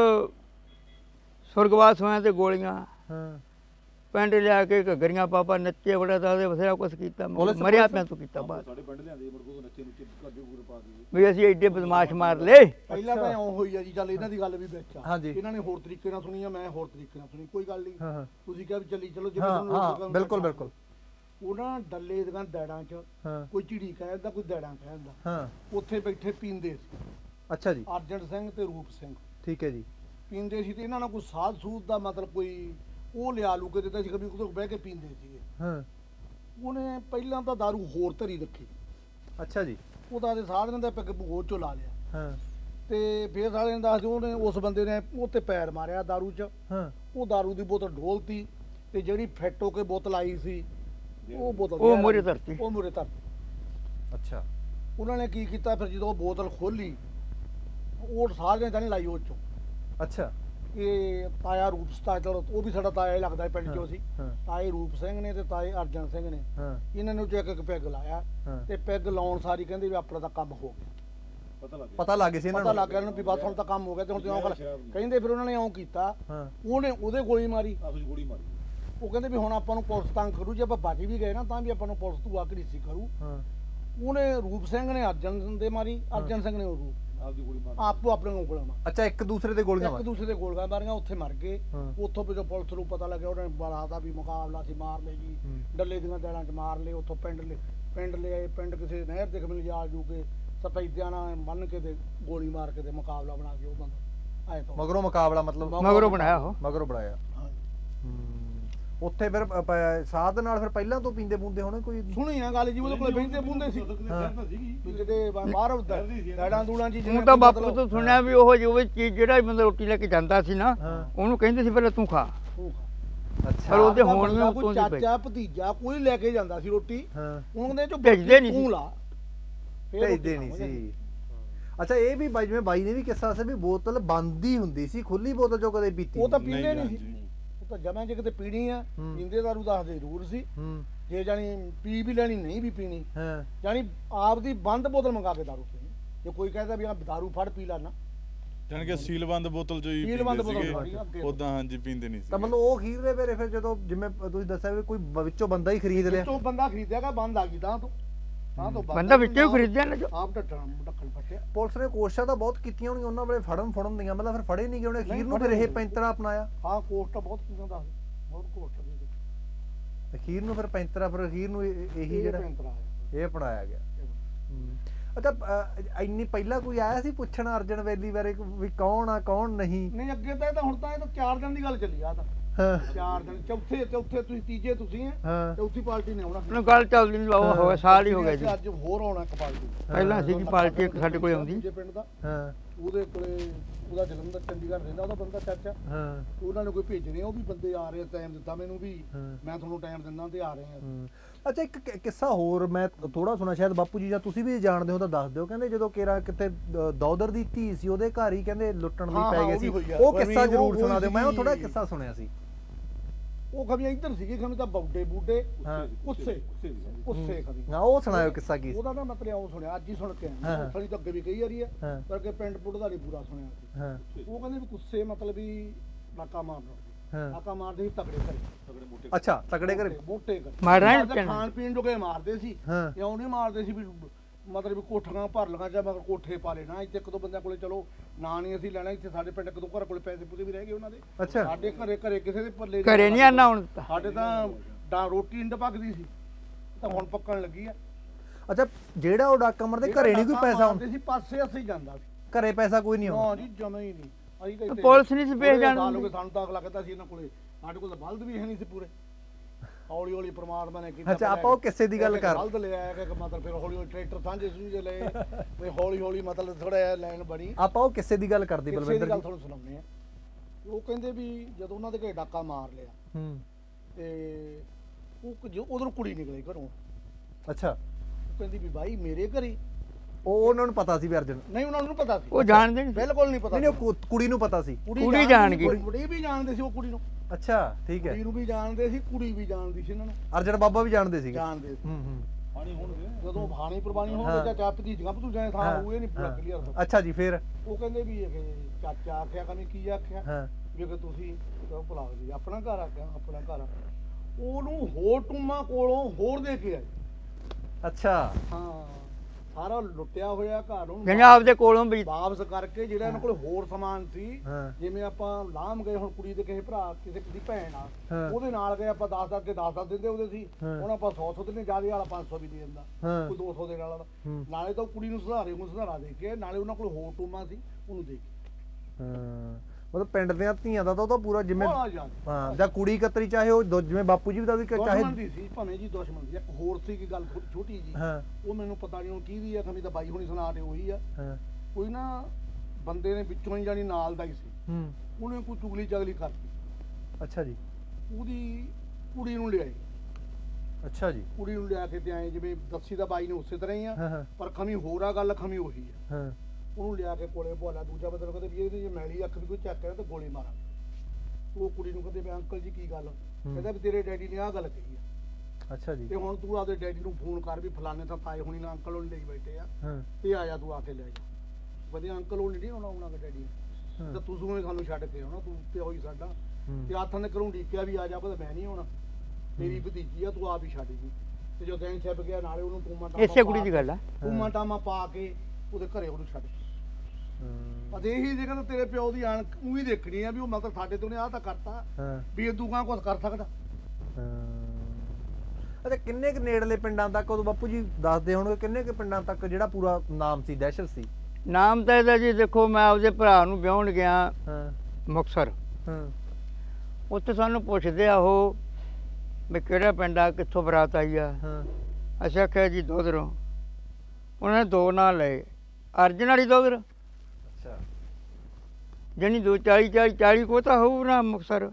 Speaker 2: ਸੁਰਗਵਾਸ ਹੋਇਆਂ ਤੇ ਗੋਲੀਆਂ
Speaker 4: ਹਾਂ
Speaker 2: ਪਿੰਡ ਲਿਆ ਕੇ ਘੱਗਰੀਆਂ ਪਾਪਾ ਨੱਚੇ ਬੜਾ ਤਾਂ ਉਹਦੇ ਬਥੇਰਾ ਕੁਛ ਕੀਤਾ
Speaker 4: ਪੁਲਿਸ-
Speaker 2: ਮਰਿਆ ਪਿਆ ਤੂੰ ਕੀਤਾ ਬਾਅਦ
Speaker 3: ਸਾਡੇ ਪਿੰਡ ਲਿਆਂਦੇ ਮੁੜ ਕੇ ਨੱਚੇ ਨੁੱਚੇ ਕਰਦੇ ਗੁਰ ਪਾ ਕੇ
Speaker 2: ਵੀ ਅਸੀਂ ਐਡੇ ਬਦਮਾਸ਼ ਮਾਰ ਲਏ
Speaker 1: ਪਹਿਲਾਂ ਤਾਂ ਇਉਂ ਹੋਈ ਆ ਜੀ ਚੱਲ ਇਹਨਾਂ ਦੀ ਗੱਲ ਵੀ ਵਿੱਚ ਆ
Speaker 4: ਹਾਂਜੀ।
Speaker 1: ਇਹਨਾਂ ਨੇ ਹੋਰ ਤਰੀਕੇ ਨਾਲ ਸੁਣੀ ਆ ਮੈਂ ਹੋਰ ਤਰੀਕੇ ਨਾਲ ਸੁਣੀ ਕੋਈ ਗੱਲ ਨਹੀਂ
Speaker 4: ਹਾਂ ਹਾਂ
Speaker 1: ਤੁਸੀਂ ਕਿਹਾ ਵੀ ਚੱਲੀ ਚਲੋ ਜਿਵੇਂ
Speaker 4: ਹਾਂ
Speaker 1: ਤੁਹਾਨੂੰ
Speaker 4: ਹਾਂ
Speaker 1: ਲੋਕਾਂ ਨੂੰ
Speaker 4: ਬਿਲਕੁਲ
Speaker 1: ਪਤਾ।
Speaker 4: ਬਿਲਕੁਲ
Speaker 1: ਉਹਨਾਂ ਡੱਲੇ ਦੀਆਂ ਦੈੜਾਂ 'ਚ
Speaker 4: ਹਾਂ
Speaker 1: ਕੋਈ ਝਿੜੀ ਕਹਿੰਦਾ ਕੋਈ ਦੈੜਾਂ ਕਹਿੰਦਾ
Speaker 4: ਹਾਂ
Speaker 1: ਉੱਥੇ ਬੈਠੇ ਪੀਂਦੇ ਸੀ
Speaker 4: ਅੱਛਾ ਜੀ
Speaker 1: ਅਰਜਨ ਸਿੰਘ ਤੇ ਰੂਪ ਸਿੰਘ
Speaker 4: ਠੀਕ ਹੈ ਜੀ
Speaker 1: ਪੀਂਦੇ ਸੀ ਤੇ ਇਹਨਾਂ ਨਾਲ ਕੋਈ ਸਾਧ ਸੂਦ ਦਾ ਮਤਲਬ ਕੋਈ ਉਹ ਲਿਆ ਲੂ ਕੇ ਦਿੱਤਾ ਸੀ ਕभी ਉਹਦੇ ਬਹਿ ਕੇ ਪੀਂਦੇ ਸੀਗੇ
Speaker 4: ਹਾਂ
Speaker 1: ਉਹਨੇ ਪਹਿਲਾਂ ਤਾਂ दारू ਹੋਰ ਧਰੀ ਰੱਖੀ
Speaker 4: ਅੱਛਾ ਜੀ
Speaker 1: ਉਹਦਾ ਤੇ ਸਾਧਨ ਦਾ ਪੈਗ ਹੋਰ ਚੋਂ ਲਾ ਲਿਆ
Speaker 4: ਹਾਂ
Speaker 1: ਤੇ ਫੇਰ ਸਾਲੇ ਨੇ ਦੱਸ ਦਿਓ ਉਹਨੇ ਉਸ ਬੰਦੇ ਨੇ ਉਹ ਤੇ ਪੈਰ ਮਾਰਿਆ दारू 'ਚ
Speaker 4: ਹਾਂ
Speaker 1: ਉਹ दारू ਦੀ ਬੋਤਲ ਢੋਲਤੀ ਤੇ ਜਿਹੜੀ ਫੈਟੋ ਕੇ ਬੋਤਲ ਆਈ ਸੀ ਉਹ ਬੋਤਲ
Speaker 2: ਉਹ
Speaker 1: ਜ਼ਹਿਰ
Speaker 2: ਮੂਹਰੇ
Speaker 1: ਵਾਲੀ,
Speaker 2: ਧਰਤੀ।
Speaker 1: ਉਹ ਮੂਹਰੇ ਧਰਤੀ
Speaker 4: ਅੱਛਾ
Speaker 1: ਉਹਨਾਂ ਨੇ ਕੀ ਕੀਤਾ ਫਿਰ ਜਦੋਂ ਉਹ ਬੋਤਲ ਖੋਲੀ ਉਹ ਸਾਰਿਆਂ ਨੇ ਲਾਈ ਉਹ ਚੋਂ
Speaker 4: ਅੱਛਾ
Speaker 1: ਇਹ ਤਾਇਆ ਰੂਪ ਸਤਾ ਚਲੋ ਉਹ ਵੀ ਸਾਡਾ ਤਾਇਆ ਹੀ ਲੱਗਦਾ ਹੈ ਪਿੰਡ ਚੋਂ ਸੀ
Speaker 4: ਹਾਂ
Speaker 1: ਤਾਏ ਰੂਪ ਸਿੰਘ ਨੇ ਤੇ ਤਾਏ ਅਰਜਨ ਸਿੰਘ ਨੇ
Speaker 4: ਹਾਂ
Speaker 1: ਇਹਨਾਂ ਨੇ ਉਹ 'ਚ ਇੱਕ ਇੱਕ ਪੈਗ ਲਾਇਆ
Speaker 4: ਹਾਂ
Speaker 1: ਤੇ ਪੈਗ ਲਾਉਣ ਸਾਰੀ ਕਹਿੰਦੇ ਵੀ ਆਪਣਾ ਤਾਂ ਕੰਮ ਹੋ ਗਿਆ
Speaker 4: ਪਤਾ ਲੱਗ ਗਿਆ ਸੀ ਇਹਨਾਂ
Speaker 1: ਪਤਾ
Speaker 4: ਨੂੰ
Speaker 1: ਲੱਗ ਗਿਆ ਇਹਨਾਂ ਨੂੰ ਵੀ ਬਸ ਹੁਣ ਤਾਂ ਕੰਮ ਹੋ ਗਿਆ ਤੇ ਹੁਣ ਤੇ ਕਹਿੰਦੇ ਫਿਰ ਉਹਨਾਂ ਨੇ ਇਉਂ ਕੀਤਾ ਉਹਨੇ ਉਹਦੇ ਗੋਲੀ ਮਾਰੀ
Speaker 3: ਗੋਲੀ ਮਾਰੀ
Speaker 1: ਉਹ ਕਹਿੰਦੇ ਵੀ ਹੁਣ ਆਪਾਂ ਨੂੰ ਪੁਲਿਸ ਤੰਗ ਕਰੂ ਜੇ ਆਪਾਂ ਬਚ ਵੀ ਗਏ ਨਾ ਤਾਂ ਵੀ ਆਪਾਂ ਨੂੰ ਪੁਲਿਸ ਤੋਂ ਆਕੜੀ ਸੀ ਕਰੂ ਉਹਨੇ ਰੂਪ ਸਿੰਘ ਨੇ ਅਰਜਨ ਦੇ ਮਾਰੀ ਅਰਜਨ ਸਿੰਘ ਨੇ ਉਹ ਰੂਪ
Speaker 3: ਆਪਦੀ ਗੋਲੀ ਮਾਰੀ
Speaker 1: ਆਪੋ ਆਪਣੇ ਨੂੰ ਗੋਲੀਆਂ ਮਾਰ
Speaker 4: ਅੱਛਾ ਇੱਕ ਦੂਸਰੇ ਦੇ ਗੋਲੀਆਂ
Speaker 1: ਇੱਕ ਦੂਸਰੇ ਦੇ ਗੋਲੀਆਂ ਮਾਰੀਆਂ ਉੱਥੇ ਮਰ ਗਏ ਉੱਥੋਂ ਜਦੋਂ ਪੁਲਿਸ ਨੂੰ ਪਤਾ ਲੱਗਿਆ ਉਹਨੇ ਬੜਾ ਦਾ ਵੀ ਮੁਕਾਬਲਾ ਸੀ ਮਾਰ ਲਏ ਜੀ ਡੱਲੇ ਦੀਆਂ ਦਲਾਂ 'ਚ ਮਾਰ ਲਏ ਉੱਥੋਂ ਪਿੰਡ ਲੈ ਪਿੰਡ ਲਿਆਏ ਪਿੰਡ ਕਿਸੇ ਨਹਿਰ ਦੇ ਖਮਲ ਜਾ ਜੂ ਕੇ ਸਫੈਦਿਆਂ ਨਾਲ ਬੰਨ ਕੇ ਤੇ ਗੋਲੀ ਮਾਰ ਕੇ ਤੇ ਮੁਕਾਬਲਾ ਬਣਾ ਕੇ ਉਹਨਾਂ ਦਾ ਆਏ ਤੋਂ
Speaker 4: ਮਗਰੋਂ ਮੁਕਾਬਲਾ ਮਤਲਬ
Speaker 2: ਮਗਰੋਂ ਬਣਾਇਆ ਉਹ
Speaker 4: ਮਗਰੋਂ ਬਣਾਇਆ ਉੱਥੇ ਫਿਰ ਸਾਧ ਨਾਲ ਫਿਰ ਪਹਿਲਾਂ ਤੋਂ ਪੀਂਦੇ ਪੂੰਦੇ ਹੋਣੇ ਕੋਈ
Speaker 1: ਸੁਣੀ ਆ ਗੱਲ ਜੀ ਉਹਦੇ ਕੋਲ ਬੈਠਦੇ ਬੁੰਦੇ ਸੀ ਵੀ ਕਿਤੇ ਬਾਹਰ ਡੈਡਾਂ ਦੂੜਾਂ ਜੀ
Speaker 2: ਤੂੰ ਤਾਂ ਬਾਪੂ ਤੋਂ ਸੁਣਿਆ ਵੀ ਉਹ ਜੋ ਚੀਜ਼ ਜਿਹੜਾ ਬੰਦਾ ਰੋਟੀ ਲੈ ਕੇ ਜਾਂਦਾ ਸੀ ਨਾ ਉਹਨੂੰ ਕਹਿੰਦੇ ਸੀ ਪਹਿਲਾਂ ਤੂੰ ਖਾ
Speaker 4: ਅੱਛਾ
Speaker 2: ਪਰ ਉਹਦੇ ਹੋਣ ਵੀ
Speaker 1: ਕੋਈ ਚਾਚਾ ਭਤੀਜਾ ਕੋਈ ਲੈ ਕੇ ਜਾਂਦਾ ਸੀ ਰੋਟੀ ਉਹਨੂੰ ਕਹਿੰਦੇ ਚੋ
Speaker 2: ਭੇਜਦੇ ਨਹੀਂ
Speaker 1: ਤੂੰ ਲਾ
Speaker 4: ਭੇਜਦੇ ਨਹੀਂ ਸੀ ਅੱਛਾ ਇਹ ਵੀ ਬਾਈ ਜਿਵੇਂ ਬਾਈ ਨੇ ਵੀ ਕਿੱਸਾ ਸੀ ਵੀ ਬੋਤਲ ਬੰਦ ਹੀ ਹੁੰਦੀ ਸੀ ਖੁੱਲੀ ਬੋਤਲ ਚੋਂ ਕਦੇ ਪੀਤੀ
Speaker 1: ਉਹ ਤਾਂ ਪੀਂਦੇ ਨਹੀਂ ਸੀ ਉਹ ਤਾਂ ਜਮਾਂ ਜੇ ਕਿਤੇ ਪੀਣੀ ਆ ਪੀਂਦੇ ਦਾਰੂ ਦੱਸਦੇ ਜ਼ਰੂਰ ਸੀ ਜੇ ਜਾਨੀ ਪੀ ਵੀ ਲੈਣੀ ਨਹੀਂ ਵੀ ਪੀਣੀ ਜਾਨੀ ਆਪ ਦੀ ਬੰਦ ਬੋਤਲ ਮੰਗਾ ਕੇ ਦਾਰੂ ਪੀਣੀ ਜੇ ਕੋਈ ਕਹਿੰਦਾ ਵੀ ਆ ਦਾਰੂ ਫੜ ਪੀ ਲੈਣਾ
Speaker 5: ਜਾਨ ਕਿ ਸੀਲਬੰਦ ਬੋਤਲ ਚੋਂ ਹੀ
Speaker 1: ਸੀਲਬੰਦ ਬੋਤਲ
Speaker 5: ਪੀਂਦੇ ਉਦਾਂ ਹਾਂਜੀ ਪੀਂਦੇ ਨਹੀਂ ਸੀ
Speaker 4: ਤਾਂ ਮਤਲਬ ਉਹ ਖੀਰ ਦੇ ਵੇਰੇ ਫਿਰ ਜਦੋਂ ਜਿਵੇਂ ਤੁਸੀਂ ਦੱਸਿਆ ਵੀ ਕੋਈ ਵਿੱਚੋਂ ਬੰਦਾ ਹੀ ਖਰੀਦ ਲਿਆ
Speaker 1: ਵਿੱਚੋਂ ਬੰਦਾ ਖਰੀਦਿਆਗਾ ਬੰਦ ਆ ਗਈ ਤਾਂ ਤੋਂ ਤਾਂ ਤੋਂ
Speaker 2: ਬੰਦਾ ਵਿੱਚੋਂ ਖਰੀਦਿਆ ਨਾ ਜੋ
Speaker 1: ਆਪ ਢੱਟਣ ਢੱਕਣ ਪੱਟਿਆ
Speaker 4: ਪੁਲਿਸ ਨੇ ਕੋਸ਼ਿਸ਼ਾਂ ਤਾਂ ਬਹੁਤ ਕੀਤੀਆਂ ਹੋਣਗੀਆਂ ਉਹਨਾਂ ਵੇਲੇ ਫੜਨ ਫੜਨ ਦੀਆਂ ਮਤਲਬ ਫਿਰ ਫੜੇ ਨਹੀਂ ਗਏ ਉਹਨੇ ਖੀਰ ਨੂੰ ਫਿਰ ਇਹ ਪੈਂਤਰਾ ਅਪਣਾਇਆ
Speaker 1: ਹਾਂ ਕੋਸਟ ਬਹੁਤ ਕਿੰਨਾ ਦੱਸ ਬਹੁਤ ਕੋਸਟ ਦੇ
Speaker 4: ਤੇ ਖੀਰ ਨੂੰ ਫਿਰ ਪੈਂਤਰਾ ਫਿਰ ਖੀਰ ਨੂੰ ਇਹੀ ਜਿਹੜਾ ਇਹ ਅਪਣਾਇਆ ਗਿਆ ਅੱਛਾ ਇੰਨੀ ਪਹਿਲਾਂ ਕੋਈ ਆਇਆ ਸੀ ਪੁੱਛਣ ਅਰਜਨ ਵੈਲੀ ਬਾਰੇ ਵੀ ਕੌਣ ਆ ਕੌਣ ਨਹੀਂ
Speaker 1: ਨਹੀਂ ਅੱਗੇ ਤਾਂ ਇਹ ਤਾਂ ਹੁਣ ਤਾਂ ਇਹ ਤਾਂ ਚਾਰ ਦਿਨ ਦੀ ਗੱਲ ਚੱਲੀ ਆ ਤਾਂ ਚਾਰ ਦਿਨ ਚੌਥੇ ਚੌਥੇ ਤੁਸੀਂ ਤੀਜੇ ਤੁਸੀਂ ਆ ਚੌਥੀ ਪਾਰਟੀ ਨੇ ਆਉਣਾ
Speaker 2: ਹੁਣ ਗੱਲ ਚੱਲਦੀ ਨਹੀਂ ਉਹ ਹੋਇਆ ਸਾਲ ਹੀ ਹੋ ਗਿਆ ਜੀ
Speaker 1: ਅੱਜ ਹੋਰ ਆਉਣਾ ਇੱਕ ਪਾਰਟੀ
Speaker 2: ਪਹਿਲਾਂ ਸੀਗੀ ਪਾਰਟੀ ਇੱਕ ਸਾਡੇ ਕੋਲ ਆਉਂਦੀ
Speaker 1: ਦੂਜੇ ਪਿੰਡ ਦਾ ਹਾਂ ਉਹਦੇ ਕੋਲੇ ਉਹਦਾ ਜਲੰਧਰ ਚੰਡੀਗੜ੍ਹ ਰਹਿੰਦਾ ਉਹਦਾ ਬੰਦਾ ਚਾਚਾ ਹਾਂ ਉਹਨਾਂ ਨੇ ਕੋਈ ਭੇਜਣੇ ਉਹ ਵੀ ਬੰਦੇ ਆ ਰਹੇ ਟਾਈਮ ਦਿੱਤਾ ਮੈਨੂੰ ਵੀ ਮੈਂ ਤੁਹਾਨੂੰ ਟਾਈਮ ਦਿੰਦਾ ਤੇ ਆ ਰਹੇ ਆ
Speaker 4: ਅੱਛਾ ਇੱਕ ਕਿੱਸਾ ਹੋਰ ਮੈਂ ਥੋੜਾ ਸੁਣਿਆ ਸ਼ਾਇਦ ਬਾਪੂ ਜੀ ਜਾਂ ਤੁਸੀਂ ਵੀ ਜਾਣਦੇ ਹੋ ਤਾਂ ਦੱਸ ਦਿਓ ਕਹਿੰਦੇ ਜਦੋਂ ਕੇਰਾ ਕਿਤੇ ਦੌਦਰ ਦੀ ਧੀ ਸੀ ਉਹਦੇ ਘਰ ਹੀ ਕਹਿੰਦੇ ਲੁੱਟਣ ਦੀ ਪੈ ਗਏ ਸੀ ਉਹ ਕਿੱਸਾ ਜ਼ਰੂਰ ਸੁਣਾ ਦਿਓ ਮੈਂ ਉਹ ਥੋੜਾ ਕਿੱਸਾ ਸੁਣਿਆ ਸੀ
Speaker 1: ਉਹ ਖਮੀਆਂ ਇੱਧਰ ਸੀਗੇ ਖਮੀ ਤਾਂ ਬੌਡੇ ਬੂਡੇ ਕੁੱਸੇ ਕੁੱਸੇ ਖਮੀ
Speaker 4: ਨਾ ਉਹ ਸੁਣਾਇਓ ਕਿੱਸਾ ਕੀ
Speaker 1: ਉਹਦਾ ਨਾ ਮਤਲਬ ਉਹ ਸੁਣਿਆ ਅੱਜ ਹੀ ਸੁਣ ਕੇ ਆਇਆ ਥੜੀ ਤਾਂ ਅੱਗੇ ਵੀ ਕਈ ਵਾਰੀ ਆ ਪਰ ਕਿ ਪਿੰਡ ਪੁੱਟ ਦਾ ਨਹੀਂ ਪੂਰਾ ਸੁਣਿਆ ਸੀ ਉਹ ਕਹਿੰਦੇ ਵੀ ਕੁੱਸੇ ਮਤਲਬ ਵੀ ਨਾਕਾ ਮਾਰਨਾ ਨਾਕਾ ਮਾਰਦੇ ਸੀ ਤਗੜੇ ਘਰੇ ਤਗੜੇ ਮੋਟੇ
Speaker 4: ਅੱਛਾ ਤਗੜੇ ਘਰੇ
Speaker 1: ਮੋਟੇ ਘਰੇ
Speaker 2: ਮਾਰਨਾ
Speaker 1: ਖਾਣ ਪੀਣ ਜੋਗੇ ਮਾਰਦੇ ਸੀ ਇਉਂ ਨਹੀਂ ਮਾਰਦੇ ਸੀ ਵੀ ਮਤਲਬ ਵੀ ਕੋਠੀਆਂ ਭਰ ਲਗਾ ਜਾਂ ਮਗਰ ਕੋਠੇ ਪਾ ਲੈਣਾ ਇੱਥੇ ਇੱਕ ਦੋ ਬੰਦਿਆਂ ਕੋਲੇ ਚਲੋ ਨਾ ਨਹੀਂ ਅਸੀਂ ਲੈਣਾ ਇੱਥੇ ਸਾਡੇ ਪਿੰਡ ਇੱਕ ਦੋ ਘਰ ਕੋਲੇ ਪੈਸੇ ਪੂਸੇ ਵੀ ਰਹਿ ਗਏ ਉਹਨਾਂ ਦੇ ਸਾਡੇ ਘਰੇ ਘਰੇ ਕਿਸੇ ਦੇ ਪੱਲੇ
Speaker 2: ਘਰੇ ਨਹੀਂ ਆਣਾ ਹੁਣ
Speaker 1: ਸਾਡੇ ਤਾਂ ਰੋਟੀ ਇੰਡ ਪੱਕਦੀ ਸੀ ਤਾਂ ਹੁਣ ਪੱਕਣ ਲੱਗੀ ਆ
Speaker 4: ਅੱਛਾ ਜਿਹੜਾ ਉਹ ਡਾਕਾ ਮਾਰਦੇ ਘਰੇ ਨਹੀਂ ਕੋਈ ਪੈਸਾ
Speaker 1: ਆਉਂਦੇ ਸੀ ਪਾਸੇ ਅਸੀਂ ਜਾਂਦਾ ਸੀ
Speaker 4: ਘਰੇ ਪੈਸਾ ਕੋਈ ਨਹੀਂ ਆਉਂਦਾ
Speaker 1: ਹਾਂ ਜੀ ਜਮਾ ਹੀ ਨਹੀਂ ਅਸੀਂ ਤਾਂ
Speaker 2: ਪੁਲਿਸ ਨਹੀਂ ਸੀ ਭੇਜ ਜਾਣ
Speaker 1: ਲੋਕ ਸਾਨੂੰ ਤਾਂ ਅਗਲਾ ਕਹਿੰਦਾ ਸੀ ਇਹਨਾਂ ਕੋਲੇ ਸਾਡੇ ਕੋਲ ਤਾਂ ਬਲਦ ਵੀ ਹੈ ਨਹੀਂ ਸੀ ਪੂਰੇ ਹੌਲੀ ਹੌਲੀ ਪ੍ਰਮਾਤਮਾ ਨੇ ਕੀਤਾ
Speaker 4: ਅੱਛਾ ਆਪਾਂ ਉਹ ਕਿਸੇ ਦੀ ਗੱਲ ਕਰ
Speaker 1: ਬਲਦ ਲਿਆ ਕਿ ਮਤਲਬ ਫਿਰ ਹੌਲੀ ਹੌਲੀ ਟਰੈਕਟਰ ਸਾਂਝੇ ਸੂਝੇ ਲਏ ਵੀ ਹੌਲੀ ਹੌਲੀ ਮਤਲਬ ਥੋੜਾ ਜਿਹਾ ਲਾਈਨ ਬਣੀ
Speaker 4: ਆਪਾਂ ਉਹ ਕਿਸੇ ਦੀ ਗੱਲ ਕਰਦੇ ਬਲਵਿੰਦਰ ਜੀ
Speaker 1: ਗੱਲ ਤੁਹਾਨੂੰ ਸੁਣਾਉਂਦੇ ਆ ਉਹ ਕਹਿੰਦੇ ਵੀ ਜਦੋਂ ਉਹਨਾਂ ਦੇ ਘਰੇ ਡਾਕਾ ਮਾਰ ਲਿਆ
Speaker 4: ਹੂੰ
Speaker 1: ਤੇ ਉਹ ਉਧਰੋਂ ਕੁੜੀ ਨਿਕਲੀ ਘਰੋਂ
Speaker 4: ਅੱਛਾ
Speaker 1: ਉਹ ਕਹਿੰਦੀ ਵੀ ਭਾਈ ਮੇਰੇ ਘਰੇ
Speaker 4: ਉਹ ਉਹਨਾਂ ਨੂੰ ਪਤਾ ਸੀ ਵੀ ਅਰਜਨ
Speaker 1: ਨਹੀਂ ਉਹਨਾਂ ਨੂੰ ਪਤਾ ਸੀ
Speaker 2: ਉਹ ਜਾਣਦੇ ਨਹੀਂ
Speaker 1: ਬਿਲਕੁਲ ਨਹੀਂ ਪਤਾ
Speaker 4: ਨਹੀਂ ਉਹ ਕੁੜੀ ਨੂੰ ਪਤਾ ਸੀ
Speaker 2: ਕੁੜੀ ਜਾਣ ਗਈ
Speaker 1: ਕੁੜੀ ਵੀ ਜਾਣਦੇ ਸੀ ਉਹ ਕੁੜੀ ਨੂੰ
Speaker 4: ਅੱਛਾ ਠੀਕ ਹੈ
Speaker 1: ਕੁੜੀ ਨੂੰ ਵੀ ਜਾਣਦੇ ਸੀ ਕੁੜੀ ਵੀ ਜਾਣਦੀ ਸੀ ਇਹਨਾਂ ਨੂੰ
Speaker 4: ਅਰਜਨ ਬਾਬਾ ਵੀ ਜਾਣਦੇ ਸੀਗੇ
Speaker 1: ਜਾਣਦੇ ਸੀ
Speaker 4: ਹੂੰ ਹੂੰ
Speaker 1: ਪਾਣੀ ਹੋਣਗੇ ਜਦੋਂ ਭਾਣੀ ਪ੍ਰਵਾਨੀ ਹੋਣਗੇ ਜਾਂ ਚਾਪ ਭਤੀਜੀਆਂ ਭਤੂਜਾਂ ਥਾਂ ਉਹ ਇਹ ਨਹੀਂ ਪੂਰਾ ਕਲੀਅਰ
Speaker 4: ਅੱਛਾ ਜੀ ਫੇਰ
Speaker 1: ਉਹ ਕਹਿੰਦੇ ਵੀ ਇਹ ਚਾਚਾ ਆਖਿਆ ਕਹਿੰਦੇ ਕੀ ਆਖਿਆ ਹਾਂ ਵੀ ਕਿ ਤੁਸੀਂ ਭੁਲਾ ਜੀ ਆਪਣਾ ਘਰ ਆਖਿਆ ਆਪਣਾ ਘਰ ਉਹਨੂੰ ਹੋਰ ਟੂਮਾ ਕੋਲੋਂ ਹੋਰ ਦੇ ਕੇ ਆਏ
Speaker 4: ਅੱਛਾ
Speaker 1: ਹਾਂ ਸਾਰਾ ਲੁੱਟਿਆ ਹੋਇਆ ਘਰ ਨੂੰ
Speaker 2: ਜਿਵੇਂ ਆਪਦੇ ਕੋਲੋਂ ਵੀ
Speaker 1: ਵਾਪਸ ਕਰਕੇ ਜਿਹੜਾ ਇਹਨਾਂ ਕੋਲ ਹੋਰ ਸਮਾਨ ਸੀ ਜਿਵੇਂ ਆਪਾਂ ਲਾਮ ਗਏ ਹੁਣ ਕੁੜੀ ਦੇ ਕਿਸੇ ਭਰਾ ਕਿਸੇ ਦੀ ਭੈਣ ਆ ਉਹਦੇ ਨਾਲ ਗਏ ਆਪਾਂ ਦਸ ਦਸ ਕੇ ਦਸ ਦਸ ਦਿੰਦੇ ਉਹਦੇ ਸੀ ਹੁਣ ਆਪਾਂ ਸੌ ਸੌ ਦਿੰਦੇ ਜਿਆਦਾ ਵਾਲਾ ਪੰਜ ਸੌ ਵੀ ਦੇ ਦਿੰਦਾ ਕੋਈ ਦੋ ਸੌ ਦੇਣ ਵਾਲਾ ਨਾਲੇ ਤਾਂ ਕੁੜੀ ਨੂੰ ਸੁਧਾਰੇ ਨੂੰ ਸੁਧਾਰਾ ਦੇ ਕੇ ਨਾਲੇ ਉਹਨਾਂ ਕੋਲ ਹੋਰ ਟੂਮਾ ਸੀ ਉਹਨੂੰ ਦੇ ਕੇ
Speaker 4: ਹਾਂ ਮਤਲਬ ਪਿੰਡ ਦੀਆਂ ਧੀਆਂ ਦਾ ਤਾਂ ਉਹਦਾ ਪੂਰਾ ਜਿਵੇਂ ਹਾਂ ਜਾਂ ਕੁੜੀ ਕਤਰੀ ਚਾਹੇ ਉਹ ਜਿਵੇਂ ਬਾਪੂ ਜੀ ਦਾ ਵੀ ਚਾਹੇ
Speaker 1: ਦੁਸ਼ਮਣ ਸੀ ਭਾਵੇਂ ਜੀ ਦੁਸ਼ਮਣ ਸੀ ਇੱਕ ਹੋਰ ਸੀ ਕੀ ਗੱਲ ਛੋਟੀ ਜੀ ਉਹ ਮੈਨੂੰ ਪਤਾ ਨਹੀਂ ਉਹ ਕਿਹਦੀ ਆ ਕਮੀ ਤਾਂ ਬਾਈ ਹੁਣੀ ਸੁਣਾ ਤੇ ਉਹੀ ਆ ਕੋਈ ਨਾ ਬੰਦੇ ਨੇ ਵਿੱਚੋਂ ਹੀ ਜਾਨੀ ਨਾਲ ਦਾ ਹੀ ਸੀ ਉਹਨੇ ਕੋਈ ਚੁਗਲੀ ਚਗਲੀ ਕਰਤੀ
Speaker 4: ਅੱਛਾ ਜੀ
Speaker 1: ਉਹਦੀ ਕੁੜੀ ਨੂੰ ਲਿਆਏ
Speaker 4: ਅੱਛਾ ਜੀ
Speaker 1: ਕੁੜੀ ਨੂੰ ਲਿਆ ਕੇ ਤੇ ਆਏ ਜਿਵੇਂ ਦੱਸੀ ਦਾ ਬਾਈ ਨੇ ਉਸੇ ਤਰ੍ਹਾਂ ਹੀ ਆ ਪਰ ਖਮੀ ਹੋਰ ਆ ਗੱਲ ਖਮੀ ਉਹੀ ਆ ਉਹਨੂੰ ਲਿਆ ਕੇ ਕੋਲੇ ਬੋਲਾ ਦੂਜਾ ਬਦਲ ਕਹਿੰਦੇ ਵੀ ਇਹਦੀ ਜੇ ਮੈਲੀ ਅੱਖ ਵੀ ਕੋਈ ਚੱਕ ਕਰੇ ਤਾਂ ਗੋਲੀ ਮਾਰਾਂਗੇ ਉਹ ਕੁੜੀ ਨੂੰ ਕਹਿੰਦੇ ਵੀ ਅੰਕਲ ਜੀ ਕੀ ਗੱਲ ਕਹਿੰਦਾ ਵੀ ਤੇਰੇ ਡੈਡੀ ਨੇ ਆਹ ਗੱਲ ਕਹੀ ਆ
Speaker 4: ਅੱਛਾ ਜੀ
Speaker 1: ਤੇ ਹੁਣ ਤੂੰ ਆਪਦੇ ਡੈਡੀ ਨੂੰ ਫੋਨ ਕਰ ਵੀ ਫਲਾਣੇ ਤਾਂ ਤਾਏ ਹੁਣੀ ਨਾਲ ਅੰਕਲ ਉਹਨੇ ਲਈ ਬੈਠੇ ਆ ਤੇ ਆ ਜਾ ਤੂੰ ਆ ਕੇ ਲੈ ਜਾ ਵਧੀਆ ਅੰਕਲ ਉਹ ਨਹੀਂ ਆਉਣਾ ਉਹਨਾਂ ਦਾ ਡੈਡੀ ਤੇ ਤੁਸੀਂ ਵੀ ਸਾਨੂੰ ਛੱਡ ਕੇ ਆਉਣਾ, ਤੂੰ ਪਿਓ ਹੀ ਸਾਡਾ। ਤੇ ਆਥਾਂ ਨੇ ਘਰੋਂ ਡੀਕਿਆ ਵੀ ਆ ਜਾ, ਪਰ ਮੈਂ ਨਹੀਂ ਆਉਣਾ, ਮੇਰੀ ਭਤੀਜੀ ਆ, ਤੂੰ ਆਪ ਹੀ ਛੱਡ ਗਈ। ਤੇ ਜੋ ਗੈਂਗ ਛੱਪ ਗਿਆ ਨਾਲੇ ਉਹਨੂੰ ਟੂਮਾ ਟਾਮਾ
Speaker 2: ਇਸੇ ਕੁੜੀ ਦੀ ਗੱਲ ਆ,
Speaker 1: ਟੂਮਾ ਟਾਮਾ ਪਾ ਕੇ ਉਹਦੇ ਘਰੇ ਉਹਨੂੰ ਛੱਡ ਗਈ। ਅਤੇ ਇਹੀ ਜਗ੍ਹਾ ਤਾਂ ਤੇਰੇ ਪਿਓ ਦੀ ਆਣ ਉਹੀ ਦੇਖਣੀ ਆ ਵੀ ਉਹ ਮਤਲਬ ਸਾਡੇ ਤੋਂ ਨੇ ਆਹ ਤਾਂ ਕਰਤਾ ਵੀ ਇਹ ਦੂਗਾ ਕੁਝ ਕਰ ਸਕਦਾ।
Speaker 4: ਅੱਛਾ ਕਿੰਨੇ ਕੁ ਨੇੜਲੇ ਪਿੰਡਾਂ ਤੱਕ ਉਦੋਂ ਬਾਪੂ ਜੀ ਦੱਸਦੇ ਹੋਣਗੇ ਕਿੰਨੇ ਕੁ ਪਿੰਡਾਂ ਤੱਕ ਜਿਹੜਾ ਪੂਰਾ ਨਾਮ ਸੀ ਦਹਿਸ਼ਤ ਸੀ?
Speaker 2: ਨਾਮ ਤਾਂ ਇਹਦਾ ਜੀ ਦੇਖੋ, ਮੈਂ ਆਪਦੇ ਭਰਾ ਨੂੰ ਵਿਆਹਣ ਗਿਆ
Speaker 4: ਹਾਂ
Speaker 2: ਮੁਕਤਸਰ,
Speaker 4: ਹਾਂ
Speaker 2: ਉੱਥੇ ਸਾਨੂੰ ਪੁੱਛਦੇ ਆ ਉਹ ਵੀ ਕਿਹੜਾ ਪਿੰਡ ਆ, ਕਿੱਥੋਂ ਬਰਾਤ ਆਈ ਆ।
Speaker 4: ਹਾਂ
Speaker 2: ਅਸੀਂ ਆਖਿਆ ਜੀ ਦੋਧਰੋਂ। ਉਹਨਾਂ ਨੇ ਦੋ ਨਾਂ ਲਏ, ਅਰਜਨ ਵਾਲੀ ਦੋਧਰ,
Speaker 4: ਅੱਛਾ
Speaker 2: ਜਾਨੀ ਦੋ ਚਾਲੀ ਚਾਲੀ ਚਾਲੀ ਕੋ ਤਾਂ ਹੋਊ ਨਾ ਮੁਕਤਸਰ।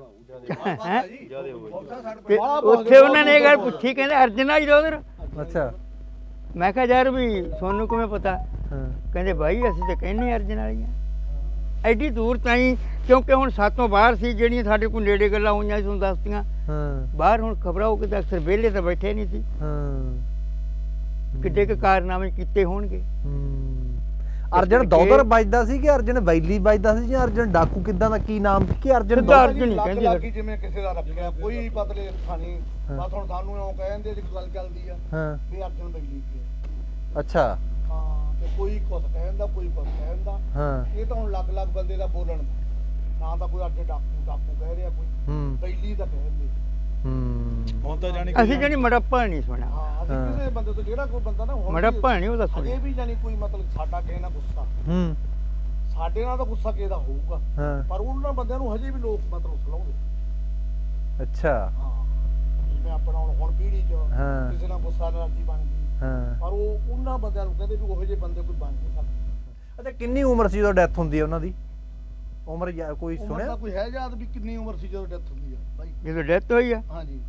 Speaker 2: ਤੇ ਉੱਥੇ ਉਹਨਾਂ ਨੇ ਇਹ ਗੱਲ ਪੁੱਛੀ, ਕਹਿੰਦੇ ਅਰਜਨ ਵਾਲੀ ਦੋਧਰ।
Speaker 4: ਅੱਛਾ
Speaker 2: ਮੈਂ ਕਿਹਾ ਯਾਰ ਵੀ ਤੁਹਾਨੂੰ ਕਿਵੇਂ ਪਤਾ?
Speaker 4: ਹਾਂ
Speaker 2: ਕਹਿੰਦੇ ਬਾਈ ਅਸੀਂ ਤਾਂ ਕਹਿੰਦੇ ਅਰਜਨ ਵਾਲੀਆਂ। ਐਡੀ ਦੂਰ ਤਾਈਂ, ਕਿਉਂਕਿ ਹੁਣ ਸਾਤੋਂ ਬਾਹਰ ਸੀ, ਜਿਹੜੀਆਂ ਸਾਡੇ ਕੋਲ ਨੇੜੇ ਗੱਲਾਂ ਹੋਈਆਂ ਸੀ ਤੁਹਾਨੂੰ ਦੱਸਤੀਆਂ।
Speaker 4: ਹਾਂ
Speaker 2: ਬਾਹਰ ਹੁਣ ਖਬਰਾਂ ਉਹ ਕਿਤੇ ਅਕਸਰ ਵਿਹਲੇ ਤਾਂ ਬੈਠੇ ਨਹੀਂ ਸੀ,
Speaker 4: ਹਾਂ
Speaker 2: ਕਿੱਡੇ ਕੁ ਕਾਰਨਾਮੇ ਕੀਤੇ ਹੋਣਗੇ।
Speaker 4: ਅਰਜਨ ਦੋਦਰ ਵੱਜਦਾ ਸੀ ਕਿ ਅਰਜਨ ਵੈਲੀ ਵੱਜਦਾ ਸੀ ਜਾਂ ਅਰਜਨ ਡਾਕੂ ਕਿੱਦਾਂ ਦਾ ਕੀ ਨਾਮ ਸੀ ਕਿ ਅਰਜਨ
Speaker 2: ਸਿੱਧਾ
Speaker 4: ਦੋਦਰ?
Speaker 2: ਅਰਜਨ ਹੀ
Speaker 1: ਲੱਗ
Speaker 2: ਕਹਿੰਦੇ
Speaker 1: ਲੱਗੀ ਜਿਵੇਂ ਕਿਸੇ ਦਾ ਰੱਖਿਆ, ਕੋਈ ਬਦਲੇ ਖਾਣੀ। ਬਸ ਹੁਣ ਸਾਨੂੰ ਇਉਂ ਕਹਿੰਦੇ ਜੇ ਗੱਲ ਚੱਲਦੀ ਆ
Speaker 4: ਹਾਂ
Speaker 1: ਵੀ ਅਰਜਨ ਬੈਲੀ ਕੀ
Speaker 4: ਅੱਛਾ
Speaker 1: ਹਾਂ, ਤੇ ਕੋਈ ਕੁਛ ਕਹਿੰਦਾ ਕੋਈ ਕੁਛ ਕਹਿੰਦਾ।
Speaker 4: ਹਾਂ
Speaker 1: ਇਹ ਤਾਂ ਹੁਣ ਲੱਗ ਲੱਗ ਬੰਦੇ ਦਾ ਬੋਲਣ ਦਾ, ਨਾ ਤਾਂ ਕੋਈ ਅਰਜਨ ਡਾਕੂ ਡਾਕੂ ਕਹਿ ਰਿਹਾ, ਕੋਈ
Speaker 4: ਹੂੰ
Speaker 1: ਬੈਲੀ ਤਾਂ ਕਹਿੰਦੇ।
Speaker 4: ਹੂੰ
Speaker 5: ਹੁਣ ਤਾਂ ਜਾਣੀ
Speaker 2: ਅਸੀਂ ਜਾਨੀ ਮੜੱਪਾ ਨਹੀਂ ਸੁਣਿਆ,
Speaker 1: ਹਾਂ ਅਸੀਂ ਕਿਸੇ ਬੰਦੇ ਤੋਂ ਜਿਹੜਾ ਕੋਈ ਬੰਦਾ ਨਾ ਹੁਣ
Speaker 2: ਮੜੱਪਾ ਨਹੀਂ ਉਹਦਾ
Speaker 1: ਅਜੇ
Speaker 2: ਸੁਣਿਆ।
Speaker 1: ਵੀ ਜਾਨੀ ਕੋਈ ਮਤਲਬ ਸਾਡਾ ਕਿਸੇ ਨਾਲ ਗੁੱਸਾ,
Speaker 4: ਹੂੰ
Speaker 1: ਸਾਡੇ ਨਾਲ ਤਾਂ ਗੁੱਸਾ ਕਿਸੇ ਦਾ ਹੋਊਗਾ,
Speaker 4: ਹਾਂ
Speaker 1: ਪਰ ਉਹਨਾਂ ਬੰਦਿਆਂ ਨੂੰ ਹਜੇ ਵੀ ਲੋਕ ਮਤਲਬ ਸਲਾਉਂਦੇ।
Speaker 4: ਅੱਛਾ
Speaker 1: ਹਾਂ ਜਿਵੇਂ ਆਪਣਾ ਹੁਣ ਹੁਣ ਪੀੜ੍ਹੀ 'ਚ
Speaker 4: ਹਾਂ
Speaker 1: ਕਿਸੇ ਨਾਲ ਗੁੱਸਾ ਨਾਰਾਜ਼ੀ ਬਣ ਗਈ,
Speaker 4: ਹਾਂ
Speaker 1: ਪਰ ਉਹ ਉਹਨਾਂ ਬੰਦਿਆਂ ਨੂੰ ਕਹਿੰਦੇ ਵੀ ਉਹੋ ਜਿਹੇ ਬੰਦੇ ਕੋਈ ਬਣ ਨਹੀਂ ਸਕਦੇ।
Speaker 4: ਅੱਛਾ ਕਿੰਨੀ ਉਮਰ ਸੀ ਜਦੋਂ ਡੈਥ ਹੁੰਦੀ ਹੈ ਉਹਨਾਂ ਦੀ? ਉਮਰ ਯਾ- ਕੋਈ
Speaker 1: ਉਮਰ
Speaker 4: ਸੁਣਿਆ?
Speaker 1: ਦਾ ਕੋਈ ਹੈ ਯਾਦ ਵੀ ਕਿੰਨੀ ਉਮਰ ਸੀ ਜਦੋਂ ਡੈਥ ਹੁੰਦੀ ਆ ਭਾਈ?
Speaker 2: ਜਦੋਂ ਡੈਥ ਹੋਈ ਆ
Speaker 1: ਹਾਂਜੀ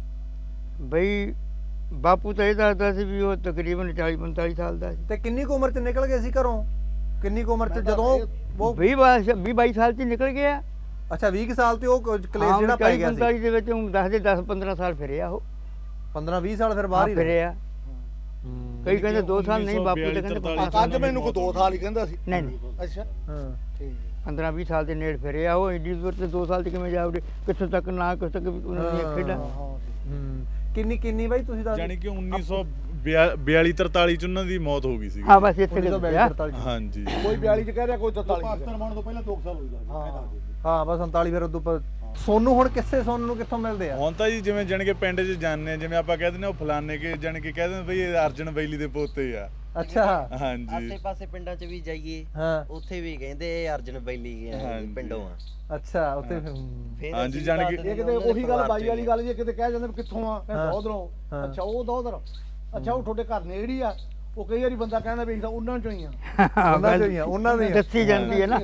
Speaker 2: ਬਈ ਬਾਪੂ ਤਾਂ ਇਹ ਦੱਸਦਾ ਸੀ ਵੀ ਉਹ ਤਕਰੀਬਨ ਚਾਲੀ ਪੰਤਾਲੀ ਸਾਲ ਦਾ ਸੀ।
Speaker 4: ਤੇ ਕਿੰਨੀ ਕੁ ਉਮਰ ਚ ਨਿਕਲ ਗਏ ਸੀ ਘਰੋਂ? ਕਿੰਨੀ ਕੁ ਉਮਰ ਚ
Speaker 1: ਮੈਂ ਤਾਂ
Speaker 4: ਜਦੋਂ
Speaker 1: ਇਹ-
Speaker 4: ਉਹ
Speaker 2: ਵੀਹ ਬਾਈ ਸਾਲ ਚ ਨਿਕਲ ਗਿਆ।
Speaker 4: ਅੱਛਾ ਵੀਹ ਕੁ ਸਾਲ ਤੇ ਉਹ ਕ- ਕਲੇਸ਼
Speaker 2: ਹਾਂ,
Speaker 4: ਜਿਹੜਾ ਪੈ
Speaker 2: ਚਾਲੀ
Speaker 4: ਗਿਆ ਸੀ
Speaker 2: ਪੰਤਾਲੀ ਦੇ ਵਿੱਚ ਉਹ ਦੱਸਦੇ ਦਸ ਪੰਦਰਾਂ ਸਾਲ ਫਿਰਿਆ ਉਹ।
Speaker 4: ਪੰਦਰਾਂ ਵੀਹ ਸਾਲ ਫਿਰ ਬਾਹਰ ਹੀ ਰਹੇ।
Speaker 2: ਫਿਰਿਆ
Speaker 4: ਹੂੰ।
Speaker 2: ਕਈ ਕਹਿੰਦੇ ਦੋ ਸਾਲ ਨਹੀਂ, ਬਾਪੂ ਤੇ ਕਹਿੰਦੇ ਪੰਜ ਸਾਲ।
Speaker 1: ਅੱਜ ਮੈਨੂੰ ਕੋਈ ਦੋ ਸਾਲ ਹੀ ਕਹਿੰਦਾ ਸੀ।
Speaker 2: ਨਹੀਂ ਨਹੀਂ
Speaker 1: ਅੱਛਾ
Speaker 4: ਹਾਂ
Speaker 1: ਠੀਕ
Speaker 2: ਪੰਦਰਾਂ ਵੀਹ ਸਾਲ ਦੇ ਨੇੜੇ ਫਿਰਿਆ ਉਹ। ਏਡੀ ਦੂਰ ਤੇ ਦੋ ਸਾਲ ਚ ਕਿਵੇਂ ਜਾਵੜੇ? ਕਿੱਥੋਂ ਤੱਕ ਨਾ ਕਿੱਥੋਂ ਤੱਕ ਉਹਨਾਂ ਦੀਆਂ ਖੇਡਾਂ।
Speaker 1: ਹਾਂ
Speaker 4: ਹੂੰ ਕਿੰਨੀ ਕਿੰਨੀ ਬਾਈ ਤੁਸੀਂ ਦੱਸ?
Speaker 5: ਜਾਣੀ ਕਿ ਉੱਨੀ ਸੌ ਬਿਆਲੀ ਤਰਤਾਲੀ ਚ ਉਹਨਾਂ ਦੀ ਮੌਤ ਹੋ ਗਈ ਸੀ।
Speaker 2: ਹਾਂ ਬਸ ਇੱਥੇ
Speaker 4: ਉੱਨੀ ਸੌ ਬਿਆਲੀ
Speaker 2: ਗਿਆ।
Speaker 4: ਤਰਤਾਲੀ
Speaker 5: ਹਾਂਜੀ
Speaker 1: ਕੋਈ ਬਿਆਲੀ ਚ ਕਹਿ ਰਿਹਾ, ਕੋਈ ਤਰਤਾਲੀ ਚ।
Speaker 3: ਪਾਕਿਸਤਾਨ ਬਣਨ ਤੋਂ ਪਹਿਲਾਂ ਦੋ ਸਾਲ ਹੋਈ
Speaker 1: ਹਾਂ
Speaker 4: ਹਾਂ ਬਸ ਸੰਤਾਲੀ ਫਿਰ ਉਦੋਂ ਪਰ ਸੋਨੂੰ ਹੁਣ ਕਿੱਸੇ ਸੋਨੂੰ ਨੂੰ ਕਿੱਥੋਂ ਮਿਲਦੇ ਆ?
Speaker 5: ਹੁਣ ਤਾਂ ਜੀ ਜਿਵੇਂ ਜਾਣੀ ਕਿ ਪਿੰਡ 'ਚ ਜਾਂਦੇ, ਜਿਵੇਂ ਆਪਾਂ ਕਹਿ ਦਿੰਦੇ ਉਹ ਫਲਾਣੇ ਕੇ ਜਾਣੀ ਕਿ ਕਹਿ ਦਿੰਦੇ ਬਈ ਇਹ ਅਰਜਨ ਬੈਲੀ ਦੇ ਪੋਤੇ ਆ।
Speaker 4: ਅੱਛਾ
Speaker 5: ਹਾਂਜੀ
Speaker 6: ਆਸੇ ਪਾਸੇ ਪਿੰਡਾਂ 'ਚ ਵੀ ਜਾਈਏ
Speaker 4: ਹਾਂ
Speaker 6: ਉੱਥੇ ਵੀ ਕਹਿੰਦੇ ਇਹ ਅਰਜਨ ਬੈਲੀ ਗਿਆ
Speaker 5: ਹਾਂਜੀ।
Speaker 6: ਪਿੰਡੋਂ ਆ।
Speaker 4: ਅੱਛਾ ਉੱਥੇ ਫਿਰ-
Speaker 6: ਫਿਰ
Speaker 5: ਹਾਂਜੀ,
Speaker 6: ਅਸੀਂ
Speaker 5: ਜਾਣੀ
Speaker 6: ਦੱਸ
Speaker 5: ਕਿ
Speaker 6: ਦਿੰਦੇ
Speaker 1: ਇਹ ਕਿਤੇ
Speaker 6: ਉਹਨਾਂ ਦੇ
Speaker 1: ਉਹੀ ਗੱਲ
Speaker 6: ਪਰਿਵਾਰ 'ਚ
Speaker 1: ਬਾਈ ਵਾਲੀ ਗੱਲ ਜੇ ਕਿਤੇ ਕਹਿ ਜਾਂਦੇ ਵੀ ਕਿੱਥੋਂ ਆ, ਕਹਿੰਦਾ
Speaker 4: ਹਾਂ।
Speaker 1: ਉਧਰੋਂ।
Speaker 4: ਹਾਂ।
Speaker 1: ਅੱਛਾ ਉਹ ਉਧਰ। ਅੱਛਾ ਉਹ ਤੁਹਾਡੇ ਘਰ ਨੇੜੀ ਆ। ਉਹ ਕਈ ਵਾਰੀ ਬੰਦਾ ਕਹਿੰਦਾ ਵੀ ਅਸੀਂ ਤਾਂ ਉਹਨਾਂ ਚੋਂ ਹੀ ਆ।
Speaker 4: ਉਹਨਾਂ ਚੋਂ ਹੀ ਆ, ਉਹਨਾਂ ਦੇ ਹੀ ਆ।
Speaker 2: ਦੱਸੀ ਜਾਂਦੀ ਹੈ ਨਾ।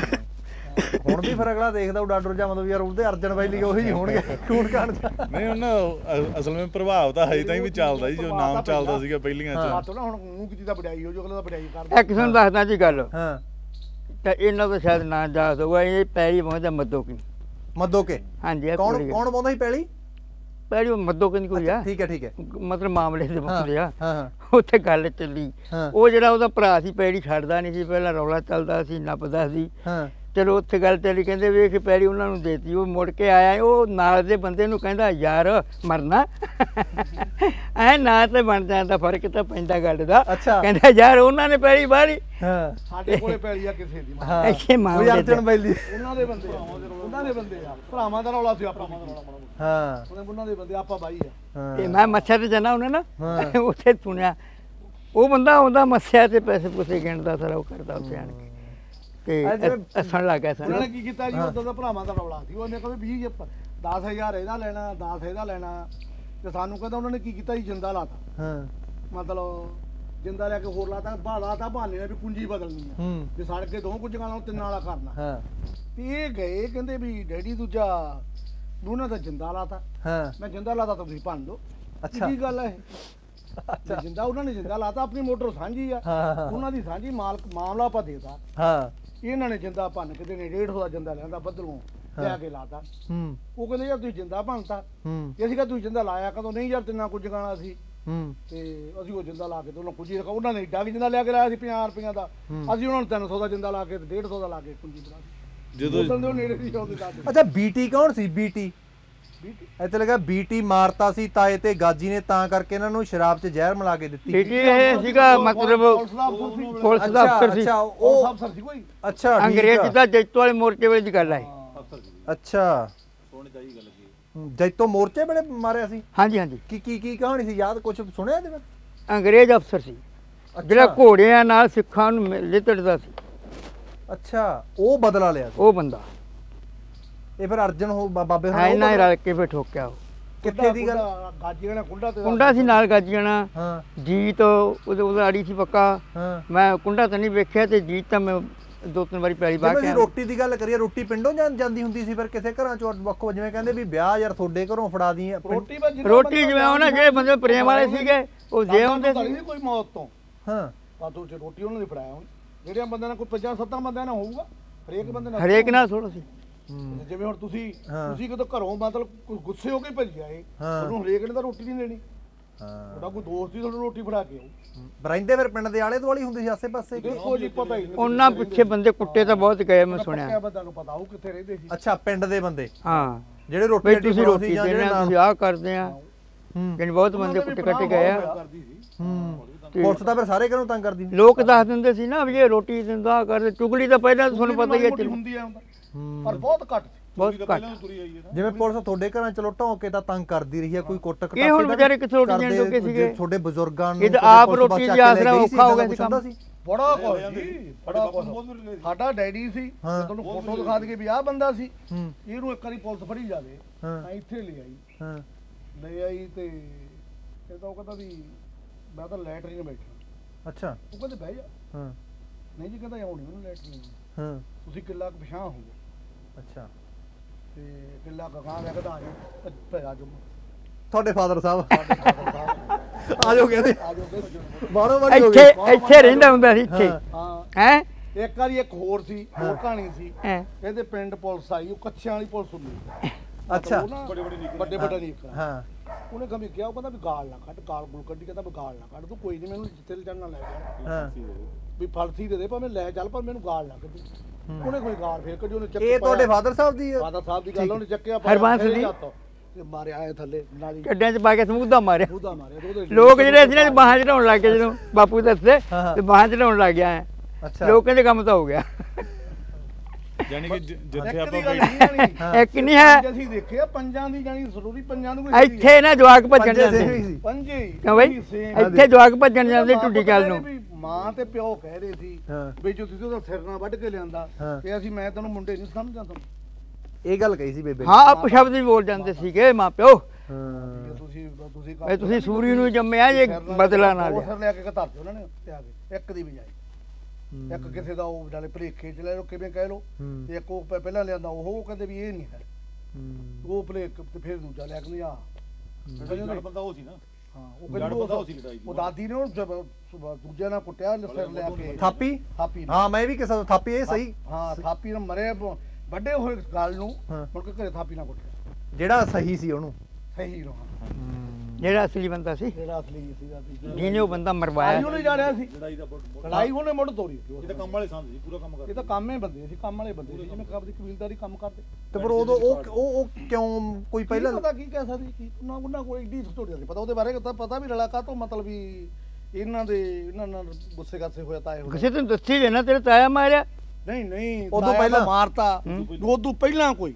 Speaker 4: ਹੁਣ ਵੀ ਫਿਰ ਅਗਲਾ ਦੇਖਦਾ ਉਹ ਡਾਡਰ ਜਾ ਮਤਲਬ ਯਾਰ ਉਹਦੇ ਅਰਜਨ ਬੈਲੀ ਉਹੀ ਹੋਣਗੇ ਖੂਨ ਖਾਨ ਚ।
Speaker 5: ਨਹੀਂ ਉਹਨਾਂ ਅ- ਅਸਲ ਵਿੱਚ ਪ੍ਰਭਾਵ ਤਾਂ ਹਜੇ ਤਾਈਂ ਵੀ ਚੱਲਦਾ ਜੀ, ਜੋ ਨਾਮ ਚੱਲਦਾ ਸੀਗਾ ਪਹਿਲੀਆਂ
Speaker 1: ਹਾਂ
Speaker 5: ਚ।
Speaker 1: ਤਾਂ ਨਾ ਹੁਣ ਮੂੰਹ ਕੀਤੀ ਤਾਂ ਵਡਿਆਈ ਹੋ ਜੋ ਅਗਲਾ ਤਾਂ ਵਡਿਆਈ ਕਰਦਾ।
Speaker 2: ਇੱਕ ਤੁਹਾਨੂੰ ਦੱਸਦਾ ਜੀ ਗੱਲ,
Speaker 4: ਹਾਂ
Speaker 2: ਤਾਂ ਇਹਨਾਂ ਦਾ ਸ਼ਾਇਦ ਨਾਂ ਯਾਦ ਹੋਊਗਾ। ਇਹ ਪੈਰੀ ਪਹੁੰਚਦਾ ਮੱਦੋ ਕੀ।
Speaker 4: ਮੱਦੋ ਕੇ
Speaker 2: ਹਾਂਜੀ ਇਹ
Speaker 4: ਕੌਣ
Speaker 2: ਕੁੜੀ ਆ।
Speaker 4: ਕੌਣ ਪਾਉਂਦਾ ਸੀ ਪੈਲੀ?
Speaker 2: ਪੈਰੀ ਮੱਦੋ ਕੀ ਕੋਈ ਆ,
Speaker 4: ਠੀਕ ਹੈ ਠੀਕ ਹੈ
Speaker 2: ਮਤਲਬ ਮਾਮਲੇ ਦੇ ਮੁੱਕਦੇ ਆ।
Speaker 4: ਹਾਂ ਹਾਂ
Speaker 2: ਉੱਥੇ ਗੱਲ ਚੱਲੀ।
Speaker 4: ਹਾਂ।
Speaker 2: ਉਹ ਜਿਹੜਾ ਉਹਦਾ ਭਰਾ ਸੀ ਪੈੜੀ ਛੱਡਦਾ ਨਹੀਂ ਸੀ, ਪਹਿਲਾਂ ਰੌਲਾ ਚੱਲਦਾ ਸੀ, ਨੱਪਦਾ ਸੀ।
Speaker 4: ਹਾਂ
Speaker 2: ਚਲੋ ਉੱਥੇ ਗੱਲ ਚੱਲੀ, ਕਹਿੰਦੇ ਵੇਖ ਪੈੜੀ ਉਹਨਾਂ ਨੂੰ ਦੇਤੀ। ਉਹ ਮੁੜ ਕੇ ਆਇਆ, ਉਹ ਨਾਲ ਦੇ ਬੰਦੇ ਨੂੰ ਕਹਿੰਦਾ ਯਾਰ ਮਰਨਾ ਐ ਨਾ ਤੇ ਬਣ ਜਾਂਦਾ, ਫਰਕ ਤਾਂ ਪੈਂਦਾ ਗੱਲ ਦਾ।
Speaker 4: ਅੱਛਾ।
Speaker 2: ਕਹਿੰਦਾ ਯਾਰ ਉਹਨਾਂ ਨੇ ਪੈੜੀ ਬਾਹਲੀ
Speaker 4: ਹਾਂ
Speaker 1: ਸਾਡੇ ਕੋਲੇ ਪੈਲੀ ਆ ਕਿਸੇ ਦੀ।
Speaker 4: ਹਾਂ
Speaker 2: ਐਸੇ
Speaker 4: ਉਹ
Speaker 2: ਮਾਮਲੇ
Speaker 4: ਅਰਜਨ ਬੈਲੀ
Speaker 1: ਉਹਨਾਂ ਦੇ ਬੰਦੇ ਆ, ਉਹਨਾਂ ਦੇ ਬੰਦੇ ਆ। ਭਰਾਵਾਂ ਦਾ ਰੌਲਾ ਸੀ ਆਪਾਂ।
Speaker 4: ਹਾਂ
Speaker 1: ਉਹਨਾਂ ਦੇ ਬੰਦੇ ਆਪਾਂ ਬਾਈ ਆ।
Speaker 4: ਹਾਂ
Speaker 2: ਤੇ ਮੈਂ ਮੱਛਾ ਤੇ ਜਾਣਾ ਉਹਨੇ ਨਾ
Speaker 4: ਹਾਂ।
Speaker 2: ਉੱਥੇ ਸੁਣਿਆ ਉਹ ਬੰਦਾ ਆਉਂਦਾ ਮੱਸਿਆ ਤੇ ਪੈਸੇ ਪੂਸੇ ਗਿਣਦਾ ਸਾਰਾ ਉਹ ਕਰਦਾ ਉੱਥੇ ਆਣ ਕੇ ਤੇ
Speaker 4: ਅੱਜ ਜਿਵੇਂ-
Speaker 2: ਹੱਸਣ ਲੱਗ ਗਿਆ
Speaker 1: ਉਹਨਾਂ ਨੇ
Speaker 2: ਸਾਰਾ।
Speaker 1: ਕੀ ਕੀਤਾ ਜੀ, ਉਦੋਂ ਦਾ ਭਰਾਵਾਂ ਦਾ ਰੌਲਾ ਸੀ। ਉਹਨੇ ਕਹਿੰਦੇ ਵੀਹ ਦਸ ਹਜ਼ਾਰ ਇਹਦਾ ਲੈਣਾ, ਦਸ ਇਹਦਾ ਲੈਣਾ। ਤੇ ਸਾਨੂੰ ਕਹਿੰਦਾ ਉਹਨਾਂ ਨੇ ਕੀ ਕੀਤਾ ਜੀ, ਜਿੰਦਾ ਲਾਤਾ।
Speaker 4: ਹਾਂ
Speaker 1: ਮਤਲਬ ਜਿੰਦਾ ਲੈ ਕੇ ਹੋਰ ਲਾਤਾ, ਬਾ ਲਾਤਾ ਬਹਾਨੇ ਨਾਲ ਵੀ ਕੁੰਜੀ ਬਦਲਣੀ ਆ।
Speaker 4: ਹੂੰ
Speaker 1: ਜੇ ਸੜ ਕੇ ਦੋ ਕੁੰਜੀਆਂ ਨਾਲ ਤਿੰਨ ਵਾਲਾ ਕਰਨਾ।
Speaker 4: ਹਾਂ
Speaker 1: ਤੇ ਇਹ ਗਏ ਕਹਿੰਦੇ ਵੀ ਡੈਡੀ ਦੂਜਾ ਉਹਨਾਂ ਦਾ ਜਿੰਦਾ ਲਾਤਾ।
Speaker 4: ਹਾਂ
Speaker 1: ਮੈਂ ਜਿੰਦਾ ਲਾਤਾ ਤਾਂ ਤੁਸੀਂ ਭੰਨ ਦਿਓ।
Speaker 4: ਅੱਛਾ।
Speaker 1: ਕੀ ਗੱਲ ਹੈ? ਅੱਛਾ ਜਿੰਦਾ ਉਹਨਾਂ ਨੇ ਜਿੰਦਾ ਲਾਤਾ, ਆਪਣੀ ਮੋਟਰ ਸਾਂਝੀ ਆ,
Speaker 4: ਹਾਂ, ਹਾਂ।
Speaker 1: ਉਹਨਾਂ ਦੀ ਸਾਂਝੀ ਮਾਲਕ ਮਾਮਲਾ ਆਪਾਂ ਦੇਤਾ।
Speaker 4: ਹਾਂ
Speaker 1: ਇਹਨਾਂ ਨੇ ਜਿੰਦਾ ਭੰਨ ਕੇ ਨੇ ਡੇਢ ਸੌ ਦਾ ਜਿੰਦਾ ਲੈਂਦਾ ਬੱਦਲੋਂ ਲਿਆ ਕੇ ਲਾਤਾ।
Speaker 4: ਹੂੰ
Speaker 1: ਉਹ ਕਹਿੰਦੇ ਯਾਰ ਤੁਸੀਂ ਜਿੰਦਾ ਭੰਨਤਾ।
Speaker 4: ਹੂੰ
Speaker 1: ਇਹ ਸੀਗਾ ਤੁਸੀਂ ਜਿੰਦਾ ਲਾਇਆ ਕਦੋਂ? ਨਹੀਂ ਯਾਰ ਤਿੰਨਾਂ ਕੁਝ ਗਾਣਾ ਸੀ।
Speaker 4: ਹੂੰ
Speaker 1: ਤੇ ਅਸੀਂ ਉਹ ਜਿੰਦਾ ਲਾ ਕੇ ਤੇ ਉਹਨਾਂ ਕੁੰਜੀ ਰਖਾ ਉਹਨਾਂ ਨੇ ਏਡਾ ਵੀ ਜਿੰਦਾ ਲਿਆ ਕੇ ਲਾਇਆ ਸੀ ਪੰਜਾਹ ਰੁਪਈਆਂ ਦਾ ਅਸੀਂ ਉਹਨਾਂ ਨੂੰ ਤਿੰਨ ਸੌ ਦਾ ਜਿੰਦਾ ਲਾ ਕੇ ਤੇ ਡੇਢ ਸੌ ਦਾ ਲਾ ਕੇ ਕੁੰਜੀ ਬਣਾ ਦਿੱਤੀ
Speaker 5: ਜਦੋਂ
Speaker 1: ਉਦੋਂ ਦੇ ਉਹ ਨੇੜੇ ਨਹੀਂ ਆਉਂਦੇ ਲਾ ਕੇ
Speaker 4: ਅੱਛਾ ਬੀਟੀ ਕੌਣ ਸੀ ਬੀਟੀ ਇੱਥੇ ਲੱਗਾ ਬੀਟੀ ਮਾਰਤਾ ਸੀ ਤਾਏ ਤੇ ਗਾਜੀ ਨੇ ਤਾਂ ਕਰਕੇ ਇਹਨਾਂ ਨੂੰ ਸ਼ਰਾਬ 'ਚ ਜ਼ਹਿਰ ਮਿਲਾ ਕੇ ਦਿੱਤੀ
Speaker 2: ਬੀਟੀ ਇਹ ਸੀਗਾ ਮਤਲਬ
Speaker 1: ਪੁਲਿਸ ਦਾ ਅਫਸਰ ਸੀ
Speaker 2: ਪੁਲਿਸ ਦਾ ਅਫਸਰ ਸੀ
Speaker 4: ਅੱਛਾ
Speaker 1: ਉਹ
Speaker 4: ਉਹ
Speaker 1: ਅਫਸਰ ਸੀ ਕੋਈ
Speaker 4: ਅੱਛਾ ਠੀਕ
Speaker 2: ਅੰਗਰੇਜ਼
Speaker 4: ਆ।
Speaker 2: ਦਾ ਜੈਤੋ ਵਾਲੇ ਮੋਰਚੇ ਵੇਲੇ ਦੀ ਗੱਲ ਹੈ
Speaker 4: ਅੱਛਾ
Speaker 3: ਸੋਹਣੀ ਚਾਹੀ ਗੱਲ ਕੀ
Speaker 4: ਹੂੰ, ਜੈਤੋ ਮੋਰਚੇ ਵੇਲੇ ਮਾਰਿਆ ਸੀ
Speaker 2: ਹਾਂਜੀ ਹਾਂਜੀ
Speaker 4: ਕੀ ਕੀ ਕੀ ਕਹਾਣੀ ਸੀ ਯਾਦ ਕੁਝ ਸੁਣਿਆ ਇਹਦੇ ਵਿੱਚ
Speaker 2: ਅੰਗਰੇਜ਼ ਅਫਸਰ ਸੀ ਜਿਹੜਾ ਘੋੜਿਆਂ ਨਾਲ ਸਿੱਖਾਂ ਨੂੰ ਲਿਤੜਦਾ ਸੀ
Speaker 4: ਅੱਛਾ ਉਹ ਬਦਲਾ ਲਿਆ ਸੀ
Speaker 2: ਉਹ ਬੰਦਾ
Speaker 4: ਇਹ ਫਿਰ ਅਰਜਨ ਹੋ ਬਾ- ਬਾਬੇ ਹੋਣਾ
Speaker 2: ਐ
Speaker 4: ਉਹ
Speaker 2: ਨਾ
Speaker 4: ਬਦਲਾ-
Speaker 2: ਰਲ ਕੇ ਫਿਰ ਠੋਕਿਆ ਉਹ
Speaker 4: ਕਿੱਥੇ ਦੀ ਗੱਲ
Speaker 1: ਗਾਜੀਆਂ ਨਾਲ ਕੁੰਡਾ ਤੇ
Speaker 2: ਕੁੰਡਾ ਸੀ ਨਾਲ ਗਾਜੀਆਣਾ
Speaker 4: ਹਾਂ
Speaker 2: ਜੀਤ ਉਹਦੇ ਉਹਦਾ ਆੜੀ ਸੀ ਪੱਕਾ
Speaker 4: ਹਾਂ
Speaker 2: ਮੈਂ ਕੁੰਡਾ ਤਾਂ ਨਹੀਂ ਵੇਖਿਆ ਤੇ ਜੀਤ ਤਾਂ ਮੈਂ ਦੋ ਤਿੰਨ ਵਾਰੀ ਪੈਲੀ ਬਾਹ
Speaker 4: ਜਿਵੇਂ
Speaker 2: ਕੇ
Speaker 4: ਅਸੀਂ
Speaker 2: ਆਇਆ।
Speaker 4: ਰੋਟੀ ਦੀ ਗੱਲ ਕਰੀਏ ਰੋਟੀ ਪਿੰਡੋਂ ਜਾਂ ਜਾਂਦੀ ਹੁੰਦੀ ਸੀ ਫਿਰ ਕਿਸੇ ਘਰਾਂ ਚੋਂ ਵੱਖੋ ਜਿਵੇਂ ਕਹਿੰਦੇ ਵੀ ਵਿਆਹ ਯਾਰ ਤੁਹਾਡੇ ਘਰੋਂ ਫੜਾ ਦੀ
Speaker 1: ਰੋਟੀ ਬਸ ਜਿੰਨਾ
Speaker 2: ਰੋਟੀ ਜਿਵੇਂ ਉਹਨਾਂ ਜਿਹੜੇ ਬੰਦੇ ਪ੍ਰੇਮ ਵਾਲੇ ਸੀਗੇ ਉਹ ਦੇ ਆਉਂਦੇ ਸੀ
Speaker 1: ਸੀ ਕੋਈ ਮੌਤ ਤੋਂ
Speaker 4: ਹਾਂ
Speaker 1: ਬਾਤੋਂ ਚ ਰੋਟੀ ਉਹਨਾਂ ਨੇ ਫੜਾਇਆ ਹੁਣ ਜਿਹੜਿਆਂ ਬੰਦਿਆਂ ਨਾਲ ਕੋਈ ਪੰਜਾਂ ਸੱਤਾਂ ਬੰਦਿਆਂ ਨਾਲ ਹੋਊਗਾ ਹਰੇਕ ਬੰਦੇ ਨਾਲ
Speaker 2: ਹਰੇਕ ਨਾਲ ਥੋੜਾ ਸੀ
Speaker 4: ਹੂੰ
Speaker 1: ਜਿਵੇਂ ਹੁਣ ਤੁਸੀਂ
Speaker 4: ਹਾਂ।
Speaker 1: ਤੁਸੀਂ ਕਿਤੇ ਘਰੋਂ ਮਤਲਬ ਕੋਈ ਗੁੱਸੇ ਹੋ ਕੇ ਭੱਜ ਆਏ
Speaker 4: ਹਾਂ।
Speaker 1: ਤੁਹਾਨੂੰ ਹਰੇਕ ਨੇ ਤਾਂ ਰੋਟੀ ਨਹੀਂ ਦੇਣੀ
Speaker 4: ਹਾਂ
Speaker 1: ਤੁਹਾਡਾ ਕੋਈ ਦੋਸਤ ਹੀ ਤੁਹਾਨੂੰ ਰੋਟੀ ਫੜਾ ਕੇ ਆਊ
Speaker 4: ਬਰਾਂਦੇ ਫਿਰ ਪਿੰਡ ਦੇ ਆਲੇ ਦੁਆਲੇ ਹੁੰਦੇ ਸੀ ਆਸੇ ਪਾਸੇ ਕਿ
Speaker 1: ਦੇਖੋ ਜੀ ਪਤਾ ਹੀ ਨਹੀਂ
Speaker 2: ਉਹਨਾਂ ਪਿੱਛੇ ਬੰਦੇ ਕੁੱਟੇ ਤਾਂ ਬਹੁਤ ਗਏ ਮੈਂ ਸੁਣਿਆ
Speaker 1: ਪੱਕਿਆ ਬੰਦਿਆਂ ਨੂੰ ਪਤਾ ਉਹ ਕਿੱਥੇ ਰਹਿੰਦੇ ਸੀ
Speaker 4: ਅੱਛਾ ਪਿੰਡ ਦੇ ਬੰਦੇ
Speaker 2: ਹਾਂ
Speaker 4: ਜਿਹੜੇ ਰੋਟੀ
Speaker 2: ਬਈ
Speaker 4: ਰਾਟੀ
Speaker 2: ਤੁਸੀਂ
Speaker 4: ਬਣਾਉਂਦੇ
Speaker 2: ਰੋਟੀ
Speaker 4: ਜਾਂ
Speaker 2: ਦੇਣੇ
Speaker 4: ਜਿਹੜੇ
Speaker 2: ਆ
Speaker 4: ਨਾਲ
Speaker 2: ਤੁਸੀਂ ਆਹ ਕਰਦੇ ਆ
Speaker 4: ਹੂੰ
Speaker 2: ਯਾਨੀ ਬਹੁਤ ਬੰਦੇ ਕੁੱਟੇ ਕੱਟੇ ਗਏ ਆ
Speaker 1: ਕਰਦੀ ਸੀ
Speaker 4: ਹੂੰ ਪੁਲਿਸ ਤਾਂ ਫਿਰ ਸਾਰੇ ਘਰੋਂ ਤੰਗ ਕਰਦੀ ਸੀ
Speaker 2: ਲੋਕ ਦੱਸ ਦਿੰਦੇ ਸੀ ਨਾ ਵੀ ਇਹ ਰੋਟੀ ਦਿੰਦਾ ਕਰਦੇ ਚੁਗਲੀ ਤਾਂ ਪਹਿਲਾਂ ਤੁਹਾਨੂੰ ਪਤਾ ਹੀ ਹੈ
Speaker 1: ਮੋਟੀ
Speaker 2: ਚੱਲ-
Speaker 1: ਹੁੰਦੀ ਆ ਹੁੰਦਾ
Speaker 4: ਹੂੰ
Speaker 1: ਪਰ ਬਹੁਤ ਘੱਟ ਸੀ
Speaker 2: ਬਹੁਤ ਘੱਟ
Speaker 4: ਜਿਵੇਂ ਪੁਲਿਸ ਤੁਹਾਡੇ ਘਰਾਂ ਚਲੋ ਢੋਕੇ ਤਾਂ ਤੰਗ ਕਰਦੀ ਰਹੀ ਹੈ ਕੋਈ ਕੁੱਟ ਕਟਾਪੇ
Speaker 2: ਇਹ ਹੁਣ
Speaker 4: ਦਾ ਵੀ
Speaker 2: ਵਿਚਾਰੇ ਕਿੱਥੇ ਰੋਟੀ
Speaker 4: ਕਰਦੇ,
Speaker 2: ਦੇਣ ਜੋਗੇ
Speaker 4: ਜੇ
Speaker 2: ਸੀਗੇ।
Speaker 4: ਤੁਹਾਡੇ ਬਜ਼ੁਰਗਾਂ ਨੂੰ
Speaker 2: ਇਹ ਤਾਂ
Speaker 4: ਕਦੇ
Speaker 2: ਆਪ
Speaker 4: ਪੁਲਿਸ
Speaker 2: ਰੋਟੀ
Speaker 4: ਬੱਸ
Speaker 2: ਦੀ
Speaker 4: ਚੱਕ ਕੇ
Speaker 2: ਆਸਰਾ
Speaker 4: ਲੈ ਗਈ ਸੀ,
Speaker 2: ਔਖਾ ਹੋ
Speaker 4: ਏਦਾਂ
Speaker 2: ਗਿਆ ਸੀ
Speaker 4: ਕੁਛ ਹੁੰਦਾ
Speaker 2: ਕੰਮ।
Speaker 4: ਸੀ
Speaker 1: ਬੜਾ ਕੁਝ ਜੀ ਬੜਾ ਕੁਝ ਸਾਡਾ ਡੈਡੀ ਸੀ
Speaker 4: ਹਾਂ।
Speaker 1: ਤੁਹਾਨੂੰ ਫੋਟੋ ਦਿਖਾ ਦਈਏ ਵੀ ਆਹ ਬੰਦਾ ਸੀ
Speaker 4: ਹੂੰ
Speaker 1: ਇਹਨੂੰ ਇੱਕ ਵਾਰੀ ਪੁਲਿਸ ਫੜੀ ਜਾਵੇ
Speaker 4: ਹਾਂ।
Speaker 1: ਤਾਂ ਇੱਥੇ ਲੈ ਆਈ
Speaker 4: ਹਾਂ
Speaker 1: ਲੈ ਆਈ ਤੇ ਇਹ ਤਾਂ ਉਹ ਕਹਿੰਦਾ ਵੀ ਮੈਂ ਤਾਂ ਲੈਟਰੀਨ ਬੈਠਾ
Speaker 4: ਅੱਛਾ
Speaker 1: ਉਹ ਕਹਿੰਦੇ ਬਹਿ ਜਾ
Speaker 4: ਹਾਂ
Speaker 1: ਨਹੀਂ ਜੀ ਕਹਿੰਦਾ ਆਉਣੀ ਉਹਨੂੰ ਲੈਟਰੀਨ
Speaker 4: ਹਾਂ
Speaker 1: ਤੁਸੀਂ ਕਿੱਲਾ ਕੁ ਪਛਾਂ ਹੋਵੋ
Speaker 4: ਅੱਛਾ
Speaker 1: ਤੇ ਕਿੱਲਾ ਕੁ ਗਾਂ ਲੈ ਕੇ ਤਾਂ ਆ ਜਾਓ ਭੇਜਾ ਜੋ
Speaker 4: ਤੁਹਾਡੇ ਫਾਦਰ ਸਾਹਿਬ ਆ ਜਾਓ ਕਹਿੰਦੇ
Speaker 1: ਆ ਜਾਓ
Speaker 4: ਬਾਰੋ ਬਾਰੀ ਹੋ
Speaker 2: ਇੱਥੇ
Speaker 4: ਗਏ
Speaker 2: ਇੱਥੇ ਰਹਿੰਦਾ ਹੁੰਦਾ ਸੀ ਇੱਥੇ
Speaker 1: ਹਾਂ
Speaker 2: ਹੈ
Speaker 1: ਇੱਕ ਵਾਰੀ ਇੱਕ ਹੋਰ ਸੀ ਹੋਰ ਕਹਾਣੀ ਸੀ
Speaker 2: ਹੈ
Speaker 1: ਇਹਦੇ ਪਿੰਡ ਪੁਲਿਸ ਆਈ ਉਹ ਕੱਛਿਆਂ ਵਾਲੀ ਪੁਲਿਸ ਹੁੰਦੀ
Speaker 4: ਅੱਛਾ
Speaker 1: ਵੱਡੇ ਵੱਡੇ ਵੱਡੇ ਨਹੀਂ ਕਰਾ
Speaker 4: ਹਾਂ
Speaker 1: ਉਹਨੇ ਕਮੀ ਕਿਹਾ ਉਹ ਕਹਿੰਦਾ ਵੀ ਗਾਲ ਨਾ ਕੱਢ ਗਾਲ ਗੁਲ ਕੱਢੀ ਕਹਿੰਦਾ ਵੀ ਗਾਲ ਨਾ ਕੱਢ ਤੂੰ ਕੋਈ ਨਹੀਂ ਮੈਨੂੰ ਜਿੱਥੇ ਲੈ ਜਾਣਾ ਲੈ ਜਾ
Speaker 4: ਹਾਂ
Speaker 1: ਵੀ ਫਲਸੀ ਦੇ ਦੇ ਭਾਵੇਂ ਲੈ ਚੱਲ ਪਰ ਮੈਨੂੰ ਗਾਲ ਨਾ ਕੱਢੀ ਉਹਨੇ ਕੋਈ ਗਾਲ ਫੇਰ ਕੱਢੀ ਉਹਨੇ ਚੱਕ
Speaker 4: ਇਹ ਤੁਹਾਡੇ ਫਾਦਰ ਸਾਹਿਬ ਦੀ ਹੈ?
Speaker 1: ਫਾਦਰ ਸਾਹਿਬ ਦੀ ਗੱਲ ਉਹਨੇ ਚੱਕਿਆ
Speaker 2: ਹਰਬੰਸ ਦੀ?
Speaker 1: ਤੇ ਮਾਰਿਆ ਆਏ ਥੱਲੇ ਨਾਲੀ
Speaker 2: ਗੱਡਿਆਂ 'ਚ ਪਾ ਕੇ ਸਮੂਦਾ ਮਾਰਿਆ
Speaker 1: ਉਹਦਾ ਮਾਰਿਆ ਤੇ ਉਹਦੇ
Speaker 2: ਲੋਕ ਜਿਹੜੇ ਸੀ ਨਾ ਬਾਹਾਂ ਚੜਾਉਣ ਲੱਗ ਗਏ ਜਦੋਂ ਬਾਪੂ ਦੱਸੇ
Speaker 4: ਹਾਂ, ਹਾਂ।
Speaker 2: ਤੇ ਬਾਹਾਂ ਚੜਾਉਣ ਲੱਗ ਗਿਆ ਐਂ।
Speaker 4: ਅੱਛਾ
Speaker 2: ਲੋਕ ਕਹਿੰਦੇ ਕੰਮ ਤਾਂ ਹੋ ਗਿਆ
Speaker 5: ਯਾਨੀ ਕਿ ਜ- ਜਿੱਥੇ
Speaker 1: ਇੱਕ
Speaker 5: ਆਪਾਂ
Speaker 1: ਦੀ ਗੱਲ
Speaker 5: ਬੈਠੇ
Speaker 1: ਨਹੀਂ
Speaker 4: ਹਾਂ।
Speaker 2: ਇੱਕ ਨਹੀਂ ਹੈ
Speaker 1: ਪੰਜ ਅਸੀਂ ਦੇਖਿਆ ਪੰਜਾਂ ਦੀ ਜਾਨੀ ਜ਼ਰੂਰੀ ਪੰਜਾਂ ਨੂੰ ਕੋਈ
Speaker 2: ਇੱਥੇ ਨਾ ਜਵਾਕ ਭੱਜਣ
Speaker 4: ਪੰਜੇ
Speaker 2: ਜਾਂਦੇ
Speaker 4: ਸੇਵੀ ਸੀ
Speaker 1: ਪੰਜੇ ਹੀ
Speaker 2: ਕਿਉਂ ਬਈ
Speaker 1: same।
Speaker 2: ਇੱਥੇ ਜਵਾਕ ਭੱਜਣ ਜਾਂਦੇ ਟੁੱਡੀ ਗੱਲ ਨੂੰ
Speaker 1: ਵੀ ਮਾਂ ਤੇ ਪਿਓ ਕਹਿ ਰਹੇ ਸੀ
Speaker 4: ਹਾਂ
Speaker 1: ਵੀ ਜੋ ਤੁਸੀਂ ਉਹਦਾ ਸਿਰ ਨਾਲ ਵੱਢ ਕੇ ਲਿਆਂਦਾ
Speaker 4: ਹਾਂ।
Speaker 1: ਤੇ ਅਸੀਂ ਮੈਂ ਤੈਨੂੰ ਮੁੰਡੇ ਨਹੀਂ ਸਮਝਦਾ ਤੁਹਾਨੂੰ
Speaker 4: ਇਹ ਗੱਲ ਕਹੀ ਸੀ ਬੇਬੇ ਨੇ।
Speaker 2: ਹਾਂ ਅਪਸ਼ਬਦ ਵੀ ਬੋਲ ਜਾਂਦੇ ਸੀਗੇ ਮਾਂ ਪਿਓ
Speaker 4: ਹਾਂ
Speaker 1: ਜੇ ਤੁਸੀਂ ਤੁਸੀਂ
Speaker 2: ਇਹ ਤੁਸੀਂ ਸੂਰੀ ਨੂੰ ਜੰਮਿਆ ਜੇ ਬਦਲਾ ਨਾ
Speaker 1: ਉਹ
Speaker 2: ਲਿਆ
Speaker 1: ਸਿਰ ਲੈ ਕੇ ਧਰ ਦਿਓ ਉਹਨਾਂ ਨੇ ਉੱਤੇ ਆ ਕੇ ਇੱਕ ਦੀ ਬਜਾਏ ਇੱਕ ਕਿਸੇ ਦਾ ਉਹ ਨਾਲੇ ਭਲੇਖੇ ਚ ਲੈ ਲਓ ਕਿਵੇਂ ਕਹਿ ਲਓ
Speaker 4: ਹੂੰ
Speaker 1: ਤੇ ਇੱਕ ਉਹ ਪ- ਪਹਿਲਾਂ ਲਿਆਂਦਾ ਉਹ ਉਹ ਕਹਿੰਦੇ ਵੀ ਇਹ ਨਹੀਂ ਹੈ
Speaker 4: ਹੂੰ
Speaker 1: ਉਹ ਭਲੇਖ ਤੇ ਫਿਰ ਦੂਜਾ ਲੈ ਕੇ ਨਹੀਂ ਆ
Speaker 3: ਲੜ ਬੰਦਾ ਉਹ ਸੀ ਨਾ
Speaker 1: ਹਾਂ ਉਹ
Speaker 3: ਲੜ
Speaker 1: ਕਹਿੰਦੇ
Speaker 3: ਬੰਦਾ
Speaker 1: ਉਹ
Speaker 3: ਉਹ ਸੀ ਲੜਾਈ ਦੀ।
Speaker 1: ਉਹ ਦਾਦੀ ਨੇ ਉਹ ਜਬ- ਸੁਬਾ ਦੂਜੇ ਨਾਲ ਕੁੱਟਿਆ ਸਿਰ ਲੈ ਕੇ
Speaker 4: ਥਾਪੀ
Speaker 1: ਥਾਪੀ ਨਾਲ।
Speaker 4: ਹਾਂ ਮੈਂ ਵੀ ਕਿਸੇ ਥਾਪੀ ਇਹ ਸਹੀ
Speaker 1: ਹਾਂ ਥਾਪੀ ਨਾਲ ਮਰੇ ਬ- ਵੱਡੇ ਹੋਏ ਗੱਲ ਨੂੰ
Speaker 4: ਹਾਂ।
Speaker 1: ਮੁੜ ਕੇ ਘਰੇ ਥਾਪੀ ਨਾਲ ਕੁੱਟਿਆ
Speaker 4: ਜਿਹੜਾ ਸਹੀ ਸੀ ਉਹਨੂੰ
Speaker 1: ਸਹੀ ਰੋ
Speaker 2: ਜਿਹੜਾ ਅਸਲੀ ਬੰਦਾ ਸੀ
Speaker 1: ਜਿਹੜਾ ਅਸਲੀ ਸੀਗਾ ਵੀ
Speaker 2: ਜਿਹਨੇ ਉਹ ਬੰਦਾ
Speaker 1: ਆਈ
Speaker 2: ਮਰਵਾਇਆ
Speaker 1: ਉਹਨੇ ਜਾਣਿਆ ਸੀ
Speaker 3: ਲੜਾਈ ਦਾ ਬਹੁਤ-
Speaker 1: ਲੜਾਈ ਉਹਨੇ ਮੁੜ ਤੋਰੀ ਸੀ
Speaker 3: ਇਹ ਤਾਂ ਕੰਮ ਵਾਲੇ ਸੰਦ ਸੀ ਪੂਰਾ ਕੰਮ
Speaker 1: ਇਹ
Speaker 3: ਕਰਦੇ
Speaker 1: ਤਾਂ ਕੰਮ ਹੀ ਬੰਦੇ ਸੀ ਕੰਮ ਵਾਲੇ ਬੰਦੇ ਸੀ ਜਿਵੇਂ ਕਬਦੀ ਕਬੀਲਦਾਰੀ ਕੰਮ ਕਰਦੇ
Speaker 4: ਤੇ ਪਰ ਉਦੋਂ ਉਹ ਉਹ ਉਹ ਕਿਉਂ ਕੋਈ
Speaker 1: ਪਹਿਲਾਂ
Speaker 4: ਪਹਿਲਾਂ
Speaker 1: ਪਤਾ ਕੀ ਕਹਿ ਸਕਦੀ ਕੀ ਉਹਨਾਂ ਉਹਨਾਂ ਕੋਲ ਏਡੀ ਸਟੋਰੀ ਨਹੀਂ ਪਤਾ ਉਹਦੇ ਬਾਰੇ ਤਾਂ ਪਤਾ ਵੀ ਰਲਾ ਕਾ ਤੋਂ ਮਤਲਬ ਵੀ ਇਹਨਾਂ ਦੇ ਇਹਨਾਂ ਨਾਲ ਗੁੱਸੇ ਗਾਸੇ ਹੋਇਆ ਤਾਂ ਇਹ
Speaker 2: ਕਿਸੇ ਤੈਨੂੰ ਦੱਸੀ ਜੇ ਨਾ ਤੇਰੇ ਤਾਇਆ ਮਾਰਿਆ
Speaker 1: ਨਹੀਂ ਨਹੀਂ
Speaker 4: ਉਦੋਂ
Speaker 1: ਤਾਇਆ
Speaker 4: ਪਹਿਲਾਂ?
Speaker 1: ਤਾਂ ਮਾਰਤਾ ਉਦੋਂ ਪਹਿਲਾਂ ਕੋਈ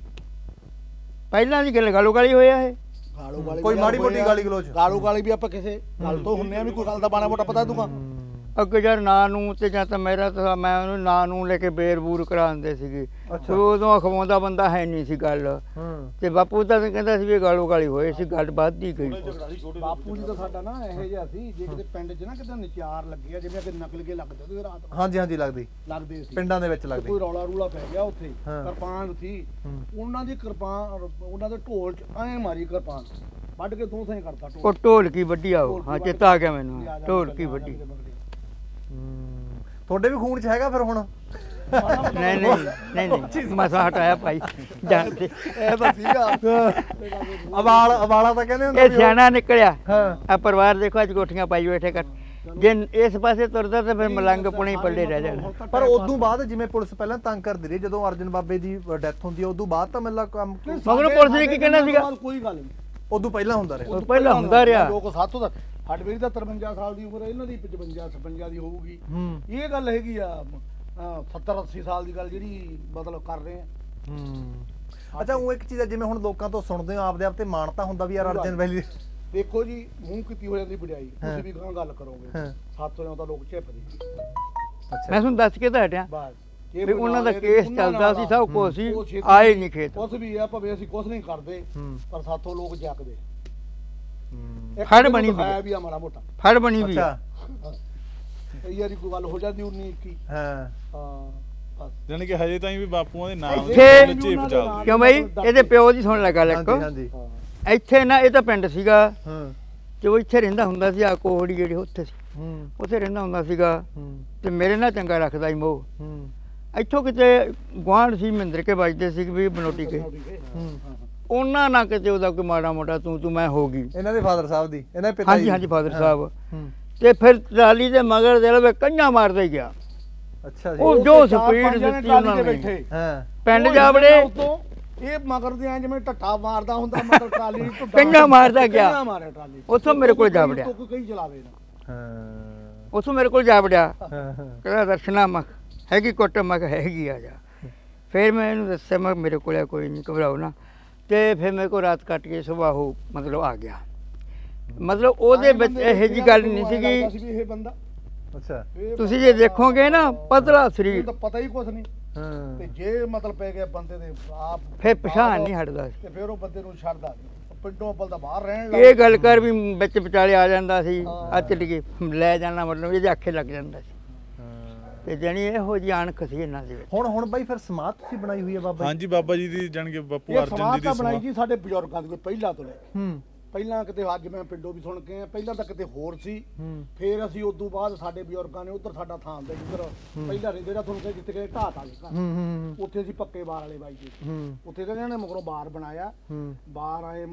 Speaker 2: ਪਹਿਲਾਂ ਦੀ ਗੱਲ ਗਾਲੋ ਗਾਲੀ ਹੋਇਆ ਇਹ
Speaker 1: ਗਾਲੂ ਗਾਲੀ
Speaker 4: ਕੋਈ
Speaker 1: ਵੀ
Speaker 4: ਮਾੜੀ ਮੋਟੀ
Speaker 1: ਹੋਇਆ।
Speaker 4: ਗਾਲੀ ਗਲੋਚ।
Speaker 1: ਗਾਲੂ ਗਾਲੀ ਵੀ ਆਪਾਂ ਕਿਸੇ ਗੱਲ ਤੋਂ ਹੁੰਨੇ ਆ ਵੀ ਕੋਈ ਗੱਲ ਦਾ ਬਾਣਾ ਮੋਟਾ ਪਤਾ ਦੂਗਾ
Speaker 2: ਅੱਗੇ ਯਾਰ ਨਾਂ ਨੂੰ ਤੇ ਜਾਂ ਤਾਂ ਮੇਰਾ ਤਾਂ ਮੈਂ ਉਹਨੂੰ ਨਾਂ ਨੂੰ ਲੈ ਕੇ ਬੇਰ ਬੂਰ ਕਰਾਉਂਦੇ ਸੀਗੇ
Speaker 4: ਅੱਛਾ।
Speaker 2: ਉਦੋਂ ਅਖਵਾਉਂਦਾ ਬੰਦਾ ਹੈ ਨਹੀਂ ਸੀ ਗੱਲ
Speaker 4: ਹਾਂ
Speaker 2: ਤੇ ਬਾਪੂ ਤਾਂ ਕਹਿੰਦਾ ਸੀ ਵੀ ਇਹ ਗਾਲੋ ਗਾਲੀ ਹੋਏ ਸੀ ਗੱਲ ਵੱਧਦੀ ਗਈ
Speaker 3: ਝਗੜਾ ਸੀ ਛੋਟੇ
Speaker 1: ਬਾਪੂ ਜੀ ਦਾ ਸਾਡਾ ਨਾ ਇਹੋ ਜਿਹਾ ਸੀ ਜੇ ਕਿਤੇ ਪਿੰਡ 'ਚ ਨਾ ਕਿਤੇ ਨਚਾਰ ਲੱਗੇ ਆ ਜਿਵੇਂ ਕਿ ਨਕਲ ਕੇ ਲੱਗਦੇ ਤੇ ਰਾਤ ਨੂੰ
Speaker 4: ਹਾਂਜੀ ਹਾਂਜੀ ਲੱਗਦੀ
Speaker 1: ਲੱਗਦੇ ਸੀ
Speaker 4: ਪਿੰਡਾਂ ਦੇ ਵਿੱਚ
Speaker 1: ਤੇ
Speaker 4: ਲੱਗਦੀ
Speaker 1: ਕੋਈ ਰੌਲਾ ਰੂਲਾ ਪੈ ਗਿਆ ਉੱਥੇ
Speaker 4: ਹਾਂ।
Speaker 1: ਕਿਰਪਾਨ ਸੀ
Speaker 4: ਹੂੰ।
Speaker 1: ਉਹਨਾਂ ਦੀ ਕਿਰਪਾਨ ਉਹਨਾਂ ਦੇ ਢੋਲ 'ਚ ਐਂ ਮਾਰੀ ਕਿਰਪਾਨ ਵੱਢ ਕੇ ਦੋ ਥਾਂ ਕਰਤਾ ਢੋਲ
Speaker 2: ਉਹ ਢੋਲਕੀ ਵੱਡੀ ਆ ਉਹ
Speaker 1: ਢੋਲਕੀ
Speaker 2: ਹਾਂ
Speaker 1: ਵੱਢ
Speaker 2: ਚੇਤਾ ਆ ਗਿਆ
Speaker 1: ਕੇ
Speaker 2: ਮੈਨੂੰ
Speaker 1: ਆ ਜਾ
Speaker 2: ਢੋਲਕੀ
Speaker 1: ਆ ਜਾ
Speaker 2: ਵੱਡੀ
Speaker 1: ਮੇਰੇ ਮਗਰੇ।
Speaker 4: ਹੂੰ। ਤੁਹਾਡੇ ਵੀ ਖੂਨ ਚ ਹੈਗਾ ਫਿਰ ਹੁਣ
Speaker 2: ਨਹੀਂ ਨਹੀਂ ਨਹੀਂ ਨਹੀਂ ਮਸਾ ਹਟਾਇਆ ਭਾਈ ਜਾਣਦੇ
Speaker 1: ਇਹ ਤਾਂ ਸੀਗਾ
Speaker 4: ਅਵਾਲ ਅਵਾਲਾ ਤਾਂ ਕਹਿੰਦੇ ਹੁੰਦੇ
Speaker 2: ਇਹ ਸਿਆਣਾ ਨਿਕਲਿਆ
Speaker 4: ਹਾਂ
Speaker 2: ਆ ਪਰਿਵਾਰ ਦੇਖੋ ਅੱਜ ਕੋਠੀਆਂ ਪਾਈ ਬੈਠੇ ਕਰ ਜੇ ਇਸ ਪਾਸੇ ਤੁਰਦਾ ਤਾਂ ਫਿਰ ਮਲੰਗ ਪੁਣੇ ਪੱਲੇ ਰਹਿ ਜਾਣਾ
Speaker 4: ਪਰ ਉਦੋਂ ਬਾਅਦ ਜਿਵੇਂ ਪੁਲਿਸ ਪਹਿਲਾਂ ਤੰਗ ਕਰਦੀ ਰਹੀ ਜਦੋਂ ਅਰਜਨ ਬਾਬੇ ਦੀ ਡੈਥ ਹੁੰਦੀ ਹੈ ਉਦੋਂ ਬਾਅਦ ਤਾਂ ਮਤਲਬ ਕੰਮ
Speaker 2: ਮਗਰੋਂ ਪੁਲਿਸ ਨੇ ਕੀ ਕਹਿਣਾ ਸੀਗਾ
Speaker 1: ਕੋਈ ਗੱਲ ਨਹੀਂ
Speaker 4: ਉਦੋਂ ਪਹਿਲਾਂ ਹੁੰਦਾ ਰਿਹਾ
Speaker 2: ਉਹ ਪਹਿਲਾਂ ਹੁੰਦਾ ਰਿਹਾ
Speaker 1: ਲੋਕ ਸਾਥੋਂ ਦਾ ਸਾਡੇ ਮੇਰੀ ਤਾਂ ਤਰਵੰਜਾ ਸਾਲ ਦੀ ਉਮਰ ਹੈ ਇਹਨਾਂ ਦੀ ਪਚਵੰਜਾ ਛਪੰਜਾ ਦੀ ਹੋਊਗੀ ਇਹ ਗੱਲ ਹੈਗੀ ਆ ਸੱਤਰ ਅੱਸੀ ਸਾਲ ਦੀ ਗੱਲ ਜਿਹੜੀ ਮਤਲਬ ਕਰ ਰਹੇ ਆ
Speaker 4: ਹੂੰ ਅੱਛਾ ਉਹ ਇੱਕ ਚੀਜ਼ ਹੈ ਜਿਵੇਂ ਹੁਣ ਲੋਕਾਂ ਤੋਂ ਸੁਣਦੇ ਹੋ ਆਪਦੇ ਆਪ ਤੇ ਮਾਣਤਾ ਹੁੰਦਾ ਵੀ ਯਾਰ ਅਰਜਨ ਵੈਲੀ
Speaker 1: ਦੇਖੋ ਜੀ ਮੂੰਹ ਕੀਤੀ ਹੋ ਜਾਂਦੀ ਵਡਿਆਈ ਤੁਸੀਂ ਵੀ ਗਾਂ ਗੱਲ ਕਰੋਗੇ ਸਾਥੋਂ ਨਾਲ ਤਾਂ ਲੋਕ ਝਿਪਦੇ
Speaker 2: ਮੈਂ ਤੁਹਾਨੂੰ ਦੱਸ ਕੇ ਤਾਂ ਹਟਿਆ
Speaker 1: ਬਸ
Speaker 2: ਵੀ ਉਹਨਾਂ ਦਾ ਕੇਸ ਚੱਲਦਾ ਸੀ ਸਭ ਕੁਝ ਸੀ ਆਏ ਨਹੀਂ ਖੇਤ
Speaker 1: ਕੁਛ ਵੀ ਆ ਭਾਵੇਂ ਅਸੀਂ ਕੁਛ ਨਹੀਂ ਕਰਦੇ ਪਰ ਸਾਥੋਂ ਲੋਕ ਜੱਕਦੇ
Speaker 2: ਫੜ ਬਣੀ ਵੀ
Speaker 1: ਹੈ ਵੀ ਆ ਮਾੜਾ ਮੋਟਾ
Speaker 2: ਫੜ ਬਣੀ ਵੀ
Speaker 1: ਇਹ ਯਾਰੀ ਕੋਈ ਗੱਲ ਹੋ ਜਾਂਦੀ ਉਨੀ ਇੱਕੀ
Speaker 4: ਹਾਂ
Speaker 1: ਹਾਂ ਬਸ
Speaker 5: ਜਾਨੀ ਕਿ ਹਜੇ ਤਾਈਂ ਵੀ ਬਾਪੂਆਂ ਦੇ ਨਾਮ
Speaker 2: ਇੱਥੇ
Speaker 5: ਦੇ ਝੇਪ ਚੱਲਦੀ
Speaker 2: ਕਿਉਂ ਬਈ ਇਹਦੇ ਪਿਓ ਦੀ ਸੁਣ ਲੱਗਾ ਲੱਕ
Speaker 4: ਹਾਂਜੀ
Speaker 2: ਇੱਥੇ ਨਾ ਇਹ ਤਾਂ ਪਿੰਡ ਸੀਗਾ
Speaker 4: ਹਾਂ
Speaker 2: ਤੇ ਉਹ ਇੱਥੇ ਰਹਿੰਦਾ ਹੁੰਦਾ ਸੀ ਆ ਕੋਹੜੀ ਜਿਹੜੀ ਉੱਥੇ ਸੀ
Speaker 4: ਹੂੰ
Speaker 2: ਉੱਥੇ ਰਹਿੰਦਾ ਹੁੰਦਾ ਸੀਗਾ
Speaker 4: ਹੂੰ
Speaker 2: ਤੇ ਮੇਰੇ ਨਾਲ ਚੰਗਾ ਰੱਖਦਾ ਸੀ ਮੋਹ
Speaker 4: ਹੂੰ
Speaker 2: ਇੱਥੋਂ ਕਿਤੇ ਗੁਆਂਢ ਸੀ ਮਹਿੰਦਰ ਕੇ ਵੱਜਦੇ ਸੀ ਵੀ ਬਨੋਟੀ ਕੇ
Speaker 4: ਹੂੰ
Speaker 2: ਉਹਨਾਂ ਨਾਲ ਕਿਤੇ ਉਹਦਾ ਕੋਈ ਮਾੜਾ ਮੋਟਾ ਤੂੰ ਤੂੰ ਮੈਂ ਹੋ ਗਈ
Speaker 4: ਇਹਨਾਂ ਦੇ ਫਾਦਰ ਸਾਹਿਬ ਦੀ ਇਹਨਾਂ ਦੇ ਪਿਤਾ
Speaker 2: ਹਾਂਜੀ
Speaker 4: ਜੀ
Speaker 2: ਹਾਂਜੀ ਫਾਦਰ ਸਾਹਿਬ
Speaker 4: ਹੂੰ
Speaker 2: ਤੇ ਫਿਰ ਟਰਾਲੀ ਦੇ ਮਗਰ ਦੇ ਲਵੇ ਕੰਨਾਂ ਮਾਰਦਾ ਹੀ ਗਿਆ
Speaker 4: ਅੱਛਾ ਜੀ
Speaker 2: ਉਹ ਜੋ ਸਪੀਡ ਦਿੱਤੀ ਉਹਨਾਂ ਨੇ
Speaker 1: ਬੈਠੇ
Speaker 4: ਹਾਂ
Speaker 2: ਪਿੰਡ ਜਾਵੜੇ
Speaker 1: ਉਤੋਂ ਇਹ ਮਗਰ ਦੇ ਐ ਜਿਵੇਂ ਟੱਟਾ ਮਾਰਦਾ ਹੁੰਦਾ ਮਤਲਬ ਟਰਾਲੀ ਨੂੰ
Speaker 2: ਕੰਨਾਂ ਮਾਰਦਾ ਗਿਆ
Speaker 1: ਕੰਨਾਂ ਮਾਰਿਆ ਟਰਾਲੀ
Speaker 2: ਉੱਥੋਂ ਮੇਰੇ ਕੋਲ ਜਾ ਵੜਿਆ
Speaker 1: ਕੋਈ ਕਈ ਚਲਾਵੇ ਨਾ
Speaker 4: ਹਾਂ
Speaker 2: ਉੱਥੋਂ ਮੇਰੇ ਕੋਲ ਜਾ ਵੜਿਆ
Speaker 4: ਹਾਂ
Speaker 2: ਕਹਿੰਦਾ ਦਰਸ਼ਨਾ ਮਖ ਹੈਗੀ ਕੁੱਟ ਮਖ ਹੈਗੀ ਆ ਜਾ ਫਿਰ ਮੈਂ ਇਹਨੂੰ ਦੱਸਿਆ ਮੈਂ ਮੇਰੇ ਕੋਲ ਕੋਈ ਨਹੀਂ ਘਬਰਾਓ ਨਾ ਤੇ ਫਿਰ ਮੇਰੇ ਕੋਲ ਰਾਤ ਕੱਟ ਕੇ ਸਵੇਰ ਉਹ ਮਤਲਬ ਆ ਗਿਆ ਮਤਲਬ ਉਹਦੇ ਵਿੱਚ ਇਹੋ ਜਿਹੀ ਗੱਲ ਨਹੀਂ ਸੀਗੀ
Speaker 1: ਇਹ ਬੰਦਾ
Speaker 4: ਅੱਛਾ
Speaker 2: ਤੁਸੀਂ ਜੇ ਦੇਖੋਗੇ ਨਾ ਪਤਲਾ ਸਰੀਰ
Speaker 1: ਤਾਂ ਪਤਾ ਹੀ ਕੁਛ ਨਹੀਂ
Speaker 4: ਹਾਂ
Speaker 1: ਤੇ ਜੇ ਮਤਲਬ ਪੈ ਗਿਆ ਬੰਦੇ ਦੇ ਆਪ
Speaker 2: ਫਿਰ ਪਛਾਣ ਨਹੀਂ ਹਟਦਾ ਸੀ
Speaker 1: ਤੇ ਫਿਰ ਉਹ ਬੰਦੇ ਨੂੰ ਛੱਡਦਾ ਨਹੀਂ ਪਿੰਡੋਂ ਅੱਬਲ ਦਾ ਬਾਹਰ ਰਹਿਣ ਲੱਗ
Speaker 2: ਇਹ ਗੱਲ ਕਰ ਵੀ ਵਿੱਚ ਵਿਚਾਲੇ ਆ ਜਾਂਦਾ ਸੀ ਆ ਚੱਲ ਕੇ ਲੈ ਜਾਣਾ ਮਤਲਬ ਇਹਦੇ ਅੱਖੇ ਲੱਗ ਜਾਂਦਾ ਸੀ ਤੇ ਜਾਨੀ ਇਹੋ ਜਿਹੀ ਅਣਖ ਸੀ ਇਹਨਾਂ ਦੇ ਵਿੱਚ
Speaker 4: ਹੁਣ ਹੁਣ ਬਾਈ ਫਿਰ ਸਮਾਧ ਤੁਸੀਂ ਬਣਾਈ ਹੋਈ ਹੈ ਬਾਬਾ
Speaker 5: ਹਾਂਜੀ ਬਾਬਾ ਜੀ ਦੀ ਜਾਣੀ ਕਿ ਬਾਪੂ
Speaker 1: ਇਹ
Speaker 5: ਅਰਜਨ ਜੀ
Speaker 1: ਸਮਾਧ
Speaker 5: ਦੀ
Speaker 1: ਤਾਂ ਬਣਾਈ
Speaker 5: ਸਮਾਧ
Speaker 1: ਜੀ ਸਾਡੇ ਬਜ਼ੁਰਗਾਂ ਦੀ ਕੋਈ ਪਹਿਲਾਂ ਤੋਂ ਲੈ ਕੇ।
Speaker 4: ਹੂੰ
Speaker 1: ਪਹਿਲਾਂ ਕਿਤੇ ਅੱਜ ਮੈਂ ਪਿੰਡੋਂ ਵੀ ਸੁਣ ਕੇ ਆਇਆ ਪਹਿਲਾਂ ਤਾਂ ਕਿਤੇ ਹੋਰ ਸੀ
Speaker 4: ਹੂੰ
Speaker 1: ਫਿਰ ਅਸੀਂ ਉਦੋਂ ਬਾਅਦ ਸਾਡੇ ਬਜ਼ੁਰਗਾਂ ਨੇ ਉਧਰ ਸਾਡਾ ਥਾਂ ਦੇ ਜਿੱਧਰ ਪਹਿਲਾਂ ਰਹਿੰਦੇ ਜਿਹੜਾ ਤੁਹਾਨੂੰ ਜਿੱਥੇ ਕਿ ਢਾਟ ਵਾਲੇ ਘਰ
Speaker 4: ਹੂੰ ਹੂੰ
Speaker 1: ਉੱਥੇ ਅਸੀਂ ਪੱਕੇ ਬਾਰ ਵਾਲੇ ਬਾਈ ਜੀ
Speaker 4: ਹੂੰ
Speaker 1: ਉੱਥੇ ਤਾਂ ਇਹਨਾਂ ਨੇ ਮਗਰੋਂ ਬਾਰ ਬਣਾਇਆ
Speaker 4: ਹੂੰ
Speaker 1: ਬਾਰ ਆਏ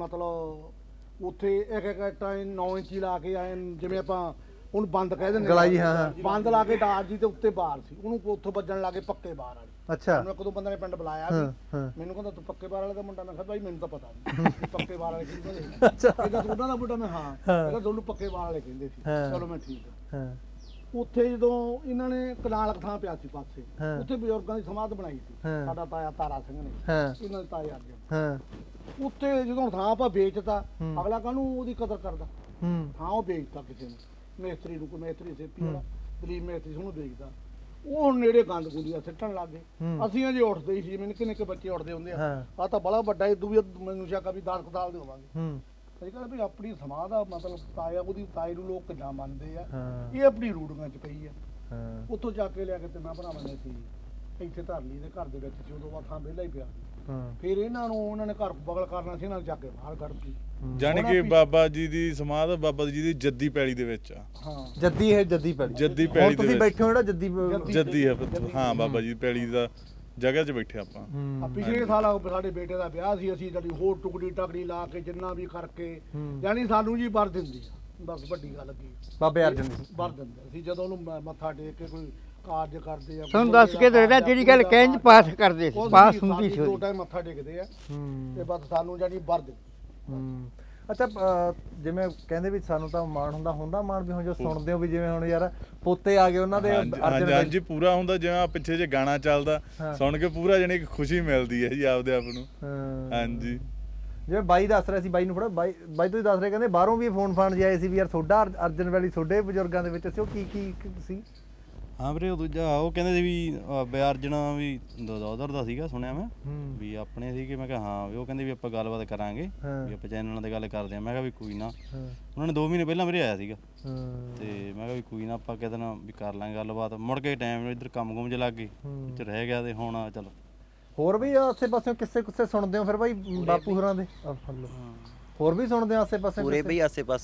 Speaker 1: ਮਤਲਬ ਉੱਥੇ ਇੱਕ ਇੱਕ ਟਾਈਮ ਨੌ ਇੰਚੀ ਲਾ ਕੇ ਆਏ ਜਿਵੇਂ ਆਪਾਂ ਉਹਨੂੰ ਬੰਦ ਕਹਿ ਦਿੰਦੇ
Speaker 4: ਗਲਾਈ, ਹਾਂ, ਹਾਂ।
Speaker 1: ਬੰਦ ਲਾ ਕੇ ਡਾਰ ਜੀ ਤੇ ਉੱਤੇ ਬਾਰ ਸੀ ਉਹਨੂੰ ਉੱਥੋਂ ਵੱਜਣ ਲੱਗੇ ਪੱਕੇ ਬਾਰ ਵਾਲੇ
Speaker 4: ਅੱਛਾ
Speaker 1: ਮੈਨੂੰ ਇੱਕ ਦੋ ਬੰਦੇ ਨੇ ਪਿੰਡ ਬੁਲਾਇਆ
Speaker 4: ਹਾਂ,
Speaker 1: ਵੀ
Speaker 4: ਹਾਂ।
Speaker 1: ਮੈਨੂੰ ਕਹਿੰਦਾ ਤੂੰ ਪੱਕੇ ਬਾਰ ਵਾਲੇ ਦਾ ਮੁੰਡਾ? ਮੈਂ ਕਿਹਾ ਭਾਈ ਮੈਨੂੰ ਤਾਂ ਪਤਾ ਨਹੀਂ ਵੀ ਪੱਕੇ ਬਾਰ ਵਾਲੇ ਕਿਹਨੂੰ ਕਹਿੰਦੇ
Speaker 4: ਅੱਛਾ
Speaker 1: ਕਹਿੰਦਾ ਤੂੰ ਉਹਨਾਂ ਦਾ ਮੁੰਡਾ? ਮੈਂ ਹਾਂ ਕਹਿੰਦਾ ਤੁਹਾਨੂੰ ਪੱਕੇ ਬਾਰ ਵਾਲੇ ਕਹਿੰਦੇ ਸੀ
Speaker 4: ਹਾਂ।
Speaker 1: ਚਲੋ ਮੈਂ ਠੀਕ ਆ
Speaker 4: ਹਾਂ
Speaker 1: ਉੱਥੇ ਜਦੋਂ ਇਹਨਾਂ ਨੇ ਕਨਾਲ ਥਾਂ ਪਿਆ ਸੀ ਪਾਸੇ
Speaker 4: ਹਾਂ।
Speaker 1: ਉੱਥੇ ਬਜ਼ੁਰਗਾਂ ਦੀ ਸਮਾਧ ਬਣਾਈ ਸੀ
Speaker 4: ਹਾਂ।
Speaker 1: ਸਾਡਾ ਤਾਇਆ ਤਾਰਾ ਸਿੰਘ ਨੇ
Speaker 4: ਹਾਂ
Speaker 1: ਇਹਨਾਂ ਦੇ ਤਾਏ ਅਰਜਨ
Speaker 4: ਹਾਂ
Speaker 1: ਉੱਥੇ ਜਦੋਂ ਥਾਂ ਆਪਾਂ ਵੇਚਤਾ
Speaker 4: ਹੂੰ।
Speaker 1: ਅਗਲਾ ਕਾਹਨੂੰ ਉਹਦੀ ਕਦਰ ਕਰਦਾ
Speaker 4: ਹੂੰ
Speaker 1: ਥਾਂ ਉਹ ਵੇਚਤਾ ਕਿਸੇ ਨੂੰ ਮੇਸਤਰੀ ਨੂੰ ਕੋਈ ਮੇਸਤਰੀ ਸੇਪੀ ਵਾਲਾ ਦਲੀਪ ਮੇਸਤਰੀ ਉਹਨੂੰ ਵੇਚਦਾ ਉਹ ਹੁਣ ਨੇੜੇ ਗੰਦ ਗੁੰਦੀਆਂ ਸਿੱਟਣ ਲੱਗ ਗਏ
Speaker 4: ਹੂੰ।
Speaker 1: ਅਸੀਂ ਅਜੇ ਉੱਠਦੇ ਹੀ ਸੀ ਜਿਵੇਂ ਨਿੱਕੇ ਨਿੱਕੇ ਬੱਚੇ ਉੱਠਦੇ ਹੁੰਦੇ ਆ
Speaker 4: ਹਾਂ।
Speaker 1: ਆ ਤਾਂ ਬੜਾ ਵੱਡਾ ਇਦੋਂ ਵੀ ਮੈਨੂੰ ਸ਼ੱਕਾ ਵੀ ਦਸ ਕਦਾਲ ਦੇ ਹੋਵਾਂਗੇ
Speaker 4: ਹੂੰ
Speaker 1: ਅਸੀਂ ਕਹਿੰਦੇ ਵੀ ਆਪਣੀ ਸਮਾਧ ਦਾ ਮਤਲਬ ਤਾਇਆ ਉਹਦੀ ਤਾਏ ਨੂੰ ਲੋਕ ਕਿੱਦਾਂ ਮੰਨਦੇ ਆ
Speaker 4: ਹਾਂ।
Speaker 1: ਇਹ ਆਪਣੀ ਰੂੜੀਆਂ 'ਚ ਪਈ ਆ
Speaker 4: ਹਾਂ
Speaker 1: ਉੱਥੋਂ ਜਾ ਕੇ ਲਿਆ ਕੇ ਤਿੰਨਾਂ ਭਰਾਵਾਂ ਨੇ ਸੀ ਇੱਥੇ ਧਰ ਲਈ ਦੇ ਘਰ ਦੇ ਵਿੱਚ ਸੀ ਉਦੋਂ ਬਾਅਦ ਥਾਂ ਵਿਹਲਾ ਹੀ ਪਿਆ
Speaker 4: ਹਾਂ
Speaker 1: ਫਿਰ ਇਹਨਾਂ ਨੂੰ ਉਹਨਾਂ ਨੇ ਘਰ ਬਗਲ ਕਰਨਾ ਸੀ ਇਹਨਾਂ ਨੇ ਜਾ ਕੇ ਬਾਹਰ ਕੱਢਤੀ
Speaker 5: ਜਾਣੀ ਕਿ ਬਾਬਾ ਜੀ ਦੀ ਸਮਾਧ ਬਾਬਾ ਜੀ ਦੀ ਜੱਦੀ ਪੈਲੀ ਦੇ ਵਿੱਚ ਆ
Speaker 1: ਹਾਂ
Speaker 4: ਜੱਦੀ ਹੈ ਜੱਦੀ ਪੈਲੀ
Speaker 5: ਜੱਦੀ
Speaker 4: ਹੁਣ
Speaker 5: ਪੈਲੀ ਦੇ
Speaker 4: ਤੁਸੀਂ
Speaker 5: ਵਿੱਚ
Speaker 4: ਬੈਠੇ ਹੋ ਜਿਹੜਾ ਜੱਦੀ
Speaker 5: ਜੱਦੀ ਹੈ ਹਾਂ ਬਾਬਾ ਜੀ ਦੀ ਪੈਲੀ ਦਾ ਜਗ੍ਹਾ 'ਚ ਬੈਠੇ ਆਪਾਂ
Speaker 1: ਆ ਪਿਛਲੇ ਸਾਲ ਆ ਸਾਡੇ ਬੇਟੇ ਦਾ ਵਿਆਹ ਸੀ ਅਸੀਂ ਜਿਹੜੀ ਹੋਰ ਟੁਕੜੀ ਟਕੜੀ ਲਾ ਕੇ ਜਿੰਨਾ ਵੀ ਕਰਕੇ
Speaker 4: ਹੂੰ।
Speaker 1: ਯਾਨੀ ਸਾਨੂੰ ਜੀ ਵਰ ਦਿੰਦੀ ਆ ਬਸ ਵੱਡੀ ਗੱਲ ਕੀ
Speaker 4: ਬਾਬੇ ਅਰਜਨ ਦੀ
Speaker 1: ਵਰ ਦਿੰਦੇ ਅਸੀਂ ਜਦੋਂ ਉਹਨੂੰ ਮ- ਮੱਥਾ ਟੇਕ ਕੇ ਕੋਈ ਕਾਰਜ ਕਰਦੇ ਆ
Speaker 2: ਤੁਹਾਨੂੰ ਦੱਸ ਕੇ ਦੇਣਾ ਜਿਹੜੀ ਗੱਲ ਕਹਿੰਜ ਪਾਸ ਕਰਦੇ ਸੀ ਪਾਸ ਹੁੰਦੀ ਸੀ
Speaker 1: ਦੋ
Speaker 2: ਉਹਦੀ।
Speaker 1: ਟਾਈਮ ਮੱਥਾ ਟੇਕਦੇ ਆ
Speaker 4: ਹੂੰ
Speaker 1: ਤੇ ਬਸ ਸਾਨੂੰ ਜਾਨੀ ਵਰ ਦਿੰਦੀ
Speaker 4: ਹੂੰ ਅੱਛਾ ਅਹ, ਜਿਵੇਂ ਕਹਿੰਦੇ ਵੀ ਸਾਨੂੰ ਤਾਂ ਮਾਣ ਹੁੰਦਾ ਹੁੰਦਾ ਮਾਣ ਵੀ ਹੁਣ ਜੋ ਸੁਣਦੇ ਹੋ ਵੀ ਜਿਵੇਂ ਹੁਣ ਯਾਰ ਪੋਤੇ ਆ ਗਏ ਉਹਨਾਂ ਦੇ
Speaker 5: ਹਾਂਜੀ
Speaker 4: ਅਰਜਨ
Speaker 5: ਹਾਂਜੀ
Speaker 4: ਬਾਈ-
Speaker 5: ਹਾਂਜੀ ਪੂਰਾ ਹੁੰਦਾ ਜਿਵੇਂ ਆ ਪਿੱਛੇ ਜੇ ਗਾਣਾ ਚੱਲਦਾ
Speaker 4: ਹਾਂ।
Speaker 5: ਸੁਣ ਕੇ ਪੂਰਾ ਜਾਣੀ ਕਿ ਖੁਸ਼ੀ ਮਿਲਦੀ ਹੈ ਜੀ ਆਪਦੇ ਆਪ ਨੂੰ
Speaker 4: ਹਾਂ।
Speaker 5: ਹਾਂਜੀ
Speaker 4: ਜਿਵੇਂ ਬਾਈ ਦੱਸ ਰਿਹਾ ਸੀ ਬਾਈ ਨੂੰ ਫੜਾ ਬਾਈ ਬਾਈ ਤੁਸੀਂ ਦੱਸ ਰਹੇ ਕਹਿੰਦੇ ਬਾਹਰੋਂ ਵੀ ਫੋਨ ਫਾਨ ਜਾਏ ਸੀ ਵੀ ਯਾਰ ਤੁਹਾਡਾ ਅਰ- ਅਰਜਨ ਵੈਲੀ ਤੁਹਾਡੇ ਬਜ਼ੁਰਗਾਂ ਦੇ ਵਿੱਚ ਸੀ ਉਹ ਕੀ ਕੀ ਕੀ ਸੀ
Speaker 7: ਹਾਂ ਵੀਰੇ ਉਹ ਦੂਜਾ ਉਹ ਕਹਿੰਦੇ ਸੀ ਵੀ ਅਹ, ਵੀ ਅਰਜਨ ਵੀ ਦੋਦਰ ਦਾ ਸੀਗਾ ਸੁਣਿਆ ਮੈਂ
Speaker 4: ਹੂੰ
Speaker 7: ਵੀ ਆਪਣੇ ਸੀ ਕਿ ਮੈਂ ਕਿਹਾ ਹਾਂ ਵੀ ਉਹ ਕਹਿੰਦੇ ਵੀ ਆਪਾਂ ਗੱਲਬਾਤ ਕਰਾਂਗੇ
Speaker 4: ਹਾਂ।
Speaker 7: ਵੀ ਆਪਾਂ ਚੈਨਲਾਂ ਤੇ ਗੱਲ ਕਰਦੇ ਆ ਮੈਂ ਕਿਹਾ ਵੀ ਕੋਈ ਨਾ
Speaker 4: ਹਾਂ
Speaker 7: ਉਹਨਾਂ ਨੇ ਦੋ ਮਹੀਨੇ ਪਹਿਲਾਂ ਮੇਰੇ ਆਇਆ ਸੀਗਾ
Speaker 4: ਹਾਂ
Speaker 7: ਤੇ ਮੈਂ ਕਿਹਾ ਵੀ ਕੋਈ ਨਾ ਆਪਾਂ ਕਿਤੇ ਨਾ ਵੀ ਕਰ ਲਾਂਗੇ ਗੱਲਬਾਤ ਮੁੜ ਕੇ ਟਾਈਮ ਇੱਧਰ ਕੰਮ ਕੁਮ 'ਚ ਲੱਗ ਗਏ
Speaker 4: ਹੂੰ।
Speaker 7: ਚ ਰਹਿ ਗਿਆ ਤੇ ਹੁਣ ਚਲੋ
Speaker 4: ਹੋਰ ਵੀ ਆਸੇ ਪਾਸੇ ਕਿੱਸੇ ਕੁੱਸੇ ਸੁਣਦੇ ਹੋ ਫਿਰ ਬਾਈ ਬਾਪੂ ਹੋਰਾਂ ਦੇ ਆਹ ਫੜ ਲਓ। ਹੋਰ ਵੀ ਸੁਣਦੇ ਆ ਆਸੇ ਪਾਸੇ
Speaker 6: ਪੂਰੇ
Speaker 4: ਕਿੱਸੇ?
Speaker 6: ਬਈ ਆਸੇ ਪਾਸਿਓਂ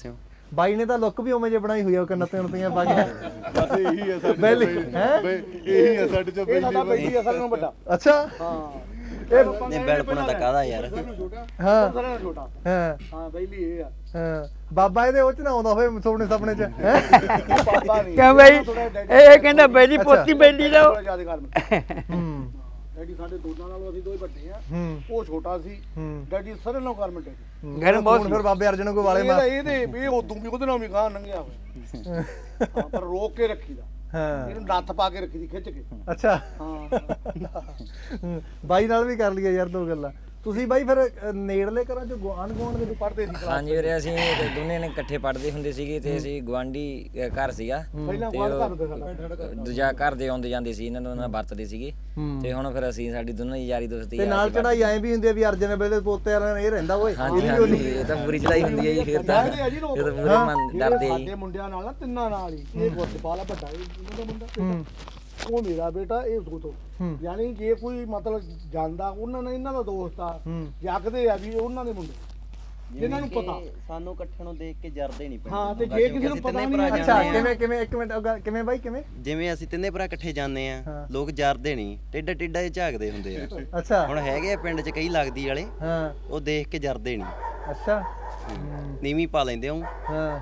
Speaker 4: ਬਾਈ ਨੇ ਤਾਂ ਲੁੱਕ ਵੀ ਉਵੇਂ ਜੇ ਬਣਾਈ ਹੋਈ ਆ, ਉਹ ਕੰਨਾਂ ਤੇ ਉਣਤੀਆਂ ਪਾ ਕੇ।
Speaker 5: ਬਸ ਇਹੀ ਹੈ ਸਾਡੇ
Speaker 4: ਬੈਲੀ,
Speaker 5: ਚ
Speaker 4: ਹੈਂ?
Speaker 5: ਬਈ ਇਹੀ ਹੈ ਸਾਡੇ ਚ
Speaker 1: ਇਹ ਸਾਡਾ ਬੈਲੀ ਅਸਲ ਨੂੰ ਵੱਡਾ।
Speaker 4: ਅੱਛਾ
Speaker 1: ਹਾਂ
Speaker 6: ਨਹੀਂ ਬੈਲਪਣਾ ਤਾਂ ਕਾਹਦਾ ਯਾਰ।
Speaker 4: ਹਾਂ
Speaker 1: ਸਾਰਿਆਂ ਨਾਲੋਂ ਛੋਟਾ।
Speaker 4: ਹਾਂ
Speaker 1: ਹਾਂ ਬੈਲੀ ਇਹ ਆ।
Speaker 4: ਹਾਂ ਬਾਬਾ ਇਹਦੇ ਉਹ ਚ ਨਾ ਆਉਂਦਾ ਹੋਵੇ ਸੁਪਨੇ ਸੁਪਨੇ ਚ, ਹੈਂ?
Speaker 1: ਪਾਪਾ ਨਹੀਂ
Speaker 2: ਕਿਉਂ ਬਈ ਇਹ ਇਹ ਕਹਿੰਦਾ ਬੈਲੀ ਪੋਤੀ ਬੈਲੀ ਦਾ
Speaker 1: ਥੋੜਾ ਜ਼ਿਆਦਾ ਕਰ।
Speaker 4: ਹੂੰ
Speaker 1: ਡੈਡੀ ਸਾਡੇ ਦੋਨਾਂ ਨਾਲੋਂ ਅਸੀਂ ਦੋਵੇਂ ਵੱਡੇ ਆ।
Speaker 4: ਹੂੰ
Speaker 1: ਉਹ ਛੋਟਾ ਸੀ।
Speaker 4: ਹੂੰ
Speaker 1: ਡੈਡੀ ਸਾਰੇ ਨਾਲੋਂ ਗਵਰਨਮੈਂਟ ਹੈ।
Speaker 2: ਗਰਮ ਬਹੁਤ
Speaker 4: ਹੁਣ ਫਿਰ ਬਾਬੇ ਅਰਜਨ ਕੋ ਵਾਲੇ ਮਾਰ।
Speaker 1: ਇਹਦੇ ਇਹ ਉਦੋਂ ਵੀ ਉਹਦੇ ਨਾਲ ਵੀ ਗਾਂ ਲੰਘਿਆ ਹੋਇਆ। ਹਾਂ ਪਰ ਰੋਕ ਕੇ ਰੱਖੀਦਾ।
Speaker 4: ਹਾਂ
Speaker 1: ਇਹਨੂੰ ਨੱਥ ਪਾ ਕੇ ਰੱਖੀ ਦੀ ਖਿੱਚ ਕੇ।
Speaker 4: ਅੱਛਾ
Speaker 1: ਹਾਂ
Speaker 4: ਬਾਈ ਨਾਲ ਵੀ ਕਰ ਲਈਏ ਯਾਰ ਦੋ ਗੱਲਾਂ। ਤੁਸੀਂ ਬਾਈ ਫਿਰ ਅ, ਨੇੜਲੇ ਘਰਾਂ ਚ ਗੁਆਂਢ ਗੁਆਂਢ ਦੇ ਵਿੱਚ
Speaker 1: ਪੜ੍ਹਦੇ ਸੀ ਕਲਾਸ।
Speaker 8: ਹਾਂਜੀ ਵੀਰੇ ਅਸੀਂ ਤੇ ਦੋਨੇ ਨੇ ਇਕੱਠੇ ਪੜ੍ਹਦੇ ਹੁੰਦੇ ਸੀਗੇ ਤੇ ਅਸੀਂ ਗਵਾਂਢੀ ਘਰ ਸੀਗਾ
Speaker 1: ਪਹਿਲਾਂ
Speaker 8: ਤੇ
Speaker 1: ਗਵਾਂਢ
Speaker 8: ਉਹ
Speaker 1: ਘਰ ਹੁੰਦੇ ਸਾਡਾ।
Speaker 8: ਦੂਜਾ ਘਰ ਦੇ ਆਉਂਦੇ ਜਾਂਦੇ ਸੀ, ਇਹਨਾਂ ਨੂੰ ਨਾਲ ਵਰਤਦੇ ਸੀਗੇ
Speaker 4: ਹੂੰ।
Speaker 8: ਤੇ ਹੁਣ ਫਿਰ ਅਸੀਂ ਸਾਡੀ ਦੋਨਾਂ ਦੀ ਯਾਰੀ ਦੋਸਤੀ
Speaker 4: ਤੇ ਨਾਲ ਚੜਾਈ ਐਂ ਵੀ ਹੁੰਦੀ ਆ ਵੀ ਅਰਜਨ ਵੇਲੇ ਪੋਤੇ ਵਾਲਾ ਨੇ ਇਹ ਰਹਿੰਦਾ ਓਏ।
Speaker 8: ਹਾਂਜੀ ਹਾਂਜੀ ਇਹ ਤਾਂ ਪੂਰੀ ਚੜਾਈ ਹੁੰਦੀ ਹੈ ਜੀ, ਫਿਰ ਤਾਂ
Speaker 1: ਡਰਦੇ ਆ ਜੀ ਲੋਕ।
Speaker 8: ਇਹ ਤਾਂ ਪੂਰੇ ਮਨ ਡਰਦੇ ਆ ਜੀ।
Speaker 1: ਸਾਡੇ ਮੁੰਡਿਆਂ ਨਾਲ ਨਾ ਤਿੰਨਾਂ ਨਾਲ ਹੀ ਇਹ ਗੁਰਦਪਾਲ ਆ ਵੱਡਾ ਇਹ ਇਹਨਾਂ ਦਾ ਮੁੰਡਾ ਬੇਟਾ। ਉਹ ਮੇਰਾ ਬੇਟਾ ਇਹ ਦੋ ਤੋਂ ਯਾਨੀ ਜੇ ਕੋਈ ਮਤਲਬ ਜਾਂਦਾ ਉਹਨਾਂ ਨੇ ਇਹਨਾਂ ਦਾ ਦੋਸਤ ਆ ਜਗਦੇ ਆ ਵੀ ਉਹਨਾਂ ਦੇ ਮੁੰਡੇ ਇਹਨਾਂ ਨੂੰ ਪਤਾ।
Speaker 6: ਸਾਨੂੰ ਇਕੱਠੇ ਨੂੰ ਦੇਖ ਕੇ ਜਰਦੇ ਨਹੀਂ ਪੈਂਦੇ।
Speaker 1: ਹਾਂ ਤੇ ਜੇ ਕਿਸੇ ਨੂੰ ਪਤਾ ਨਹੀਂ
Speaker 4: ਅੱਛਾ ਕਿਵੇਂ ਕਿਵੇਂ ਇੱਕ ਮਿੰਟ ਉਹ ਗੱਲ- ਕਿਵੇਂ ਬਾਈ ਕਿਵੇਂ?
Speaker 6: ਜਿਵੇਂ ਅਸੀਂ ਤਿੰਨੇ ਭਰਾ ਇਕੱਠੇ ਜਾਂਦੇ ਆ, ਲੋਕ ਜਰਦੇ ਨਹੀਂ, ਟੇਡਾ ਟੇਡਾ ਜਿਹਾ ਝਾਕਦੇ ਹੁੰਦੇ ਆ।
Speaker 4: ਅੱਛਾ
Speaker 6: ਹੁਣ ਹੈਗੇ ਆ ਪਿੰਡ 'ਚ ਕਈ ਲੱਗਦੀ ਵਾਲੇ,
Speaker 4: ਹਾਂ
Speaker 6: ਉਹ ਦੇਖ ਕੇ ਜਰਦੇ ਨਹੀਂ,
Speaker 4: ਅੱਛਾ
Speaker 6: ਨੀਵੀਂ ਪਾ ਲੈਂਦੇ ਉਹ।
Speaker 4: ਹਾਂ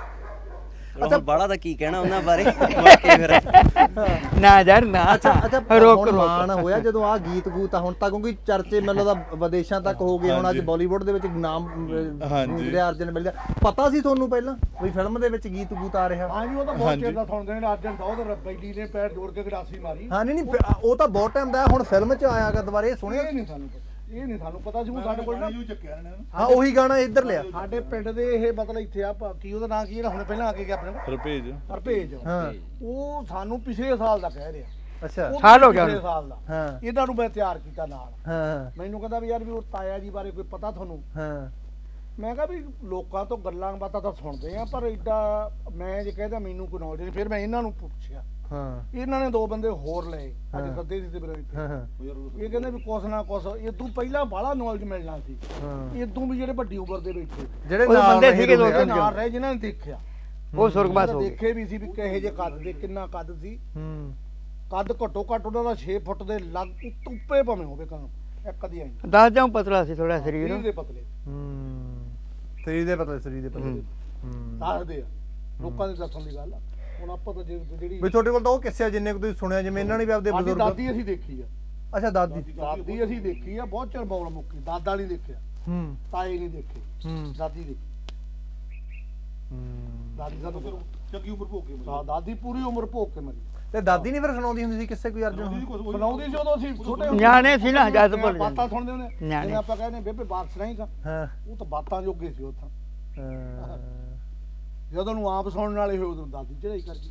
Speaker 6: ਅੱਛਾ ਬਾਲਾ ਦਾ ਕੀ ਕਹਿਣਾ ਉਹਨਾਂ ਬਾਰੇ ਮੁੜ ਕੇ ਫਿਰ।
Speaker 2: ਨਾ ਯਾਰ ਨਾ
Speaker 4: ਅੱਛਾ ਅੱਛਾ
Speaker 2: ਰੋਕ
Speaker 4: ਹੁਣ
Speaker 2: ਰੋਕ
Speaker 4: ਮਾਣ ਹੋਇਆ ਜਦੋਂ ਆ ਗੀਤ ਗੂਤ ਆ ਹੁਣ ਤਾਂ ਕਿਉਂਕਿ ਚਰਚੇ ਮੈਨੂੰ ਲੱਗਦਾ ਵਿਦੇਸ਼ਾਂ ਤੱਕ ਹੋ ਗਏ। ਹੁਣ ਅੱਜ ਬਾਲੀਵੁੱਡ ਦੇ ਵਿੱਚ ਨਾਮ ਜਿਹੜੇ ਅਰਜਨ ਮਿਲ ਗਿਆ। ਪਤਾ ਸੀ ਤੁਹਾਨੂੰ ਪਹਿਲਾਂ ਵੀ ਫਿਲਮ ਦੇ ਵਿੱਚ ਗੀਤ ਗੂਤ ਆ ਰਿਹਾ?
Speaker 1: ਹਾਂ ਜੀ ਉਹ ਤਾਂ ਬਹੁਤ ਚਿਰ ਦਾ ਸੁਣਦੇ ਨੇ। ਅਰਜਨ ਦੌਦ ਬੈਲੀ ਨੇ ਪੈਰ ਜੋੜ ਕੇ ਗਰਾਸੀ ਮਾਰੀ।
Speaker 4: ਹਾਂ ਨਹੀਂ ਨਹੀਂ ਉਹ ਤਾਂ ਬਹੁਤ ਟਾਈਮ ਦਾ ਹੁਣ ਫਿਲਮ 'ਚ ਆਇਆਗਾ ਦੁਬਾਰੇ ਇਹ ਸੁਣਿਆ?
Speaker 1: ਇਹ ਨਹੀਂ ਸਾਨੂੰ ਪਤਾ। ਇਹ ਨਹੀਂ ਸਾਨੂੰ ਪਤਾ ਸੀ। ਹੁਣ ਸਾਡੇ ਕੋਲ ਨਾ
Speaker 4: ਹਾਂ ਉਹੀ ਗਾਣਾ ਇੱਧਰ ਲਿਆ।
Speaker 1: ਸਾਡੇ ਪਿੰਡ ਦੇ ਇਹ ਮਤਲਬ ਇੱਥੇ ਆ ਪ- ਕੀ ਉਹਦਾ ਨਾਂ ਕੀ ਜਿਹੜਾ ਹੁਣ ਪਹਿਲਾਂ ਆ ਕੇ ਗਿਆ ਆਪਣੇ ਕੋਲ
Speaker 5: ਰੁਪੇਜ
Speaker 1: ਹਰਪੇਜ।
Speaker 4: ਹਾਂ
Speaker 1: ਉਹ ਸਾਨੂੰ ਪਿਛਲੇ ਸਾਲ ਦਾ ਕਹਿ ਰਿਹਾ।
Speaker 4: ਅੱਛਾ
Speaker 1: ਉਹ
Speaker 2: ਸਾਲ ਹੋ ਗਿਆ
Speaker 1: ਪਿਛਲੇ
Speaker 2: ਉਹਨੂੰ।
Speaker 1: ਸਾਲ ਦਾ।
Speaker 4: ਹਾਂ
Speaker 1: ਇਹਨਾਂ ਨੂੰ ਮੈਂ ਤਿਆਰ ਕੀਤਾ ਨਾਲ।
Speaker 4: ਹਾਂ
Speaker 1: ਮੈਨੂੰ ਕਹਿੰਦਾ ਵੀ ਯਾਰ ਵੀ ਉਹ ਤਾਇਆ ਜੀ ਬਾਰੇ ਕੋਈ ਪਤਾ ਤੁਹਾਨੂੰ?
Speaker 4: ਹਾਂ
Speaker 1: ਮੈਂ ਕਿਹਾ ਵੀ ਲੋਕਾਂ ਤੋਂ ਗੱਲਾਂ ਬਾਤਾਂ ਤਾਂ ਸੁਣਦੇ ਆ ਪਰ ਏਡਾ ਮੈਂ ਜੇ ਕਹਿੰਦਾ ਮੈਨੂੰ ਕੋਈ ਨੌਲੇਜ ਨਹੀਂ। ਫਿਰ ਮੈਂ ਇਹਨਾਂ ਨੂੰ ਪੁੱਛਿਆ।
Speaker 4: ਹਾਂ
Speaker 1: ਇਹਨਾਂ ਨੇ ਦੋ ਬੰਦੇ ਹੋਰ ਲਏ ਅੱਜ ਸੱਦੇ ਸੀ ਤੇ ਮੇਰੇ ਇੱਥੇ।
Speaker 4: ਹਾਂ ਹਾਂ
Speaker 1: ਇਹ ਕਹਿੰਦੇ ਵੀ ਕੁਛ ਨਾ ਕੁਛ ਇਹ ਤੋਂ ਪਹਿਲਾਂ ਬਾਹਲਾ ਨੌਲੇਜ ਮਿਲਣਾ ਸੀ।
Speaker 4: ਹਾਂ
Speaker 1: ਇਹ ਤੋਂ ਵੀ ਜਿਹੜੇ ਵੱਡੀ ਉਮਰ ਦੇ ਬੈਠੇ
Speaker 4: ਜਿਹੜੇ
Speaker 2: ਉਹਦੇ
Speaker 4: ਨਾਲ
Speaker 2: ਬੰਦੇ
Speaker 4: ਰਹੇ
Speaker 2: ਸੀਗੇ ਦੋ
Speaker 1: ਜਿਹੜੇ
Speaker 2: ਤਿੰਨ
Speaker 1: ਨਾਲ ਰਹੇ ਜਿਨ੍ਹਾਂ ਨੇ ਦੇਖਿਆ
Speaker 2: ਉਹ ਸੁਰਗਵਾਸ ਹੋ ਗਏ।
Speaker 1: ਦੇਖੇ ਵੀ ਸੀ ਵੀ ਕਿਹੋ ਜਿਹੇ ਕੱਦ ਦੇ ਕਿੰਨਾ ਕੱਦ ਸੀ।
Speaker 4: ਹੂੰ
Speaker 1: ਕੱਦ ਘੱਟੋ ਘੱਟ ਉਹਨਾਂ ਦਾ ਛੇ ਫੁੱਟ ਦੇ ਲੱਗ ਉੱਪੇ ਭਾਵੇਂ ਹੋਵੇ ਕੰਮ ਇੱਕ ਕਦੀ ਆਈ
Speaker 2: ਦੱਸ ਜਾਉ ਪਤਲਾ ਸੀ ਥੋੜਾ ਸਰੀਰ।
Speaker 1: ਸਰੀਰ ਦੇ ਪਤਲੇ
Speaker 4: ਹੂੰ ਸਰੀਰ ਦੇ ਪਤਲੇ ਸਰੀਰ ਦੇ ਪਤਲੇ ਹੂੰ
Speaker 1: ਦੱਸਦੇ ਆ ਲੋਕਾਂ ਦੇ ਦੱਸਣ ਦੀ ਗੱਲ ਆ। ਹੁਣ ਆਪਾਂ ਤਾਂ ਜੇ- ਜਿਹੜੀ
Speaker 4: ਵੀ ਤੁਹਾਡੇ ਕੋਲ ਤਾਂ ਉਹ ਕਿੱਸੇ ਆ ਜਿੰਨੇ ਕੁ ਤੁਸੀਂ ਸੁਣਿਆ ਜਿਵੇਂ ਇਹਨਾਂ ਨੇ ਵੀ ਆਪਦੇ
Speaker 1: ਸਾਡੀ
Speaker 4: ਬਜ਼ੁਰਗ।
Speaker 1: ਦਾਦੀ ਅਸੀਂ ਦੇਖੀ ਆ।
Speaker 4: ਅੱਛਾ ਦਾਦੀ।
Speaker 1: ਦਾਦੀ ਅਸੀਂ ਦੇਖੀ ਆ ਬਹੁਤ ਚਿਰ ਬੌਲ ਮੁੱਕੀ। ਦਾਦਾ ਨਹੀਂ ਦੇਖਿਆ,
Speaker 4: ਹੂੰ
Speaker 1: ਤਾਏ ਨਹੀਂ ਦੇਖੇ,
Speaker 4: ਹੂੰ
Speaker 1: ਦਾਦੀ ਦੇਖੀ।
Speaker 4: ਹੂੰ
Speaker 1: ਦਾਦੀ ਸਾਨੂੰ
Speaker 3: ਚੰਗੀ ਉਮਰ ਭੋਗ ਕੇ
Speaker 1: ਹਾਂ ਦਾਦੀ ਪੂਰੀ ਉਮਰ ਭੋਗ ਕੇ ਮਰੀ।
Speaker 4: ਤੇ ਦਾਦੀ ਨਹੀਂ ਫਿਰ ਸੁਣਾਉਂਦੀ ਹੁੰਦੀ ਸੀ ਕਿਸੇ ਕੋਈ ਅਰਜਨ?
Speaker 1: ਸੁਣਾਉਂਦੀ ਸੀ ਉਦੋਂ ਅਸੀਂ ਛੋਟੇ ਹੁੰਦੇ।
Speaker 2: ਨਿਆਣੇ ਸੀ ਨਾ ਜਦ ਭੁੱਲ
Speaker 1: ਬਾਤਾਂ
Speaker 2: ਜਾਂਦੇ।
Speaker 1: ਸੁਣਦੇ ਹੁੰਦੇ
Speaker 2: ਨਿਆਣੇ।
Speaker 1: ਜਿਵੇਂ ਆਪਾਂ ਕਹਿੰਦੇ ਬੇਬੇ ਬਾਤ ਸੁਣਾਈਗਾ
Speaker 4: ਹਾਂ
Speaker 1: ਉਹ ਤਾਂ ਬਾਤਾਂ ਜੋਗੇ ਸੀ ਉਹ ਤਾਂ।
Speaker 4: ਹਾਂ
Speaker 1: ਜਦੋਂ ਨੂੰ ਆਪ ਸੁਣਨ ਵਾਲੇ ਹੋਏ ਉਦੋਂ ਦਾਦੀ ਚੜਾਈ ਕਰਦੀ।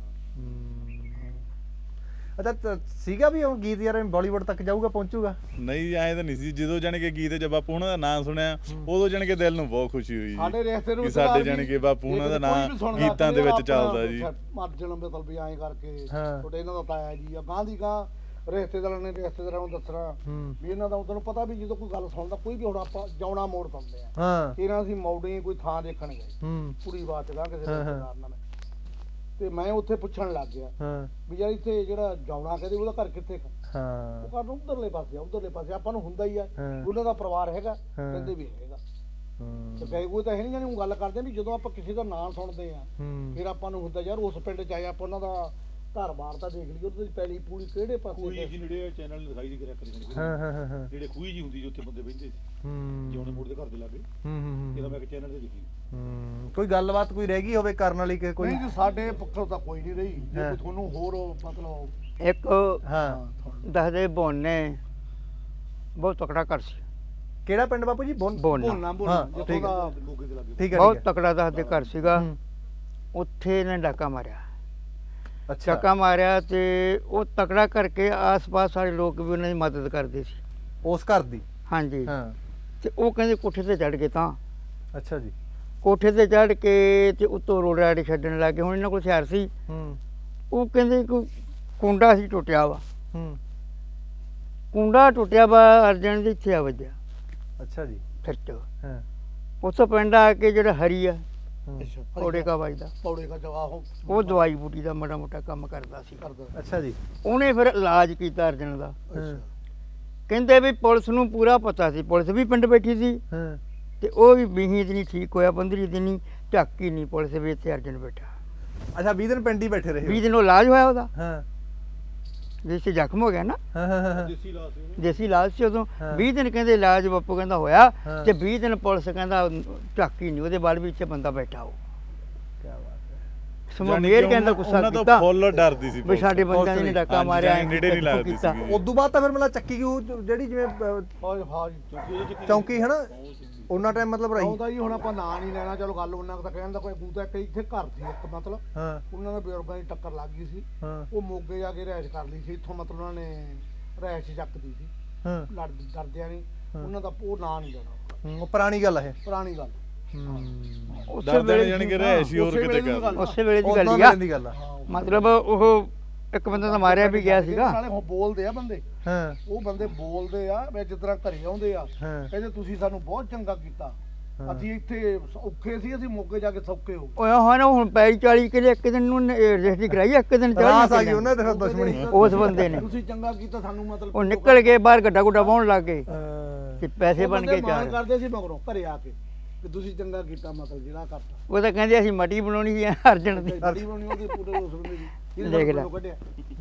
Speaker 4: ਅੱਛਾ ਤ- ਸੀਗਾ ਵੀ ਹੁਣ ਗੀਤ ਯਾਰ ਬਾਲੀਵੁੱਡ ਤੱਕ ਜਾਊਗਾ ਪਹੁੰਚੂਗਾ?
Speaker 5: ਨਹੀਂ ਐਂ ਤਾਂ ਨਹੀਂ ਸੀ। ਜਦੋਂ ਜਾਣ ਕੇ ਗੀਤ 'ਚ ਬਾਪੂ ਉਹਨਾਂ ਦਾ ਨਾਮ ਸੁਣਿਆ ਉਦੋਂ ਜਾਣ ਕੇ ਦਿਲ ਨੂੰ ਬਹੁਤ ਖੁਸ਼ੀ ਹੋਈ
Speaker 1: ਸਾਡੇ
Speaker 5: ਜੀ
Speaker 1: ਰਿਸ਼ਤੇ ਨੂੰ
Speaker 5: ਕਿ ਸਾਡੇ ਜਾਣ ਕੇ ਬਾਪੂ ਉਹਨਾਂ ਦਾ ਨਾਮ ਗੀਤਾਂ ਦੇ ਵਿੱਚ ਚੱਲਦਾ ਜੀ।
Speaker 1: ਮਰ ਜਨਮ ਦੇ ਤਲਬੀ ਐਂ ਕਰਕੇ
Speaker 4: ਹਾਂ।
Speaker 1: ਛੋਟੇ ਇਹਨਾਂ ਦਾ ਤਾਇਆ ਜੀ ਆ ਗਾਂ ਦੀ ਗਾਂ ਰਿਸ਼ਤੇਦਾਰਾਂ ਨੇ ਰਿਸ਼ਤੇਦਾਰਾਂ ਨੂੰ ਦੱਸਣਾ
Speaker 4: ਹੂੰ
Speaker 1: ਵੀ ਇਹਨਾਂ ਦਾ ਤੁਹਾਨੂੰ ਪਤਾ ਵੀ ਜਦੋਂ ਕੋਈ ਗੱਲ ਸੁਣਦਾ ਕੋਈ ਵੀ ਹੁਣ ਆਪਾਂ ਜਾਉਣਾ ਮੋੜ ਪਾਉਂਦੇ ਆ।
Speaker 4: ਹਾਂ
Speaker 1: ਇਹਨਾਂ ਅਸੀਂ ਮੌੜੀ ਕੋਈ ਥਾਂ ਦੇਖਣ ਗਏ
Speaker 4: ਹੂੰ
Speaker 1: ਪੂਰੀ ਬਾਤ ਗਾ ਕਿਸੇ
Speaker 4: ਹਾਂ, ਹਾਂ।
Speaker 1: ਰਿਸ਼ਤੇਦਾਰ ਨਾਲ ਤੇ ਮੈਂ ਉੱਥੇ ਪੁੱਛਣ ਲੱਗ ਗਿਆ
Speaker 4: ਹਾਂ
Speaker 1: ਵੀ ਯਾਰ ਇੱਥੇ ਜਿਹੜਾ ਜਾਉਣਾ ਕਹਿੰਦੇ ਉਹਦਾ ਘਰ ਕਿੱਥੇ ਹੈ?
Speaker 4: ਹਾਂ
Speaker 1: ਉਹ ਘਰ ਉਧਰਲੇ ਪਾਸੇ ਆ ਉਧਰਲੇ ਪਾਸੇ ਆਪਾਂ ਨੂੰ ਹੁੰਦਾ ਹੀ ਆ
Speaker 4: ਹਾਂ।
Speaker 1: ਉਹਨਾਂ ਦਾ ਪਰਿਵਾਰ ਹੈਗਾ
Speaker 4: ਹਾਂ।
Speaker 1: ਕਹਿੰਦੇ ਵੀ ਹੈਗਾ।
Speaker 4: ਹੂੰ
Speaker 1: ਤੇ ਕਈ ਕੋਈ ਤਾਂ ਹੈ ਨਹੀਂ ਜਾਨੀ ਉਹ ਗੱਲ ਕਰਦੇ ਵੀ ਜਦੋਂ ਆਪਾਂ ਕਿਸੇ ਦਾ ਨਾਮ ਸੁਣਦੇ ਆ
Speaker 4: ਹੂੰ
Speaker 1: ਫਿਰ ਆਪਾਂ ਨੂੰ ਹੁੰਦਾ ਯਾਰ ਉਸ ਪਿੰਡ ਚ ਆਏ ਆਪਾਂ ਉਹਨਾਂ ਦਾ ਘਰ-ਬਾਰ ਤਾਂ ਦੇਖ ਲਈਏ ਉਹਦੀ ਪਹਿਲੀ ਪੂਰੀ ਕਿਹੜੇ ਪਾਸੇ
Speaker 3: ਕੋਈ
Speaker 1: ਤੇ।
Speaker 3: ਜੀ ਨੇੜੇ ਚੈਨਲ ਦਿਖਾਈ ਦੀ ਕਰਿਆ ਕਰੀ
Speaker 4: ਹਾਂ ਹਾਂ ਹਾਂ ਹਾਂ
Speaker 3: ਜਿਹੜੇ ਖੂਹੀ ਜੀ ਹੁੰਦੀ ਜਿੱਥੇ ਬੰਦੇ ਬੈਠਦੇ ਸੀ
Speaker 4: ਹੂੰ
Speaker 3: ਜਿਉਣੇ ਮੋੜ ਦੇ ਘਰ ਦੇ ਲਾਗੇ
Speaker 4: ਹੂੰ ਹੂੰ
Speaker 3: ਇਹਦਾ ਮੈਂ ਇੱਕ ਚੈਨਲ ਤੇ ਦੇਖੀ।
Speaker 4: ਹੂੰ ਕੋਈ ਗੱਲਬਾਤ ਕੋਈ ਰਹਿ ਗਈ ਹੋਵੇ ਕਰਨ ਵਾਲੀ ਕਿ ਕੋਈ?
Speaker 1: ਨਹੀਂ ਜੀ ਸਾਡੇ ਪੱਖੋਂ ਤਾਂ ਕੋਈ ਨਹੀਂ ਰਹੀ ਜੇ
Speaker 4: ਹਾਂ।
Speaker 1: ਕੋਈ ਤੁਹਾਨੂੰ ਹੋਰ ਮਤਲਬ
Speaker 2: ਇੱਕ
Speaker 4: ਹਾਂ
Speaker 2: ਦੱਸਦੇ ਬੋਨੇ ਬਹੁਤ ਤਕੜਾ ਘਰ ਸੀ।
Speaker 4: ਕਿਹੜਾ ਪਿੰਡ ਬਾਪੂ ਜੀ? ਬੋਨ
Speaker 2: ਬੋਨਾ
Speaker 1: ਬੋਲਣਾ ਬੋਲਣਾ
Speaker 4: ਹਾਂ,
Speaker 1: ਜਿੱਥੋਂ
Speaker 4: ਠੀਕ ਹੈ।
Speaker 1: ਦਾ
Speaker 3: ਮੋਗੇ ਦੇ ਲਾਗੇ
Speaker 4: ਠੀਕ ਹੈ
Speaker 2: ਬਹੁਤ
Speaker 4: ਠੀਕ ਹੈ
Speaker 2: ਤਕੜਾ ਦੱਸਦੇ ਘਰ ਸੀਗਾ।
Speaker 4: ਹੂੰ,
Speaker 2: ਉੱਥੇ ਇਹਨੇ ਡਾਕਾ ਮਾਰਿਆ।
Speaker 4: ਅੱਛਾ
Speaker 2: ਡਾਕਾ ਮਾਰਿਆ ਤੇ ਉਹ ਤਕੜਾ ਕਰਕੇ ਆਸ-ਪਾਸ ਸਾਰੇ ਲੋਕ ਵੀ ਉਹਨਾਂ ਦੀ ਮਦਦ ਕਰਦੇ ਸੀ।
Speaker 4: ਉਸ ਘਰ ਦੀ?
Speaker 2: ਹਾਂਜੀ
Speaker 4: ਹਾਂ
Speaker 2: ਤੇ ਉਹ ਕਹਿੰਦੇ ਕੋਠੇ ਤੇ ਚੜ ਗਏ ਤਾਂ
Speaker 4: ਅੱਛਾ ਜੀ
Speaker 2: ਕੋਠੇ ਤੇ ਚੜ ਕੇ ਤੇ ਉੱਤੋਂ ਰੋੜੇ ਰਾੜੇ ਛੱਡਣ ਲੱਗੇ। ਹੁਣ ਇਹਨਾਂ ਕੋਲ ਹਥਿਆਰ ਸੀ।
Speaker 4: ਹੂੰ
Speaker 2: ਉਹ ਕਹਿੰਦੇ ਕੋਈ ਕੁੰਡਾ ਸੀ ਟੁੱਟਿਆ ਵਾ।
Speaker 4: ਹੂੰ
Speaker 2: ਕੁੰਡਾ ਟੁੱਟਿਆ ਵਾ ਅਰਜਨ ਦੇ ਇੱਥੇ ਆ ਵੱਜਿਆ
Speaker 4: ਅੱਛਾ ਜੀ
Speaker 2: ਸੱਚ।
Speaker 4: ਹਾਂ
Speaker 2: ਉੱਥੋਂ ਪਿੰਡ ਆ ਕੇ ਜਿਹੜਾ ਹਰੀ ਆ
Speaker 1: ਅੱਛਾ
Speaker 2: ਪੌੜੇ ਕਾ ਵੱਜਦਾ
Speaker 1: ਪੌੜੇ ਕਾ ਜਵਾਹ
Speaker 2: ਉਹ ਦਵਾਈ ਬੂਟੀ ਦਾ ਮਾੜਾ ਮੋਟਾ ਕੰਮ ਕਰਦਾ ਸੀ।
Speaker 1: ਕਰਦਾ।
Speaker 4: ਅੱਛਾ ਜੀ।
Speaker 2: ਉਹਨੇ ਫਿਰ ਇਲਾਜ ਕੀਤਾ ਅਰਜਨ ਦਾ।
Speaker 1: ਅੱਛਾ
Speaker 2: ਕਹਿੰਦੇ ਵੀ ਪੁਲਿਸ ਨੂੰ ਪੂਰਾ ਪਤਾ ਸੀ, ਪੁਲਿਸ ਵੀ ਪਿੰਡ ਬੈਠੀ ਸੀ
Speaker 4: ਹਾਂ
Speaker 2: ਤੇ ਉਹ ਵੀ ਵੀਹ ਦਿਨ ਠੀਕ ਹੋਇਆ, ਪੰਦਰਾਂ ਦਿਨ ਹੀ ਝੱਕ ਹੀ ਨਹੀਂ ਪੁਲਿਸ ਵੀ ਇੱਥੇ ਅਰਜਨ ਬੈਠਾ।
Speaker 4: ਅੱਛਾ ਵੀਹ ਦਿਨ ਪਿੰਡ ਹੀ ਬੈਠੇ ਰਹੇ?
Speaker 2: ਵੀਹ ਦਿਨ ਉਹ ਇਲਾਜ ਹੋਇਆ ਉਹਦਾ।
Speaker 4: ਹਾਂ
Speaker 2: ਜਿਸ ਜ਼ਖਮ ਹੋ ਗਿਆ ਨਾ,
Speaker 4: ਹਾਂ ਹਾਂ ਹਾਂ
Speaker 2: ਦੇਸੀ ਇਲਾਜ ਸੀ ਉਦੋਂ। ਵੀਹ ਦਿਨ ਕਹਿੰਦੇ ਇਲਾਜ ਬਾਪੂ ਕਹਿੰਦਾ ਹੋਇਆ ਤੇ ਵੀਹ ਦਿਨ ਪੁਲਿਸ ਕਹਿੰਦਾ ਝੱਕ ਹੀ ਨਹੀਂ, ਉਹਦੇ ਬਾਅਦ ਵੀ ਇੱਥੇ ਬੰਦਾ ਬੈਠਾ ਹੋ।
Speaker 4: ਕੀ ਬਾਤ ਹੈ।
Speaker 2: ਸਮਾ ਮੇਰ ਕਹਿੰਦਾ ਗੁੱਸਾ
Speaker 5: ਉਹਨਾਂ ਤੋਂ
Speaker 2: ਕੀਤਾ
Speaker 5: ਫੁੱਲ ਡਰਦੀ ਸੀ
Speaker 2: ਵੀ ਸਾਡੇ ਬੰਦਿਆਂ ਨੇ ਡਾਕਾ ਮਾਰਿਆ,
Speaker 5: ਨੇੜੇ ਨਹੀਂ ਲੱਗਦੀ
Speaker 2: ਕੀਤਾ।
Speaker 5: ਸੀ।
Speaker 4: ਉਦੋਂ ਬਾਅਦ ਤਾਂ ਫਿਰ ਮਤਲਬ ਚੱਕੀ ਕਿਉਂ ਜਿਹੜੀ ਜਿਵੇਂ ਅਹ,
Speaker 1: ਫੌਜ ਫੌਜ
Speaker 4: ਚੌਂਕੀ ਹੈ ਨਾ ਉਹਨਾਂ ਟਾਈਮ ਮਤਲਬ ਰਹੀ।
Speaker 1: ਆਉਂਦਾ ਜੀ ਹੁਣ ਆਪਾਂ ਨਾਂ ਨਹੀਂ ਲੈਣਾ, ਚਲੋ ਗੱਲ ਉਹਨਾਂ ਤਾਂ ਕਹਿਣ ਦਾ ਕੋਈ ਬੂਤਾ ਇੱਕ ਇੱਥੇ ਘਰ ਸੀ ਇੱਕ ਮਤਲਬ
Speaker 4: ਹਾਂ
Speaker 1: ਉਹਨਾਂ ਦੇ ਬਜ਼ੁਰਗਾਂ ਦੀ ਟੱਕਰ ਲੱਗ ਗਈ ਸੀ।
Speaker 4: ਹਾਂ
Speaker 1: ਉਹ ਮੋਗੇ ਜਾ ਕੇ ਰਹਿਸ਼ ਕਰ ਲਈ ਸੀ, ਇੱਥੋਂ ਮਤਲਬ ਉਹਨਾਂ ਨੇ ਰਹਿਸ਼ ਚੱਕਦੀ ਸੀ।
Speaker 4: ਹਾਂ
Speaker 1: ਲੜ ਡਰਦਿਆਂ ਨਹੀਂ ਉਹਨਾਂ ਦਾ ਉਹ ਨਾਂ ਨਹੀਂ ਲੈਣਾ,
Speaker 4: ਹੂੰ, ਉਹ ਪੁਰਾਣੀ ਗੱਲ ਹੈ।
Speaker 1: ਪੁਰਾਣੀ ਗੱਲ।
Speaker 2: ਉਸੇ
Speaker 5: ਡਰਦੇ
Speaker 2: ਵੇਲੇ
Speaker 5: ਨੇ ਜਾਣੀ ਕਿ ਰਹਿ ਸੀ ਹੋਰ
Speaker 1: ਉਸੇ
Speaker 5: ਕਿਤੇ
Speaker 1: ਵੇਲੇ ਦੀ
Speaker 5: ਕਰ
Speaker 1: ਗੱਲ।
Speaker 2: ਉਸੇ ਵੇਲੇ ਦੀ
Speaker 4: ਉਦੋਂ
Speaker 2: ਗੱਲ ਹੀ
Speaker 4: ਵੇਲੇ
Speaker 2: ਆ।
Speaker 4: ਦੀ ਗੱਲ ਆ।
Speaker 2: ਮਤਲਬ ਉਹ ਇੱਕ ਬੰਦਾ ਤਾਂ ਮਾਰਿਆ ਵੀ ਗਿਆ ਸੀਗਾ।
Speaker 1: ਨਾਲੇ ਹੁਣ ਬੋਲਦੇ ਆ ਬੰਦੇ,
Speaker 4: ਹਾਂ
Speaker 1: ਉਹ ਬੰਦੇ ਬੋਲਦੇ ਆ ਮੈਂ ਜਿਸ ਤਰ੍ਹਾਂ ਘਰੇ ਆਉਂਦੇ ਆ
Speaker 4: ਹਾਂ
Speaker 1: ਕਹਿੰਦੇ ਤੁਸੀਂ ਸਾਨੂੰ ਬਹੁਤ ਚੰਗਾ ਕੀਤਾ, ਅਸੀਂ ਇੱਥੇ ਔਖੇ ਸੀ, ਅਸੀਂ ਮੋਗੇ ਜਾ ਕੇ ਸੌਖੇ ਹੋ।
Speaker 2: ਓਏ ਹੁਣ ਹੁਣ ਪੈਰੀ ਚਾਲੀ ਕਿਲੇ ਇੱਕ ਦਿਨ ਨੂੰ ਰਜਿਸਟਰੀ ਕਰਾਈ, ਇੱਕ ਦਿਨ
Speaker 4: ਰਾਸ ਆ
Speaker 2: ਚਾਲੀ
Speaker 4: ਗਈ ਉਹਨਾਂ ਦੇ ਫਿਰ ਦੁਸ਼ਮਣੀ।
Speaker 2: ਉਸ ਬੰਦੇ ਨੇ
Speaker 1: ਤੁਸੀਂ ਚੰਗਾ ਕੀਤਾ ਸਾਨੂੰ, ਮਤਲਬ
Speaker 2: ਉਹ ਨਿਕਲ ਕੇ ਬਾਹਰ ਗੱਡਾ ਗੁੱਡਾ ਪਾਉਣ ਲੱਗ ਗਏ
Speaker 4: ਹਾਂ।
Speaker 2: ਤੇ ਪੈਸੇ
Speaker 1: ਉਹ
Speaker 2: ਬਣ
Speaker 1: ਬੰਦੇ
Speaker 2: ਕੇ
Speaker 1: ਮਾਣ
Speaker 2: ਚਾਰ।
Speaker 1: ਕਰਦੇ ਸੀ ਮਗਰੋਂ ਘਰੇ ਆ ਕੇ ਕਿ ਤੁਸੀਂ ਚੰਗਾ ਕੀਤਾ, ਮਤਲਬ ਜਿਹੜਾ ਕਰਤਾ।
Speaker 2: ਉਹ ਤਾਂ ਕਹਿੰਦੇ ਅਸੀਂ ਮਟੀ ਬਣਾਉਣੀ ਸੀ ਅਰਜਨ ਦੀ।
Speaker 1: ਗੱਡੀ ਬਣੀ ਉਹਦੇ ਪੂਰੇ ਉਸ ਬੰਦੇ ਦੀ
Speaker 2: ਦੇਖ ਲੈ।
Speaker 1: ਕੱਢਿਆ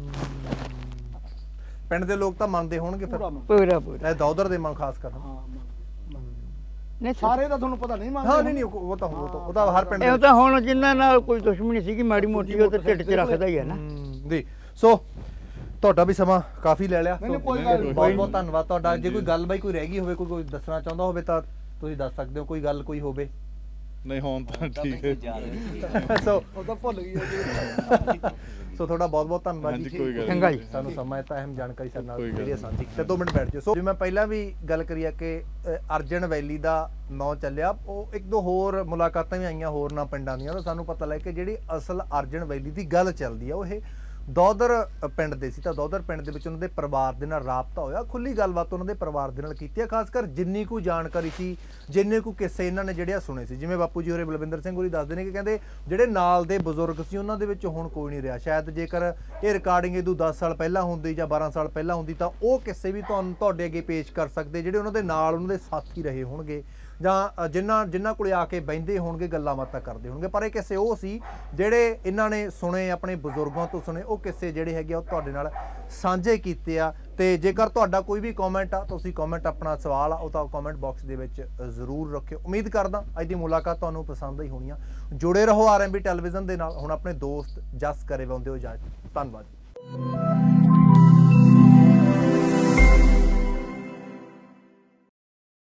Speaker 4: ਪਿੰਡ ਦੇ ਲੋਕ ਤਾਂ ਮੰਨਦੇ ਹੋਣਗੇ ਫਿਰ,
Speaker 1: ਪੂਰਾ ਮੰਨ।
Speaker 2: ਪੂਰਾ ਪੂਰਾ
Speaker 4: ਇਹ ਦੌਦਰ ਦੇ ਮਨ ਖਾਸ ਕਰ।
Speaker 1: ਹਾਂ ਮੰਨ- ਮੰਨ।
Speaker 2: ਨਹੀਂ
Speaker 1: ਸਾਰੇ ਦਾ ਤੁਹਾਨੂੰ ਪਤਾ ਨਹੀਂ ਮੰਨਦੇ।
Speaker 4: ਹਾਂ ਨਹੀਂ ਨਹੀਂ ਉਹ ਉਹ ਤਾਂ ਉਹ ਤਾਂ ਉਹ ਤਾਂ ਹਰ ਪਿੰਡ
Speaker 2: ਇਹ
Speaker 4: ਦੇ
Speaker 2: ਤਾਂ ਹੁਣ ਜਿਨ੍ਹਾਂ ਨਾਲ ਕੋਈ ਦੁਸ਼ਮਣੀ ਸੀਗੀ ਮਾੜੀ ਮੋਟੀ ਉਹ ਤਾਂ ਢਿੱਡ 'ਚ ਰੱਖਦਾ ਹੀ ਹੈ ਨਾ।
Speaker 4: ਹੂੰ, ਜੀ ਸੋ ਤੁਹਾਡਾ ਵੀ ਸਮਾਂ ਕਾਫੀ ਲੈ ਲਿਆ।
Speaker 1: ਨਹੀਂ, ਨਹੀਂ, ਕੋਈ ਗੱਲ ਨਹੀਂ।
Speaker 4: ਬਹੁਤ ਬਹੁਤ ਧੰਨਵਾਦ ਤੁਹਾਡਾ। ਜੇ ਕੋਈ ਗੱਲ ਬਾਈ ਕੋਈ ਰਹਿ ਗਈ ਹੋਵੇ, ਕੋਈ ਕੋਈ ਦੱਸਣਾ ਚਾਹੁੰਦਾ ਹੋਵੇ ਤਾਂ ਤੁਸੀਂ ਦੱਸ ਸਕਦੇ ਹੋ, ਕੋਈ ਗੱਲ ਕੋਈ ਹੋਵੇ।
Speaker 5: ਨਹੀਂ ਹੁਣ ਤਾਂ ਠੀਕ ਹੈ।
Speaker 4: ਸੋ
Speaker 1: ਉਹ ਤਾਂ ਭੁੱਲ ਗਈ ਜੀ।
Speaker 4: ਸੋ ਤੁਹਾਡਾ ਬਹੁਤ ਬਹੁਤ ਧੰਨਵਾਦ
Speaker 5: ਹਾਂਜੀ,
Speaker 4: ਜੀ
Speaker 5: ਕੋਈ ਗੱਲ
Speaker 2: ਚੰਗਾ ਜੀ।
Speaker 4: ਸਾਨੂੰ ਸਮਾਂ ਦਿੱਤਾ, ਅਹਿਮ ਜਾਣਕਾਰੀ ਸਾਡੇ ਨਾਲ
Speaker 5: ਕੋਈ ਗੱਲ
Speaker 4: ਜਿਹੜੀ ਸਾਂਝੀ ਤੇ ਦੋ ਮਿੰਟ ਬੈਠ ਜਾਓ। ਸੋ ਜਿਵੇਂ ਪਹਿਲਾਂ ਵੀ ਗੱਲ ਕਰੀ ਆ ਕਿ ਅ, ਅਰਜਨ ਵੈਲੀ ਦਾ ਨਾਂ ਚੱਲਿਆ, ਉਹ ਇੱਕ ਦੋ ਹੋਰ ਮੁਲਾਕਾਤਾਂ ਵੀ ਆਈਆਂ ਹੋਰ ਨਾ ਪਿੰਡਾਂ ਦੀਆਂ, ਤਾਂ ਸਾਨੂੰ ਪਤਾ ਲੱਗ ਕਿ ਜਿਹੜੀ ਅਸਲ ਅਰਜਨ ਵੈਲੀ ਦੀ ਗੱਲ ਚੱਲਦੀ ਆ ਉਹ ਇਹ ਦੌਦਰ ਪਿੰਡ ਦੇ ਸੀ। ਤਾਂ ਦੌਦਰ ਪਿੰਡ ਦੇ ਵਿੱਚ ਉਹਨਾਂ ਦੇ ਪਰਿਵਾਰ ਦੇ ਨਾਲ ਰਾਬਤਾ ਹੋਇਆ, ਖੁੱਲੀ ਗੱਲਬਾਤ ਉਹਨਾਂ ਦੇ ਪਰਿਵਾਰ ਦੇ ਨਾਲ ਕੀਤੀ ਹੈ। ਖਾਸ ਕਰ ਜਿੰਨੀ ਕੁ ਜਾਣਕਾਰੀ ਸੀ, ਜਿੰਨੇ ਕੁ ਕਿੱਸੇ ਇਹਨਾਂ ਨੇ ਜਿਹੜੇ ਸੁਣੇ ਸੀ, ਜਿਵੇਂ ਬਾਪੂ ਜੀ ਹੋਰੇ ਬਲਵਿੰਦਰ ਸਿੰਘ ਹੋਰੀ ਦੱਸਦੇ ਨੇ ਕਿ ਕਹਿੰਦੇ ਜਿਹੜੇ ਨਾਲ ਦੇ ਬਜ਼ੁਰਗ ਸੀ ਉਹਨਾਂ ਦੇ ਵਿੱਚ ਹੁਣ ਕੋਈ ਨਹੀਂ ਰਿਹਾ। ਸ਼ਾਇਦ ਜੇਕਰ ਇਹ ਰਿਕਾਰਡਿੰਗ ਇਹਦੋਂ ਦਸ ਸਾਲ ਪਹਿਲਾਂ ਹੁੰਦੀ ਜਾਂ ਬਾਰਾਂ ਸਾਲ ਪਹਿਲਾਂ ਹੁੰਦੀ ਤਾਂ ਉਹ ਕਿੱਸੇ ਵੀ ਤੁਹਾਨੂੰ ਤੁਹਾਡੇ ਅੱਗੇ ਪੇਸ਼ ਕਰ ਸਕਦੇ, ਜਿਹੜੇ ਉਹਨਾਂ ਦੇ ਨਾਲ ਉਹਨਾਂ ਦੇ ਸਾਥੀ ਰਹੇ ਹੋਣਗੇ ਜਾਂ ਜਿਨ੍ਹਾਂ ਜਿਨ੍ਹਾਂ ਕੋਲੇ ਆ ਕੇ ਬਹਿੰਦੇ ਹੋਣਗੇ, ਗੱਲਾਂ ਬਾਤਾਂ ਕਰਦੇ ਹੋਣਗੇ। ਪਰ ਇਹ ਕਿੱਸੇ ਉਹ ਸੀ ਜਿਹੜੇ ਇਹਨਾਂ ਨੇ ਸੁਣੇ, ਆਪਣੇ ਬਜ਼ੁਰਗਾਂ ਤੋਂ ਸੁਣੇ, ਉਹ ਕਿੱਸੇ ਜਿਹੜੇ ਹੈਗੇ ਉਹ ਤੁਹਾਡੇ ਨਾਲ ਸਾਂਝੇ ਕੀਤੇ ਆ। ਤੇ ਜੇਕਰ ਤੁਹਾਡਾ ਕੋਈ ਵੀ ਕਮੈਂਟ ਆ, ਤੁਸੀਂ ਕਮੈਂਟ ਆਪਣਾ ਸਵਾਲ ਆ ਉਹ ਤਾਂ ਕਮੈਂਟ ਬਾਕਸ ਦੇ ਵਿੱਚ ਜ਼ਰੂਰ ਰੱਖਿਓ। ਉਮੀਦ ਕਰਦਾ ਅੱਜ ਦੀ ਮੁਲਾਕਾਤ ਤੁਹਾਨੂੰ ਪਸੰਦ ਹੀ ਹੋਣੀ ਆ। ਜੁੜੇ ਰਹੋ ਆਰ ਐਮ ਬੀ ਟੈਲੀਵਿਜ਼ਨ ਦੇ ਨਾਲ। ਹੁਣ ਆਪਣੇ ਦੋਸਤ ਜਸ ਕਰੇ ਵੰਦੇ ਹੋ ਜਾ। ਧੰਨਵਾਦ।